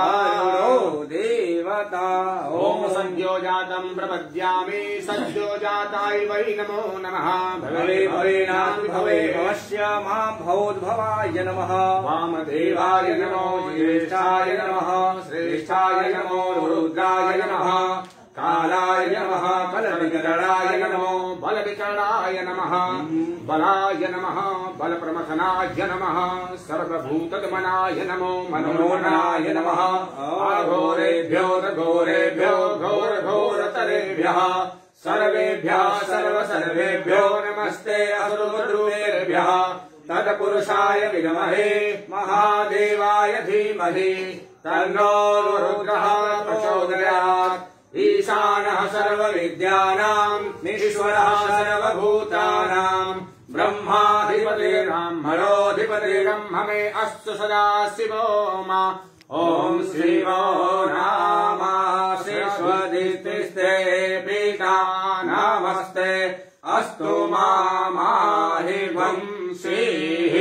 देवता ओम संयोजातं प्रपद्यामि संयोजाताय वै नमो नमः भवे भवेनाथ भवे भवस्य मां भवोद्भवाय नमः वामदेवाय नमो ज्येष्ठाय नमः श्रेष्ठाय नमो रुद्राय नमः काला बलाय नमः बलाय नमः बलप्रमथनाय नमः सर्वभूतदमनाय नमो मनोमनाय नमः अघोरेभ्यो घोरेभ्यो घोर घोरतरेभ्यः सर्वेभ्यः सर्वेभ्यो नमस्ते असुरद्रुवेभ्यः तत्पुरुषाय विद्महे महादेवाय धीमहि तन्नो रुद्रः प्रचोदयात् ईशानः सर्वविद्यानाम् ईश्वरः सर्वभूतानाम् ब्रह्माधिपतिर्ब्रह्मणोऽधिपतिर्ब्रह्म मे अस्तु सदा शिवो मा ॐ शिवो नामा शिश्वदितिस्ते पीता नमस्ते अस्तु माहि वंशीः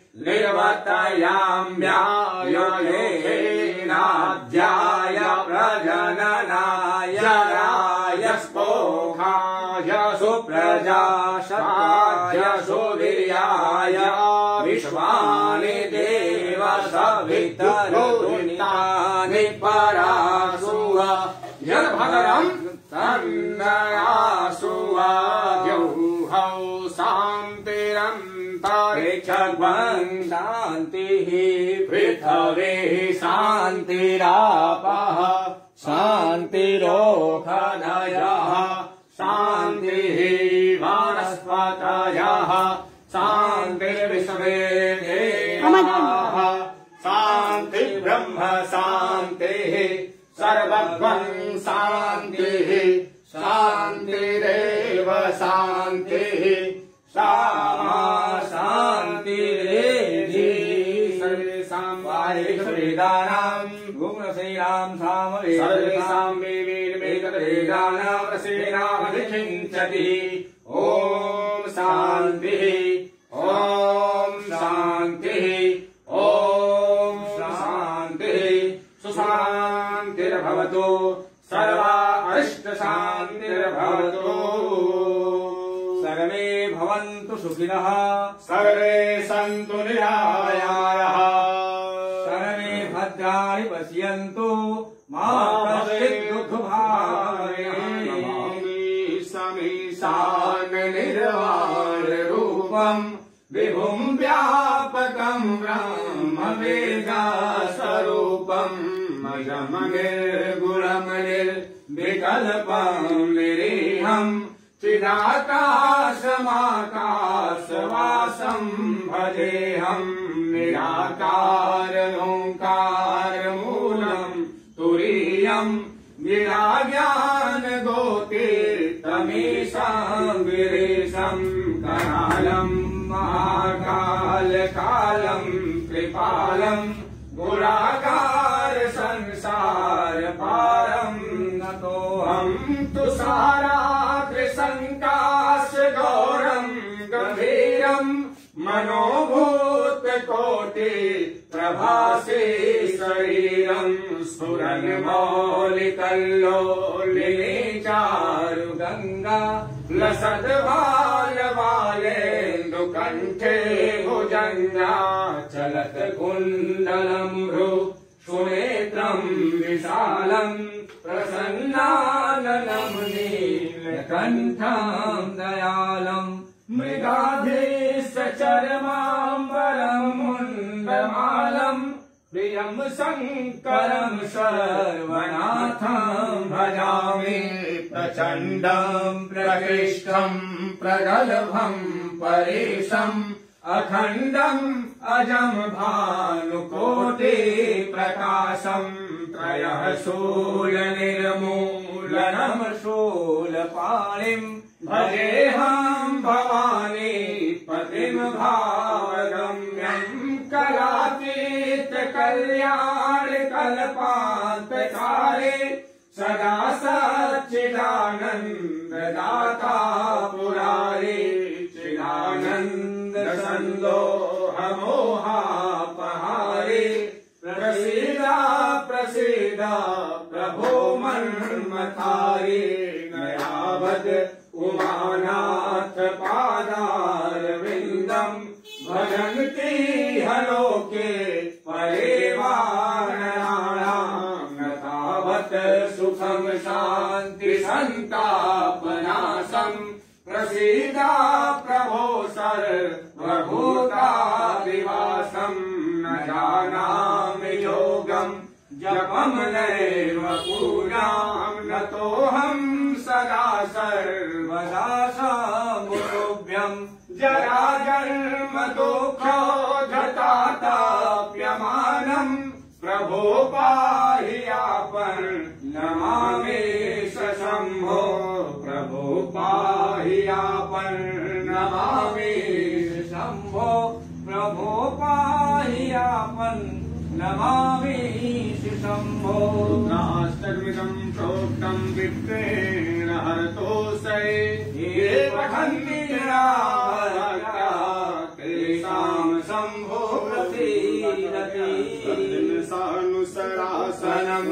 निर्वतयाम्यायोगेनाध्याय प्रजननाय राय स्पोहाय सुप्रजाशताय सुवीर्याय विश्वानि देव सवितरुणितानि परासुव यद्भद्रम् तन्नयासुवा यौहौ शान्तिरन्तरिक्षं शान्तिः पृथिवीः शान्तिरापः शान्तिरोषधयः शान्तिः वनस्पतयः शान्तिर्विश्वे देवाः शान्ति ब्रह्म शान्तिः सर्वगं शान्तिः शान्तिरेव शान्तिः सामा शान्तिरेधि सर्वेषां वायुवेदानां गुणसेनां सामवे सर्वेषां वेदानां रसेनामधिकिञ्चति ॐ शान्तिः ॐ शान्तिः ॐ शान्तिः सुशान्तिर्भवतु सर्वा अष्टशान्तिर्भवतु सर्वे भवन्तु सुखिनः सर्वे सन्तु निरामयाः सर्वे भद्राणि पश्यन्तु मा कश्चित् दुःखभाग् समीशान निर्वाण रूपम् विभुं व्यापकं ब्रह्मवेदा स्वरूपम् मयमनिर्गुणमनिर्विकल्पं निरीहम् चिदाकाशमाकाशवासं भजेऽहं निराकारमोङ्कारमूलं तुरीयम् विराज्ञानगोतीर्थमीशं गिरीशं करालं महाकालकालं कृपालं गुणाकार संसार पारं नतोऽहं तुषाराद्रिसङ्काश गौरं गभीरं मनोभूतकोटि प्रभासे शरीरं स्फुरन्मौलिकल्लोलिनी चारुगङ्गा लसद्बालबालेन्दुकण्ठे भुजङ्गा चलत् कुण्डलं सुनेत्रं विशालं प्रसन्नाननं नीलकण्ठं दयालं मृगाधीशचर्माम्बरं मुण्डमालं प्रियं शङ्करं सर्वनाथं भजामि प्रचण्डं प्रकृष्टं प्रगल्भं परेशम् अखण्डम् अजं भानुकोटि प्रकाशं त्रयः शूलनिर्मूलनं शूलपाणिं भजेऽहं भवानी पतिं भावगम्यं कलातीत कल्याण कल्पान्तकाले सदा सच्चिदानन्द दाता पुरारी चिदानन्द सन्दोहमोहापहारे प्रसीदा प्रसीदा प्रभो मन्मथारे नयावद् उमानाथ पादारविन्दम् भजन्ति हलोके परेवानराणाम् न तावत् सुखं शान्ति सन्तापनाशम् प्रसीदा प्रभो सर्वभूतादिवासं न जानामि योगम् जपं नैव पूजां नतोऽहं सदा सर्वदा शम्भुभ्यं जराजन्म दुःखोद्धताप्यमानम् प्रभो पाहि आपन् नमामि शम्भो प्रभो पाहि आपन् नमामि शम्भो प्रभो पाहि आपन् नमामि शम्भो नाष्टमिदं प्रोक्तं विप्रेण हरतोऽसै ये पठन्ति रामभक्त्या तेषां शम्भो प्रसीदति सानुसरासनं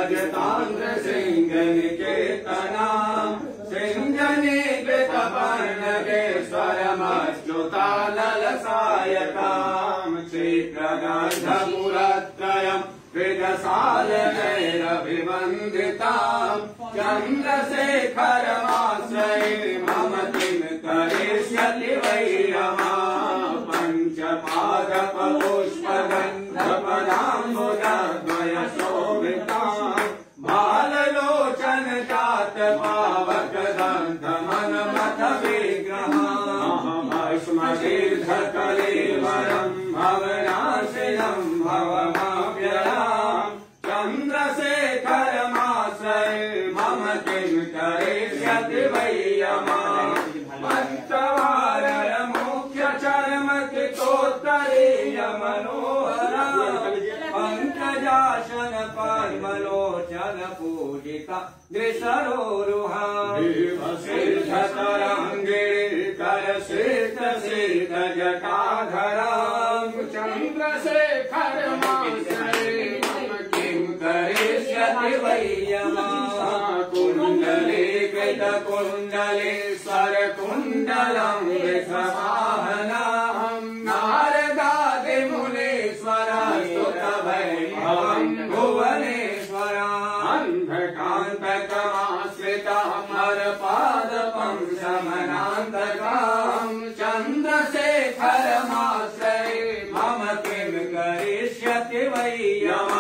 रजतान्द्रसिंहनिकेतना सिंहनिकेतपर्णकेश्वरमच्युतानलसायतां श्रीप्रगन्धपुरत्रयं विदसालनैरभिवन्दितां चन्द्रशेखरमाश्रये मम किं करिष्यति वै रमा पञ्चपादपुष्पगन्धपदाम्बुजद्वयशोभितां बाललोचन चातपावकदन्तमनमथ विग्रहां भस्मतीर्थकलेवरं भवनाशिनं भवमाव्ययाम् चन्द्रशेखरमाश्रये मम किं करिष्यति वै यमा पञ्चवारर मुख्यचर्म कृतोत्तरीय मनोहरा पङ्कजासन पद्मलोचन पूजिता दृशरोरुहा सिद्धतरङ्गिणी करसिद्धसिद्धजटाधरां चन्द्रशेखरमाश्रये मम किं करिष्यति वै यमा कुण्डले कृतकुण्डलेश्वरकुण्डलं वृषवाहनां नारदादिमुनीश्वरस्तुतवैभवं भुवनेश्वराम् अन्धकान्तकमाश्रितामरपादपं शमनान्तकां चन्द्रशेखरमाश्रये मम किं करिष्यति वै यमा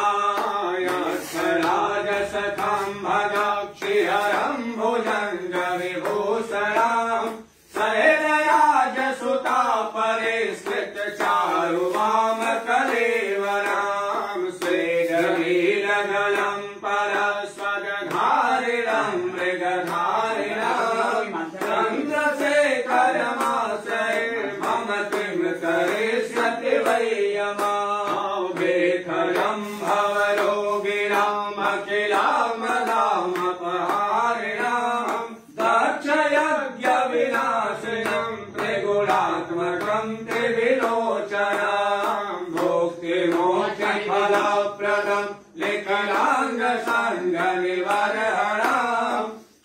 राजसखां भगाक्षिहरं भुजङ्गविभूषणां शैलराजसुता परिष्कृतचारुवामकलेवरां स्वेदवीरगलं परस्वगधारिणं मृगधारिणां चन्द्रशेखरमाश्रये मम किं करिष्यति वै यमा भेखरं भवरोगिणामखिलामदामपहारिणां दक्षयज्ञविनाशिनं त्रिगुणात्मकं त्रिविलोचनां भोक्तिमोक्षफलप्रदं लिखनाङ्गसङ्गनिवर्हणां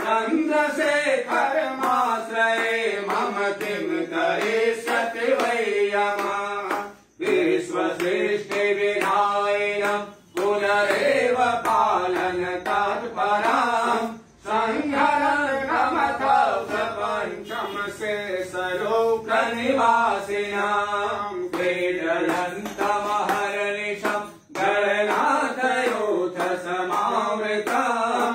चन्द्रशेखरमाश्रये मम किं करिष्यति वै यमा विश्वसृष्टिविधायिनं पुनरेव पालन तत्परां सङ्घरन्नमथ प्रपञ्चं शेषलोकनिवासिनां क्रीडयन्तमहर्निशं गणनाथयोथ समावृतां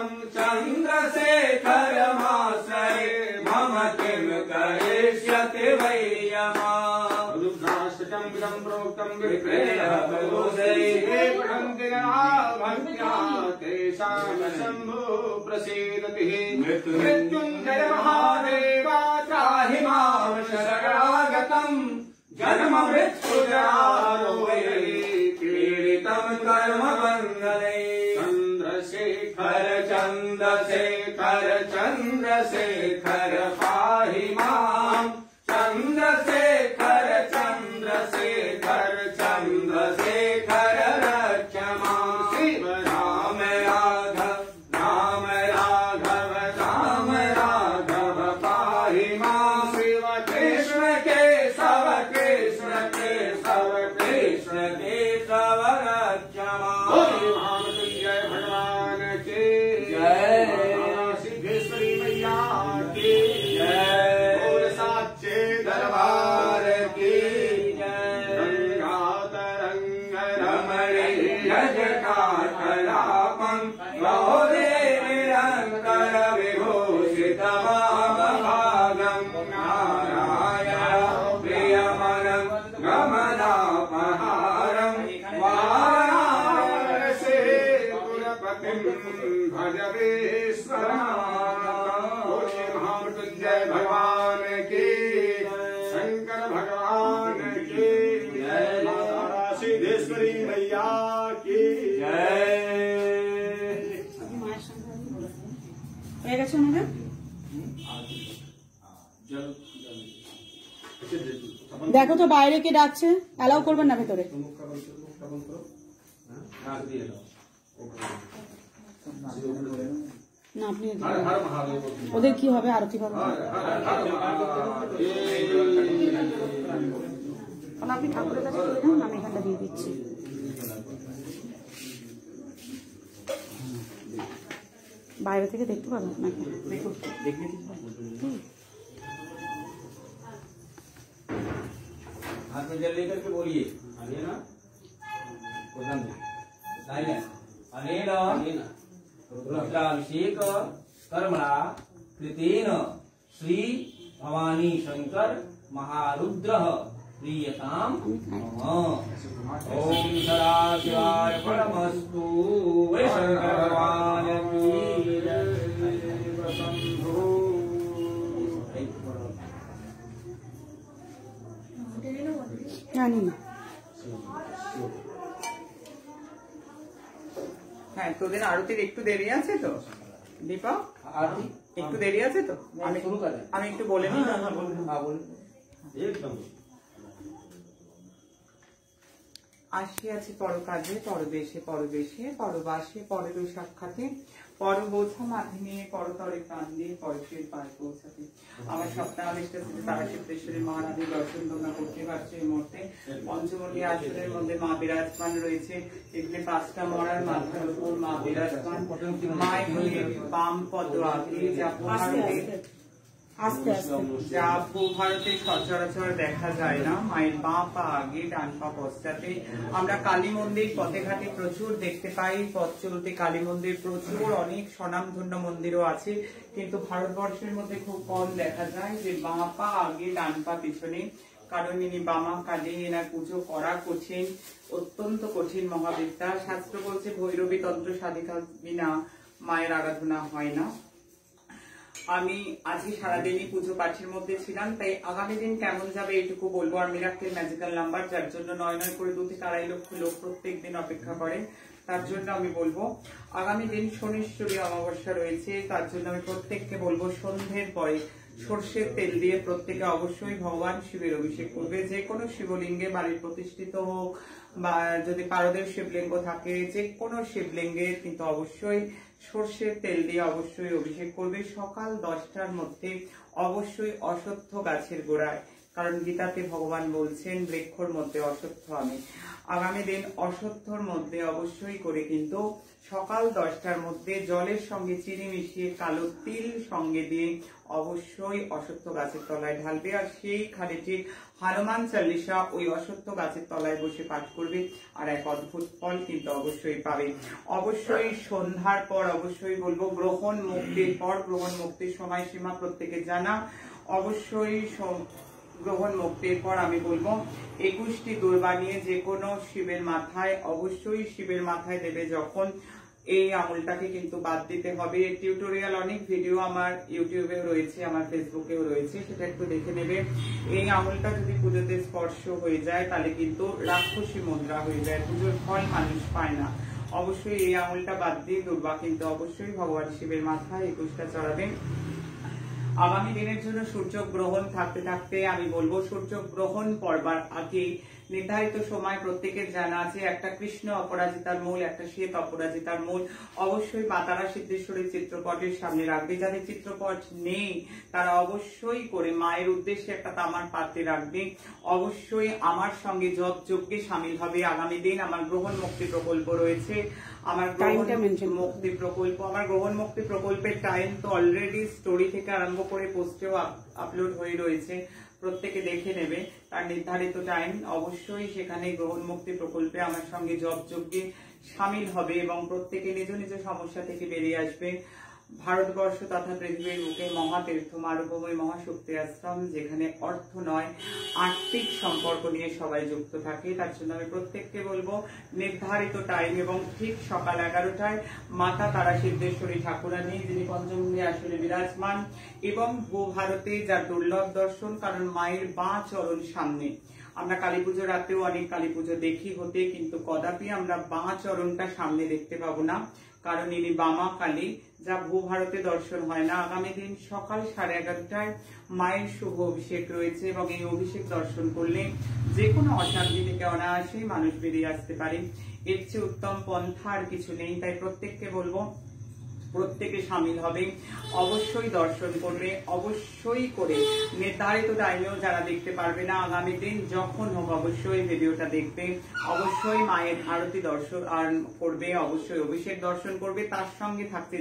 चन्द्रशेखरमाश्रये मम किं करिष्यति वै यमा रुद्राष्टकं प्रोक्तं विप्रेण तेषां शम्भो प्रसीदति मृत्युञ्जय महादेव त्राहि मां शरणागतं जन्म मृत्युजरारोहे पीडितं कर्मबन्धने चन्द्रशेखर चन्द्रशेखर चन्द्रशेखर पाहि माम् चन्द्रशेखर चन्द्रशेखर चन्द्रशेखर रक्ष मां शिव राम राघव राम राघव राम राघव पाहि मां शिव कृष्ण केशव कृष्ण केशव कृष्ण केशव रक्ष मां जय भगवान की जय सिद्धेश्वरी मैया की जय। ওনাকে? দেখো তো বাইরে কে ডাকছে, অ্যালাউ করবেন না ভেতরে। না আপনি ওদের কি হবে, আরতি হবে? আপনি ঠাকুরের কাছে চলে যান, আমি এখানটা দিয়ে দিচ্ছি। বাইরে থেকে দেখতে পাবেন নাকি? हाथ में जल लेकर के बोलिए अनेन रुद्राभिषेक कर्मणा कृतेन श्री भवानी शंकर महारुद्र प्रियताम ओम सदाशिवाय परमस्तु वे शंकर भगवान की जय। জানি না। হ্যাঁ, তোদের আরতির একটু দেরি আছে তো দীপা? আরতি একটু দেরি আছে তো? আমি একটু বলে নিই। আসিয়াছি পর কাজে, পরদেশে পরদেশে, পরবাসে পরের সাক্ষাতে, পর বোঝা মাথে নিয়ে পরতরে প্রাণ দিয়ে পরশের পায়ে পৌঁছাতে। আমার স্বপ্নাদিষ্ট তারা সিদ্ধেশ্বরী মহারানী দর্শন তোমরা করতে পারছো এই মুহূর্তে। পঞ্চমুখী আসনের মধ্যে মা বিরাজমান রয়েছে। এখানে 5টা মরার মাথার উপর মা বিরাজমান। মায়ের বাম পদ আগে যা আস্তে আস্তে যা ভারতে সচরাচর দেখা যায় না। মায়ের বাঁ পা আগে, ডান পা পশ্চাতে। আমরা কালী মন্দির পথে ঘাটে প্রচুর দেখতে পাই, পথ চলতে কালী মন্দির প্রচুর, অনেক স্বনামধন্য মন্দিরও আছে, কিন্তু ভারতবর্ষের মধ্যে খুব কম দেখা যায় যে বাঁ পা আগে ডান পা পিছনে। কারণ ইনি বামা কালী, এনার পুজো করা কঠিন, অত্যন্ত কঠিন মহাবিদ্যা। শাস্ত্র বলছে ভৈরবী তন্ত্র সাধিকা বিনা মায়ের আরাধনা হয় না। আমি আজকে সারাদিনই পুজো পাঠের মধ্যে ছিলাম, তাই আগামী দিন কেমন যাবে এটুকু বলবো। আর মিরাক্কেল ম্যাজিক্যাল নাম্বার, যার জন্য 9 করে 2 থেকে 2.5 লক্ষ লোক প্রত্যেক দিন অপেক্ষা করে, তার জন্য আমি বলবো আগামী দিন শনিশ্বরী অমাবস্যা রয়েছে। তার জন্য আমি প্রত্যেককে বলবো সন্ধ্যের পরে সর্ষের তেল দিয়ে প্রত্যেকে অবশ্যই ভগবান শিবের অভিষেক করবে। যে কোনো শিবলিঙ্গে বাড়ির প্রতিষ্ঠিত হোক বা যদি পারদের শিবলিঙ্গ থাকে, যে কোনো শিবলিঙ্গে কিন্তু অবশ্যই সর্ষের তেল দিয়ে অবশ্যই অভিষেক করবে। সকাল 10টার মধ্যে অবশ্যই অশ্বত্থ গাছের গোড়ায়, কারণ গীতাতে ভগবান বলছেন বৃক্ষর মধ্যে অশ্বত্থ আমি। আগামী দিন অশ্বত্থর মধ্যে অবশ্যই করে কিন্তু সকাল 10টার মধ্যে জলের সঙ্গে চিনি মিশিয়ে কালো তিল সঙ্গে দিয়ে অবশ্যই অশ্বত্থ গাছের তলায় ঢালবে। আর সেই খানিটি হনুমান চালিসা ওই অশ্বত্থ গাছের তলায় বসে পাঠ করবে, আর এক অদ্ভুত ফল কিন্তু অবশ্যই পাবে। অবশ্যই সন্ধ্যার পর অবশ্যই বলবো গ্রহণ মুক্তির পর, গ্রহণ মুক্তির সময়সীমা প্রত্যেকে জানা, অবশ্যই গ্রহণ মুক্তির পর আমি বলবো 21টি দূর্বা নিয়ে যে কোনো শিবের মাথায়, অবশ্যই শিবের মাথায় দেবে যখন, এই আঙুলটাকে কিন্তু বাদ দিতে হবে। টিউটোরিয়াল অনেক ভিডিও আমার ইউটিউবেও রয়েছে, আমার ফেসবুকেও রয়েছে, সেটা একটু দেখে নেবে। এই আঙুলটা যদি পুজোতে স্পর্শ হয়ে যায় তাহলে কিন্তু রাক্ষসী মুদ্রা হয়ে যায়, পুজোর ফল মানুষ পায় না। অবশ্যই এই আঙুলটা বাদ দিয়ে দুর্বা কিন্তু অবশ্যই ভগবান শিবের মাথায় 21টা চড়াবেন। আগামী দিনের জন্য সূর্য গ্রহণ থাকতে থাকতে আমি বলবো সূর্য গ্রহণ পড়বার আগে নির্ধারিত সময় প্রত্যেকের জানা আছে, একটা কৃষ্ণ অপরাজিতার মূল, একটা শ্বেত অপরাজিতার মূল অবশ্যই মা তারা সিদ্ধেশ্বরীর চিত্রপটের সামনে রাখবে। যাদের চিত্রপট নেই তারা অবশ্যই করে মায়ের উদ্দেশ্যে একটা তামার পাত্রে রাখবে। অবশ্যই আমার সঙ্গে জপ যজ্ঞে সামিল হবে। আগামী দিন আমার গ্রহণ মুক্তি প্রকল্প রয়েছে, আমার গ্রহণ মুক্তি প্রকল্প, আমার গ্রহণ মুক্তি প্রকল্পের টাইম তো অলরেডি স্টোরি থেকে আরম্ভ করে পোস্টেও আপলোড হয়ে রয়েছে, প্রত্যেকে দেখে নেবে। তার নির্ধারিত টাইম অবশ্যই সেখানে গ্রহণ মুক্তি প্রকল্পে আমার সঙ্গে জপ যজ্ঞে সামিল হবে এবং প্রত্যেকে নিজ নিজ সমস্যা থেকে বেরিয়ে আসবে। ভারতবর্ষ তথা পৃথিবীর বুকে মহাতীর্থ মারুভূমি মহাশক্তি আশ্রম, যেখানে অর্থ নয় আর্থিক সম্পর্ক নিয়ে সবাই যুক্ত থাকে। তার জন্য আমি প্রত্যেককে বলবো নির্ধারিত টাইম এবং ঠিক সকাল 11টায় মাতা তারা সিদ্ধেশ্বরী ঠাকুরানী, যিনি পঞ্চমুখী আসনে বিরাজমান এবং ভারতে যার দুর্লভ দর্শন, কারণ মায়ের বাঁ চরণ সামনে। আমরা কালী পুজো রাতেও অনেক কালী পুজো দেখি হতে, কিন্তু কদাপি আমরা বাঁ চরণটা সামনে দেখতে পাবো না, কারণ ইনি বামা কালী, যা ভূভারতে দর্শন হয় না। আগামী দিন সকাল 11:30টায় মায়ের শুভ অভিষেক রয়েছে এবং এই অভিষেক দর্শন করলে যে কোনো অশান্তি থেকে অনায়াসেই মানুষ বেরিয়ে আসতে পারে। এর চেয়ে উত্তম পন্থা আর কিছু নেই। তাই প্রত্যেককে বলবো, প্রত্যেকে সামিল হবে, অবশ্যই দর্শন করবে, অবশ্যই করে নির্ধারিত টাইমেও যারা দেখতে পারবে না আগামী দিন যখন হোক অবশ্যই ভিডিওটা দেখবে, অবশ্যই মায়ের আরতি দর্শন করবে, অবশ্যই অভিষেক দর্শন করবে। তার সঙ্গে থাকছে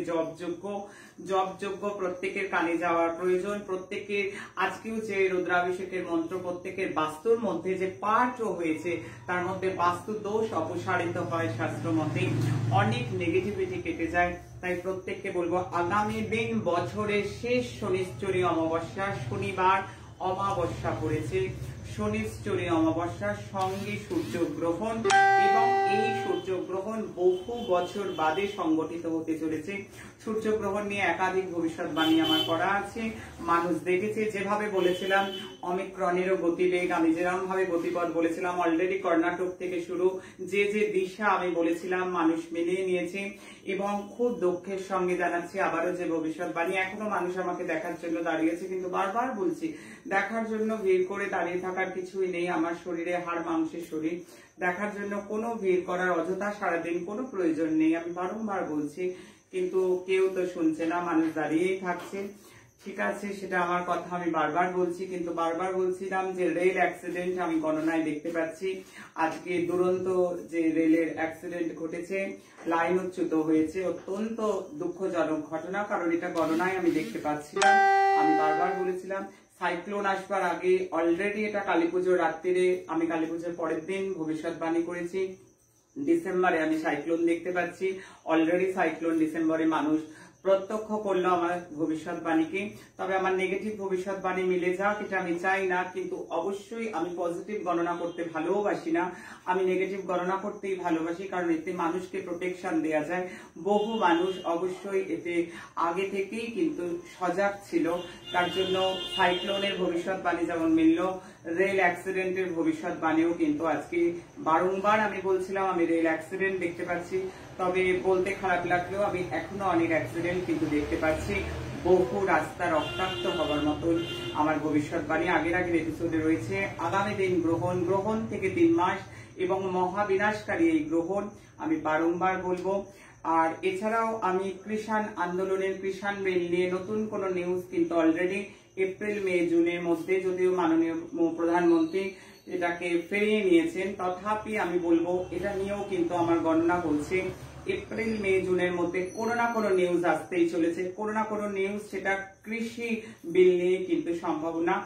জপযজ্ঞ প্রত্যেকের কানে যাওয়ার প্রয়োজন। প্রত্যেকের আজকেও যে রুদ্রাভিষেকের মন্ত্র প্রত্যেকের বাস্তুর মধ্যে যে পাঠও হয়েছে তার মধ্যে বাস্তু দোষ অপসারিত হয় শাস্ত্র মতে, অনেক নেগেটিভিটি কেটে যায়। তাই প্রত্যেককে বলবো আগামী দিন বছরের শেষ শনিশ্চরী অমাবস্যা, শনিবার অমাবস্যা পড়েছে, শনিশ্চরী অমাবস্যার সঙ্গে সূর্যগ্রহণ এবং এই সূর্যগ্রহণ বহু বছর বাদে সংগঠিত হতে চলেছে। সূর্যগ্রহণ নিয়ে একাধিক ভবিষ্যৎবাণী আমার করা আছে, মানুষ দেখেছে। যেভাবে বলেছিলাম অমিক্রনেরও গতিবেগ, আমি যেরকম ভাবে গতিপথ বলেছিলাম অলরেডি কর্ণাটক থেকে শুরু, যে দিশা আমি বলেছিলাম মানুষ মিলিয়ে নিয়েছে এবং খুব দুঃখের সঙ্গে জানাচ্ছি আবারও যে ভবিষ্যৎবাণী, এখনো মানুষ আমাকে দেখার জন্য দাঁড়িয়েছে, কিন্তু বারবার বলছি দেখার জন্য ভিড় করে দাঁড়িয়ে থাকার কিছুই নেই। আমার শরীরে হাড় মাংসের শরীর, দেখার জন্য কোনো ভিড় করার অযথা সারাদিন কোনো প্রয়োজন নেই, আমি বারংবার বলছি, কিন্তু কেউ তো শুনছে না, মানুষ দাঁড়িয়েই থাকছে। ঠিক আছে, সেটা আমার কথা, আমি বারবার বলছি, কিন্তু বারবার বলছিলাম যে রেল অ্যাক্সিডেন্ট আমি গণনায় দেখতে পাচ্ছি। আজকে দুরন্ত যে রেলের অ্যাক্সিডেন্ট ঘটেছে, লাইনচ্যুত হয়েছে, অত্যন্ত দুঃখজনক ঘটনা, কারণ এটা গণনায় আমি দেখতে পাচ্ছিলাম। আমি বারবার বলেছিলাম সাইক্লোন আসবার আগে অলরেডি এটা কালীপুজোর রাত্রিরে, আমি কালীপুজোর পরের দিন ভবিষ্যৎবাণী করেছি ডিসেম্বরে আমি সাইক্লোন দেখতে পাচ্ছি। অলরেডি সাইক্লোন ডিসেম্বরে মানুষ প্রত্যক্ষ করলো আমার ভবিষ্যৎবাণীকে। তবে আমার নেগেটিভ ভবিষ্যৎবাণী মিলে যাক এটা আমি চাই না, কিন্তু অবশ্যই আমি পজিটিভ গণনা করতে ভালোবাসি না, আমি নেগেটিভ গণনা করতেই ভালোবাসি, কারণ এতে মানুষকে প্রোটেকশন দেওয়া যায়। বহু মানুষ অবশ্যই এতে আগে থেকেই কিন্তু সজাগ ছিল, তার জন্য সাইক্লোনের ভবিষ্যৎবাণী যেমন মিলল, রেল অ্যাক্সিডেন্টের ভবিষ্যৎবাণীও কিন্তু আজকে বারংবার আমি বলছিলাম আমি রেল অ্যাক্সিডেন্ট দেখতে পাচ্ছি। তবে বলতে খারাপ লাগলেও আমি এখনো অনেক অ্যাক্সিডেন্ট কিন্তু দেখতে পাচ্ছি, বহু রাস্তা রক্তাক্ত হবার মতন আমার ভবিষ্যৎবাণী আগের এপিসোডে রয়েছে। আগামী দিন গ্রহণ থেকে 3 মাস এবং মহাবিনাশকারী এই গ্রহণ আমি বারংবার বলবো। আর এছাড়াও আমি কৃষাণ আন্দোলনের কৃষাণ বিল নিয়ে নতুন কোন নিউজ কিন্তু অলরেডি এপ্রিল মে জুনের মধ্যে, যদিও মাননীয় প্রধানমন্ত্রী এটাকে ফিরিয়ে নিয়েছেন, তথাপি আমি বলবো এটা নিয়েও কিন্তু আমার গণনা বলছে এপ্রিল মে জুনের মধ্যে কোনো না কোনো নিউজ আসতেই চলেছে, কোনো না কোনো নিউজ, সেটা কৃষি বিল নিয়ে কিন্তু সম্ভাবনা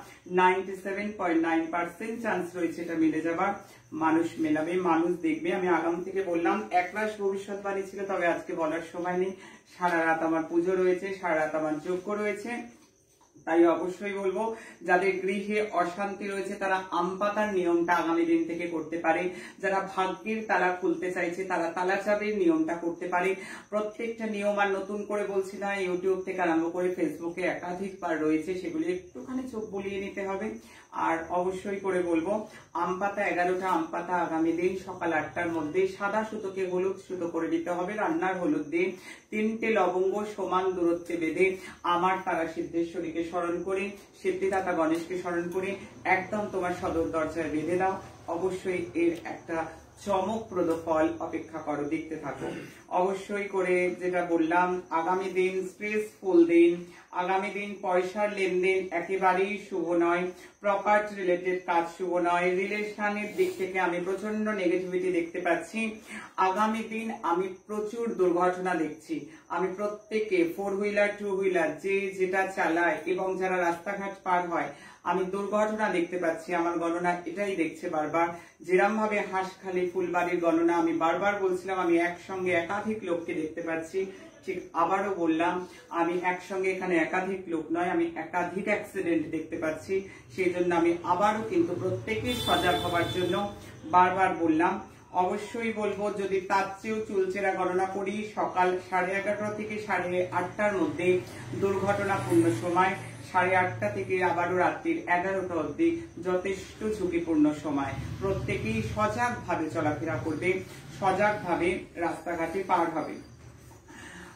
97.9% চান্স রয়েছে এটা মিলে যাবার। মানুষ মেলাবে, মানুষ দেখবে। আমি আগাম থেকে বললাম একরাশ ভবিষ্যৎবাণী ছিল, তবে আজকে বলার সময় নেই, সারা রাত আমার পুজো রয়েছে, সারা রাত আমার যজ্ঞ রয়েছে। তাই অবশ্যই বলবো যাদের গৃহে অশান্তি রয়েছে তারা আম পাতার নিয়মটা আগামী দিন থেকে করতে পারে, যারা ভাগ্যের তালা খুলতে চাইছে তারা তালা চাবির নিয়মটা করতে পারে। প্রত্যেকটা নিয়ম আর নতুন করে বলছি না, ইউটিউব থেকে আরম্ভ করে ফেসবুকে একাধিকবার রয়েছে, সেগুলি একটুখানি চোখ বুলিয়ে নিতে হবে। আর অবশ্যই করে বলবো আম পাতা 11টা আম পাতা আগামী দিন সকাল 8টার মধ্যে সাদা সুতোকে হলুদ সুতো করে দিতে হবে, রান্নার হলুদ দিয়ে 3টে লবঙ্গ সমান দূরত্বে বেঁধে আমার তারা সিদ্ধেশ্বরীকে স্মরণ করে, সিদ্ধিদাতা গণেশকে স্মরণ করে একদম তোমার সদর দরজায় বেঁধে দাও। অবশ্যই এর একটা চমকপ্রদ ফল অপেক্ষা করো, দেখতে থাকো। অবশ্যই করে যেটা বললাম আগামী দিন স্ট্রেসফুল দিন, আগামী দিন পয়সার লেনদেন একেবারেই শুভ নয়, প্রপার্টি রিলেটেড কাজ শুভ নয়, রিলেশনের দিক থেকে আমি প্রচন্ড নেগেটিভিটি দেখতে পাচ্ছি। আগামী দিন আমি প্রচুর দুর্ঘটনা দেখছি। আমি প্রত্যেকে 4 হুইলার 2 হুইলার যে যেটা চালায় এবং যারা রাস্তাঘাট পার হয় আমি দুর্ঘটনা দেখতে পাচ্ছি। আমার গণনা এটাই দেখছে বারবার, যেরকম ভাবে হাঁসখালি ফুলবাড়ির গণনা আমি বারবার বলছিলাম আমি একসঙ্গে একাধিক লোককে দেখতে পাচ্ছি, ঠিক আবারও বললাম আমি একসঙ্গে এখানে একাধিক লোক নয়, আমি একাধিক অ্যাক্সিডেন্ট দেখতে পাচ্ছি। সেই জন্য আমি আবারও কিন্তু প্রত্যেকেই সজাগ হবার জন্য বারবার বললাম। অবশ্যই বলবো যদি তার চেয়েও চুলচেরা গণনা করি, সকাল 11:30 থেকে 8:30টার মধ্যে দুর্ঘটনাপূর্ণ সময়, 8:30 থেকে আবারও রাত্রির 11টা অবধি যথেষ্ট ঝুঁকিপূর্ণ সময়। প্রত্যেকেই সজাগ ভাবে চলাফেরা করবে, সজাগ ভাবে রাস্তাঘাটে পার হবে।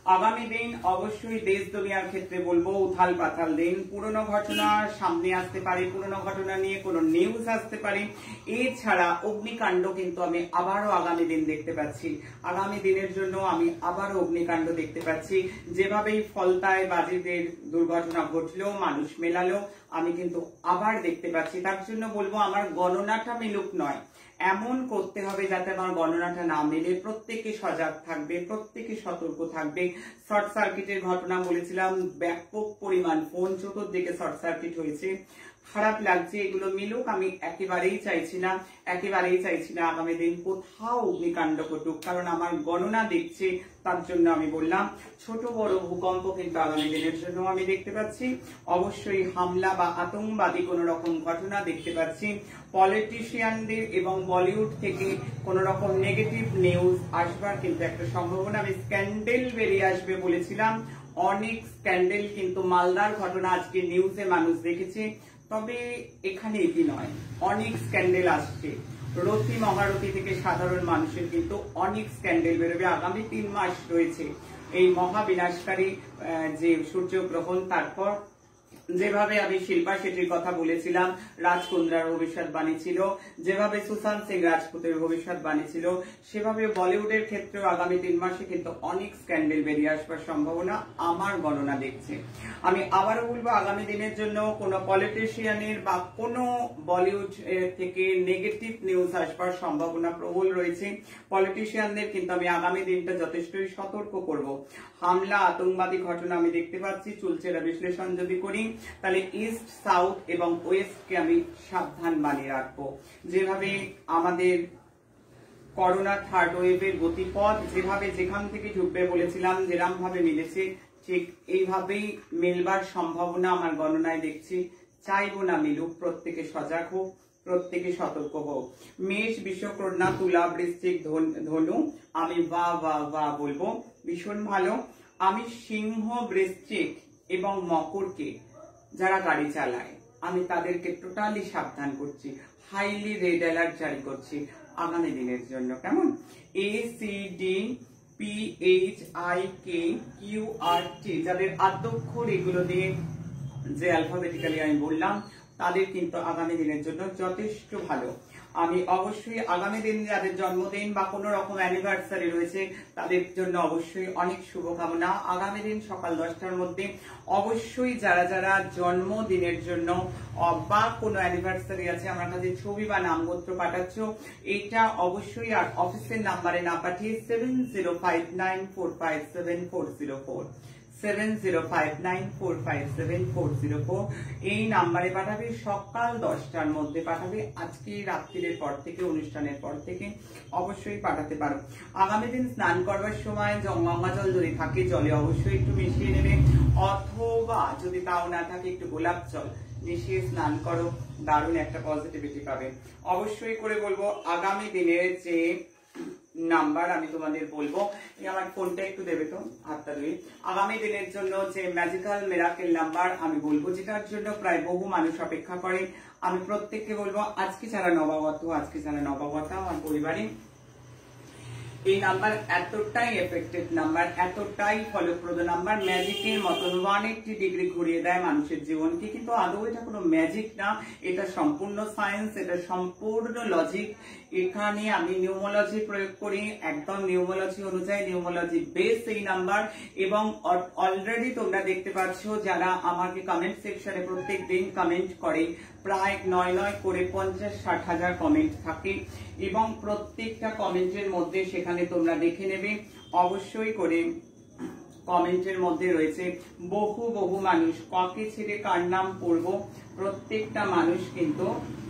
আগামী দিন অবশ্যই দেশ দুনিয়ার ক্ষেত্রে বলবো উথাল পাথাল দিন। পুরনো ঘটনা সামনে আসতে পারে, পুরনো ঘটনা নিয়ে কোনো নিউজ আসতে পারে। এছাড়া অগ্নিকাণ্ড কিন্তু আমি আবারও আগামী দিন দেখতে পাচ্ছি। আগামী দিনের জন্য আমি আবারও অগ্নিকাণ্ড দেখতে পাচ্ছি। যেভাবেই ফলতায় বাজিদের দুর্ঘটনা ঘটলো, মানুষ মেলালো, আমি কিন্তু আবার দেখতে পাচ্ছি। তার জন্য বলবো আমার গণনাটা মিলুক নয়, এমন করতে হবে যাতে আমার গণনাটা না মেলে। প্রত্যেকে সজাগ থাকবে, প্রত্যেকে সতর্ক থাকবে। শর্ট সার্কিটের ঘটনা বলেছিলাম, ব্যাপক পরিমাণ ফোন চতুর্দিকে শর্ট সার্কিট হয়েছে, খারাপ লাগছে। এগুলো মিলুক আমি একেবারেই চাইছি না, একেবারেই চাইছি না আগামী দিন কোথাও অগ্নিকাণ্ড ঘটুক, কারণ আমার গণনা দেখছে। তার জন্য আমি বললাম ছোট বড় ভূকম্প কিন্তু আগামী দিনের জন্য আমি দেখতে পাচ্ছি। অবশ্যই হামলা বা আতঙ্কবাদী কোন রকম ঘটনা দেখতে পাচ্ছি। পলিটিশিয়ানদের এবং বলিউড থেকে কোন রকম নেগেটিভ নিউজ আসবার কিন্তু একটা সম্ভাবনা। আমি স্ক্যান্ডেল বেরিয়ে আসবে বলেছিলাম, অনেক স্ক্যান্ডেল কিন্তু মালদার ঘটনা আজকে নিউজে মানুষ দেখেছে। তবে এখানে এটি নয়, অনেক স্ক্যান্ডেল আসছে। রতি মহারতি থেকে সাধারণ মানুষের কিন্তু অনেক স্ক্যান্ডেল বেরোবে। আগামী 3 মাস রয়েছে এই মহাবিনাশকারী যে সূর্যগ্রহণ। তারপর যেভাবে আমি শিল্পা শেট্টির কথা বলেছিলাম, রাজকুন্দ্রার ভবিষ্যৎবাণী ছিল, যেভাবে সুশান্ত সিং রাজপুতের ভবিষ্যৎবাণী ছিল, সেভাবে বলিউডের ক্ষেত্রেও আগামী 3 মাসে কিন্তু অনেক স্ক্যান্ডেল বেরিয়ে আসবার সম্ভাবনা আমার গণনা দেখছে। আমি আবারও বলবো আগামী দিনের জন্য কোনো পলিটিশিয়ানের বা কোনো বলিউড থেকে নেগেটিভ নিউজ আসবার সম্ভাবনা প্রবল রয়েছে। পলিটিশিয়ানদের কিন্তু আমি আগামী দিনটা যথেষ্টই সতর্ক করব। হামলা আতঙ্কবাদী ঘটনা আমি দেখতে পাচ্ছি। চুলচেরা বিশ্লেষণ যদি করি তাহলে ইস্ট, সাউথ এবং ওয়েস্টকে আমি সাবধান বানিয়ে রাখবো। যেভাবে আমাদের করোনা থার্ড ওয়েভের গতিপথ যেভাবে যেখান থেকে ঢুকবে বলেছিলাম যেরকম ভাবে মিলেছে, ঠিক এইভাবেই মেলবার সম্ভাবনা আমার গণনায় দেখছি। চাইবো না মিলুক, প্রত্যেকে সজাগ হোক, প্রত্যেকে সতর্ক হোক। মেষ, বৃষকন্যা, তুলা, বৃশ্চিক, ধনু আমি বা বলবো ভীষণ ভালো। আমি সিংহ, বৃশ্চিক এবং মকরকে যারা গাড়ি চালায় আমি তাদেরকে টোটালি সাবধান করছি, হাইলি রেড অ্যালার্ট জারি করছি আগামী দিনের জন্য। কেমন? ACDPHIKQRT যাদের আদ্যক্ষর এগুলো দিয়ে যে অ্যালফাবেটিক্যালি আমি বললাম তাদের কিন্তু আগামী দিনের জন্য যথেষ্ট ভালো। আমি অবশ্যই আগামী দিন যাদের জন্মদিন বা কোনো রকম অ্যানিভার্সারি রয়েছে তাদের জন্য অবশ্যই অনেক শুভকামনা। আগামী দিন সকাল 10টার মধ্যে অবশ্যই যারা যারা জন্মদিনের জন্য বা কোনো অ্যানিভার্সারি আছে আমার কাছে ছবি বা নামপত্র পাঠাচ্ছ, এটা অবশ্যই আর অফিসের নাম্বারে না পাঠিয়ে 7059457404 7059457404 এই নাম্বারে পাঠাবে। সকাল 10টার মধ্যে পাঠাবে। আজকে রাত্রির পর থেকে, অনুষ্ঠানের পর থেকে অবশ্যই পাঠাতে পারো। আগামী দিন স্নান করবার সময় গঙ্গা জল যদি থাকে জলে অবশ্যই একটু মিশিয়ে নেবে, অথবা যদি তাও না থাকে একটু গোলাপ জল মিশিয়ে স্নান করো, দারুণ একটা পজিটিভিটি পাবে। অবশ্যই করে বলবো আগামী দিনের যে নাম্বার আমি তোমাদের বলবো, আমার ফোনটা একটু দেবে তো, হাতটা ধুয়ে। আগামী দিনের জন্য যে ম্যাজিক্যাল মিরাকেল নাম্বার আমি বলবো, যেটার জন্য প্রায় বহু মানুষ অপেক্ষা করে, আমি প্রত্যেককে বলবো আজকে যারা নবাগত, আজকে যারা নবাগত আমার পরিবারে, এই নাম্বার এতটাই এফেক্টিভ নাম্বার, এতটাই ফলপ্রদ নাম্বার, ম্যাজিকের মতন 180 ডিগ্রি ঘুরিয়ে দেয় মানুষের জীবনকে। কিন্তু আদৌ এটা কোনো ম্যাজিক না, এটা সম্পূর্ণ সায়েন্স, এটা সম্পূর্ণ লজিক। এখানে আমি নিউমোলজি প্রয়োগ করি, একদম নিউমোলজি অনুযায়ী, নিউমোলজি বেস এই নাম্বার। এবং অলরেডি তোমরা দেখতে পাচ্ছ যারা আমাকে কমেন্ট সেকশনে প্রত্যেক দিন কমেন্ট করে, প্রায় 9 করে 50-60 হাজার কমেন্ট থাকে এবং প্রত্যেকটা কমেন্টের মধ্যে সেখানে তোমরা দেখে নেবে অবশ্যই করে কমেন্টের মধ্যে রয়েছে বহু বহু মানুষ, কাকে ছেড়ে কার নাম পড়ব। প্রত্যেকটা মানুষ কিন্তু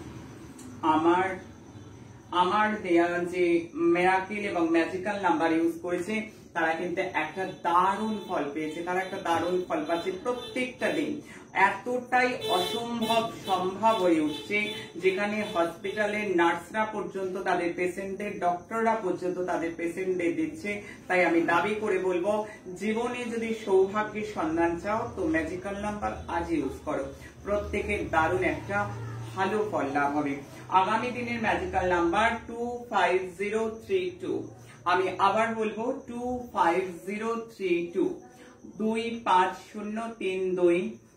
আমার দেয়া যে মিরাকেল এবং ম্যাজিক্যাল নাম্বার ইউজ করেছে, তারা কিন্তু একটা দারুণ ফল পেয়েছে, তারা একটা দারুণ ফল পাচ্ছে প্রত্যেকটা দিন। এতটাই অসম্ভব সম্ভব হয়ে উঠছে, যেখানে হসপিটালের নার্সরা পর্যন্ত তাদের পেশেন্টদের, ডক্টররা পর্যন্ত তাদের পেশেন্টদের দিচ্ছে। তাই আমি দাবি করে বলবো, জীবনে যদি সৌভাগ্যের সন্ধান চাও তো ম্যাজিক্যাল নাম্বার আজ ইউজ করো, প্রত্যেকের দারুণ একটা ভালো ফল লাভ হবে। আগামী দিনের ম্যাজিক্যাল নাম্বার 25032। আমি আবার বলবো 25032 25032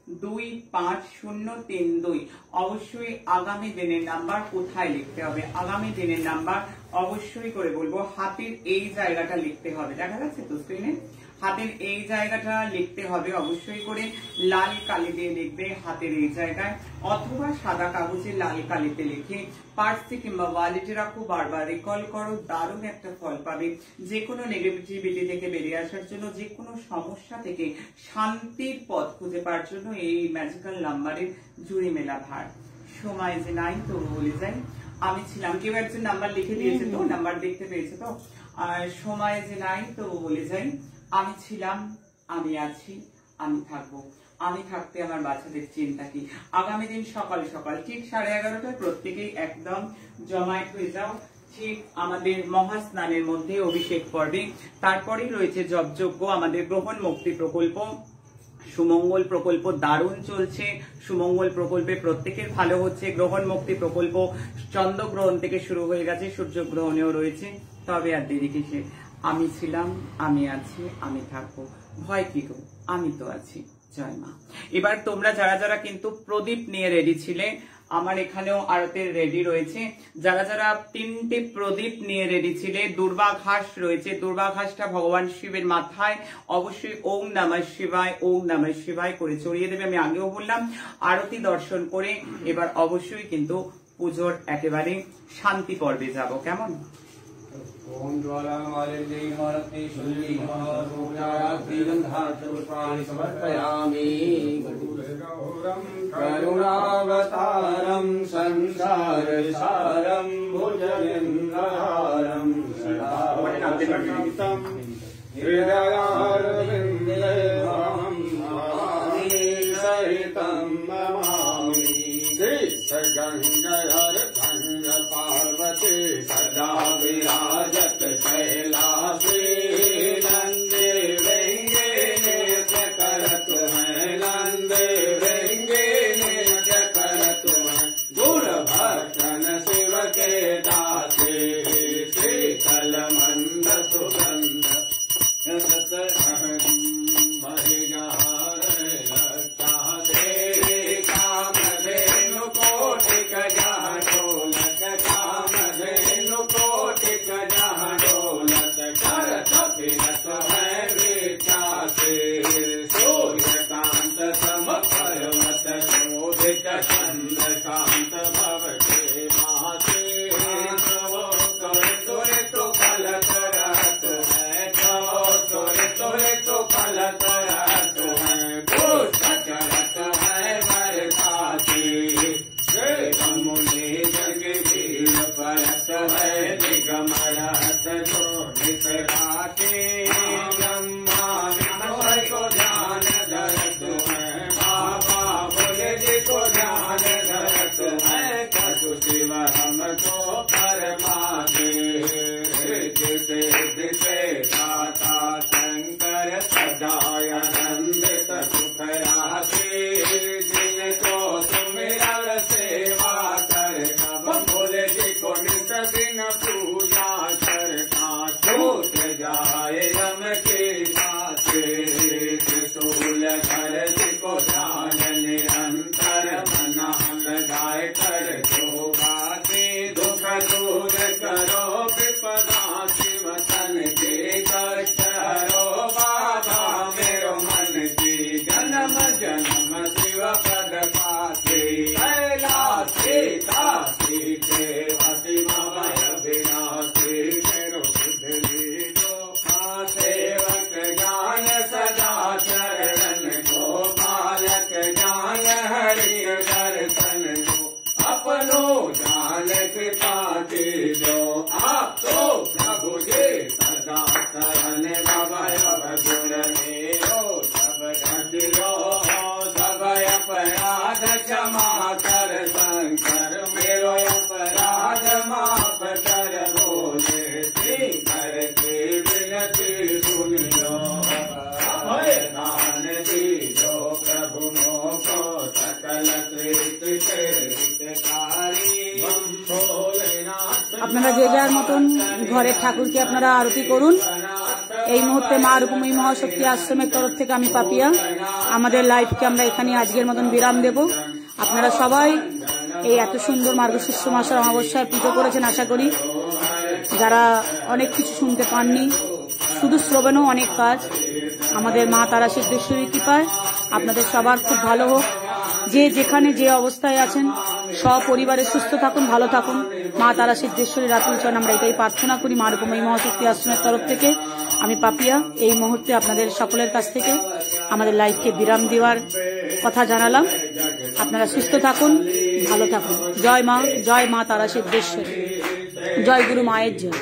25032। অবশ্যই আগামী দিনের নাম্বার কোথায় লিখতে হবে? আগামী দিনের নাম্বার অবশ্যই করে বলবো হাতের এই জায়গাটা লিখতে হবে। দেখা যাচ্ছে তো স্ক্রিনে? হাতের এই জায়গাটা লিখতে হবে অবশ্যই করে, লাল কালি দিয়ে লিখবে হাতের এই জায়গায়, অথবা সাদা কাগজে লাল কালিতে লিখে পার্সে কিংবা ওয়ালেটে রাখো, বারবার রিকল করো, দারুণ একটা ফল পাবে। যে কোনো নেগেটিভিটি থেকে বেরিয়ে আসার জন্য, যে কোনো সমস্যা থেকে শান্তির পথ খুঁজে পাওয়ার জন্য এই ম্যাজিক্যাল নাম্বারের জুড়ি মেলা ভার। সময় যে নাই তো বলে যাই, আমি ছিলাম। কেউ একজন নাম্বার লিখে দিয়েছে তো, নাম্বার দেখতে পেয়েছে তো? আর সময় যে নাই তো বলে যাই, আমি ছিলাম, আমি আছি, আমি থাকবো। আমি থাকতে আমার বাচ্চাদের চিন্তা কি? আগামী দিন সকাল সকাল ঠিক 11:30টায় প্রত্যেকেই একদম জমায়েত হয়ে যাও ঠিক আমাদের মহাস্নানের মধ্যে অভিষেক পর্বে। তারপরেই রয়েছে জপযজ্ঞ, আমাদের গ্রহণ মুক্তি প্রকল্প, সুমঙ্গল প্রকল্প দারুণ চলছে। সুমঙ্গল প্রকল্পে প্রত্যেকের ভালো হচ্ছে। গ্রহণ মুক্তি প্রকল্প চন্দ্রগ্রহণ থেকে শুরু হয়ে গেছে, সূর্যগ্রহণেও রয়েছে। তবে আর দেরি কিসে? আমি ছিলাম, আমি আছি, আমি থাকবো। ভয় কি গো? আমি তো আছি। জয় মা। এবার তোমরা যারা যারা কিন্তু প্রদীপ নিয়ে রেডি ছিলে, আমার এখানেও আরতের রেডি রয়েছে। যারা যারা 3টে প্রদীপ নিয়ে রেডি ছিলে, দুর্বাঘাস রয়েছে, দুর্বাঘাসটা ভগবান শিবের মাথায় অবশ্যই ওম নমঃ শিবায়, ওম নমঃ শিবায় করে চড়িয়ে দেবে। আমি আগেও বললাম, আরতি দর্শন করে এবার অবশ্যই কিন্তু পুজোর একেবারে শান্তি পর্বে যাব। কেমন? ओम ज्वालामालिन्यैर्मरत्ने शुल्लीगन्धाचपुष्पाणि समर्पयामि। करुणावतारं संसारसारं भुजगेन्द्रहारं सदा हृदयारविन्दे सहितं नमामि। गंगधर गंग पार्वती सदा विराजत कैलासी। नंदे वेंगे नृत्य करत हैं, नंदे वेंगे नृत्य करत हैं। गुण भक्तन शिव के दासे, शीतल मंद सुगंध सूर्यकांत समपर्वत शोभित चंद्रकांत भवते मासे। तुरे तो फलत रहत है, तुरे तो फलत रहत है। पुष्प चरत है बरसाती, मुनि जग भीड़ परत है। निगम रहत शोभित राते, ब्रह्मा विष्णु को ध्यान धरत है। बाबा भोले जी को ध्यान धरत है। कछु शिव हमको परमाते, दिसे दाता शंकर सदानंदित सुख राशि। जिनको सुमिरन सेवा कर, सब भोले जी को नित दिन पूजा करता। छूट जाए यम के साथे, त्रिशूल धर जी को ध्यान निरंतर। मना लगाए कर जो बाते, दुख दूर करो विपदा शिव तन के कष्ट हरो। बाबा मेरो मन की जन्म जन्म शिव पद पाते। कैलासी काशी के वासी भय विनाशी, मेरो बुद्धि जो सेवक ज्ञान सदा चरण को। बालक ज्ञान हरि दर्शन को, अपनो ज्ञान कृपा दे दो। आप तो प्रभु जी सदा शरण बाबा गुण मेरो। सब ढकिलो सब अपराध क्षमा कर शंकर, मेरो अपराध माफ कर भोले। श्रीकर की विनती सुनियो, दान दीजो प्रभु मोको। सकल कृत के हितकारी, भोलेनाथ আপনারা যে যার মতন ঘরের ঠাকুরকে আপনারা আরতি করুন। এই মুহূর্তে মা রূপময়ী মহাশক্তি আশ্রমের তরফ থেকে আমি পাপিয়া আমাদের লাইফকে আমরা এখানে আজকের মতন বিরাম দেব। আপনারা সবাই এই এত সুন্দর মার্গশীর্ষ মাসের অমাবস্যায় পুজো করেছেন। আশা করি যারা অনেক কিছু শুনতে পাননি, শুধু শ্রবণেও অনেক কাজ, আমাদের মা তারা সিদ্ধেশ্বরীর কৃপায় আপনাদের সবার খুব ভালো হোক। যে যেখানে যে অবস্থায় আছেন সপরিবারে সুস্থ থাকুন, ভালো থাকুন। মা তারা সিদ্ধেশ্বরীর রাতুল চরণ আমরা এটাই প্রার্থনা করি। মা রূপময়ী মহাশক্তি আশ্রমের তরফ থেকে আমি পাপিয়া এই মুহূর্তে আপনাদের সকলের কাছ থেকে আমাদের লাইফকে বিরাম দেওয়ার কথা জানালাম। আপনারা সুস্থ থাকুন, ভালো থাকুন। জয় মা তারা সিদ্ধেশ্বরী, জয় গুরু মায়ের জয়।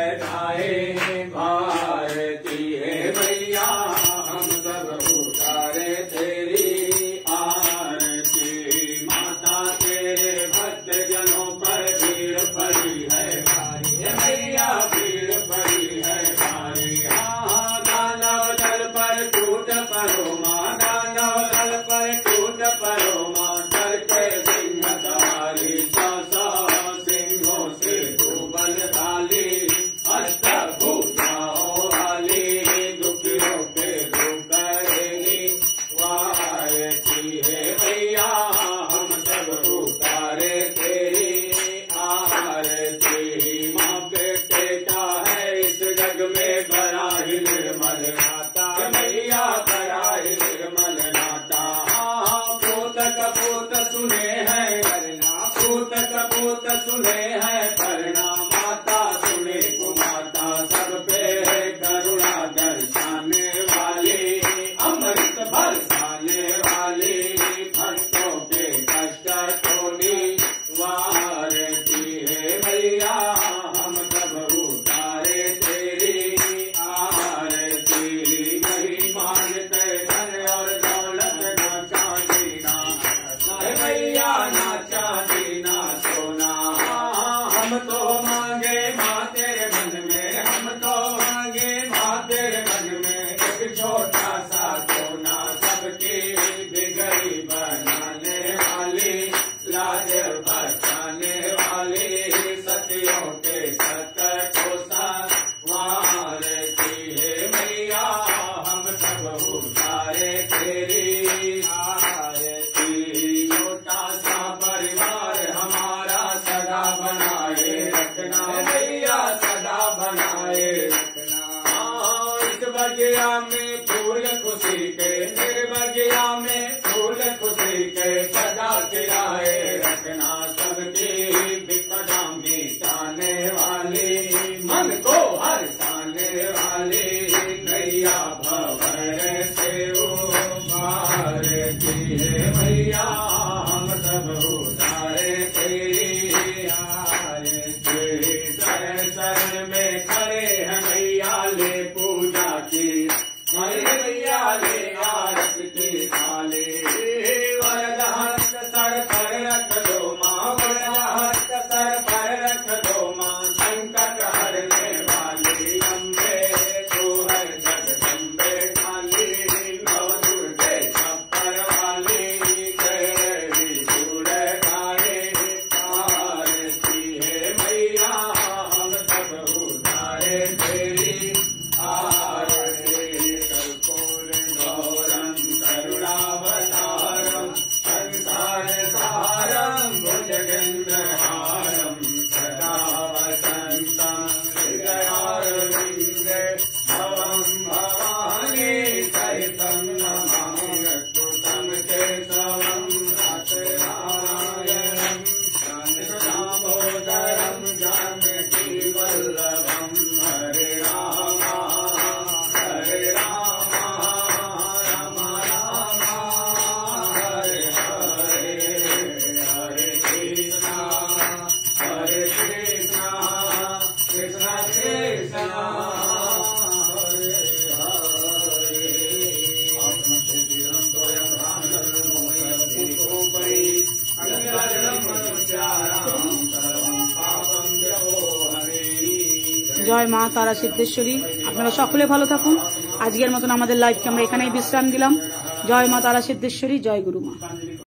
জয় মা তারা সিদ্ধেশ্বরী। আপনারা সকলে ভালো থাকুন। আজকের মতন আমাদের লাইফকে আমরা এখানেই বিশ্রাম দিলাম। জয় মা তারা সিদ্ধেশ্বরী, জয় গুরু মা।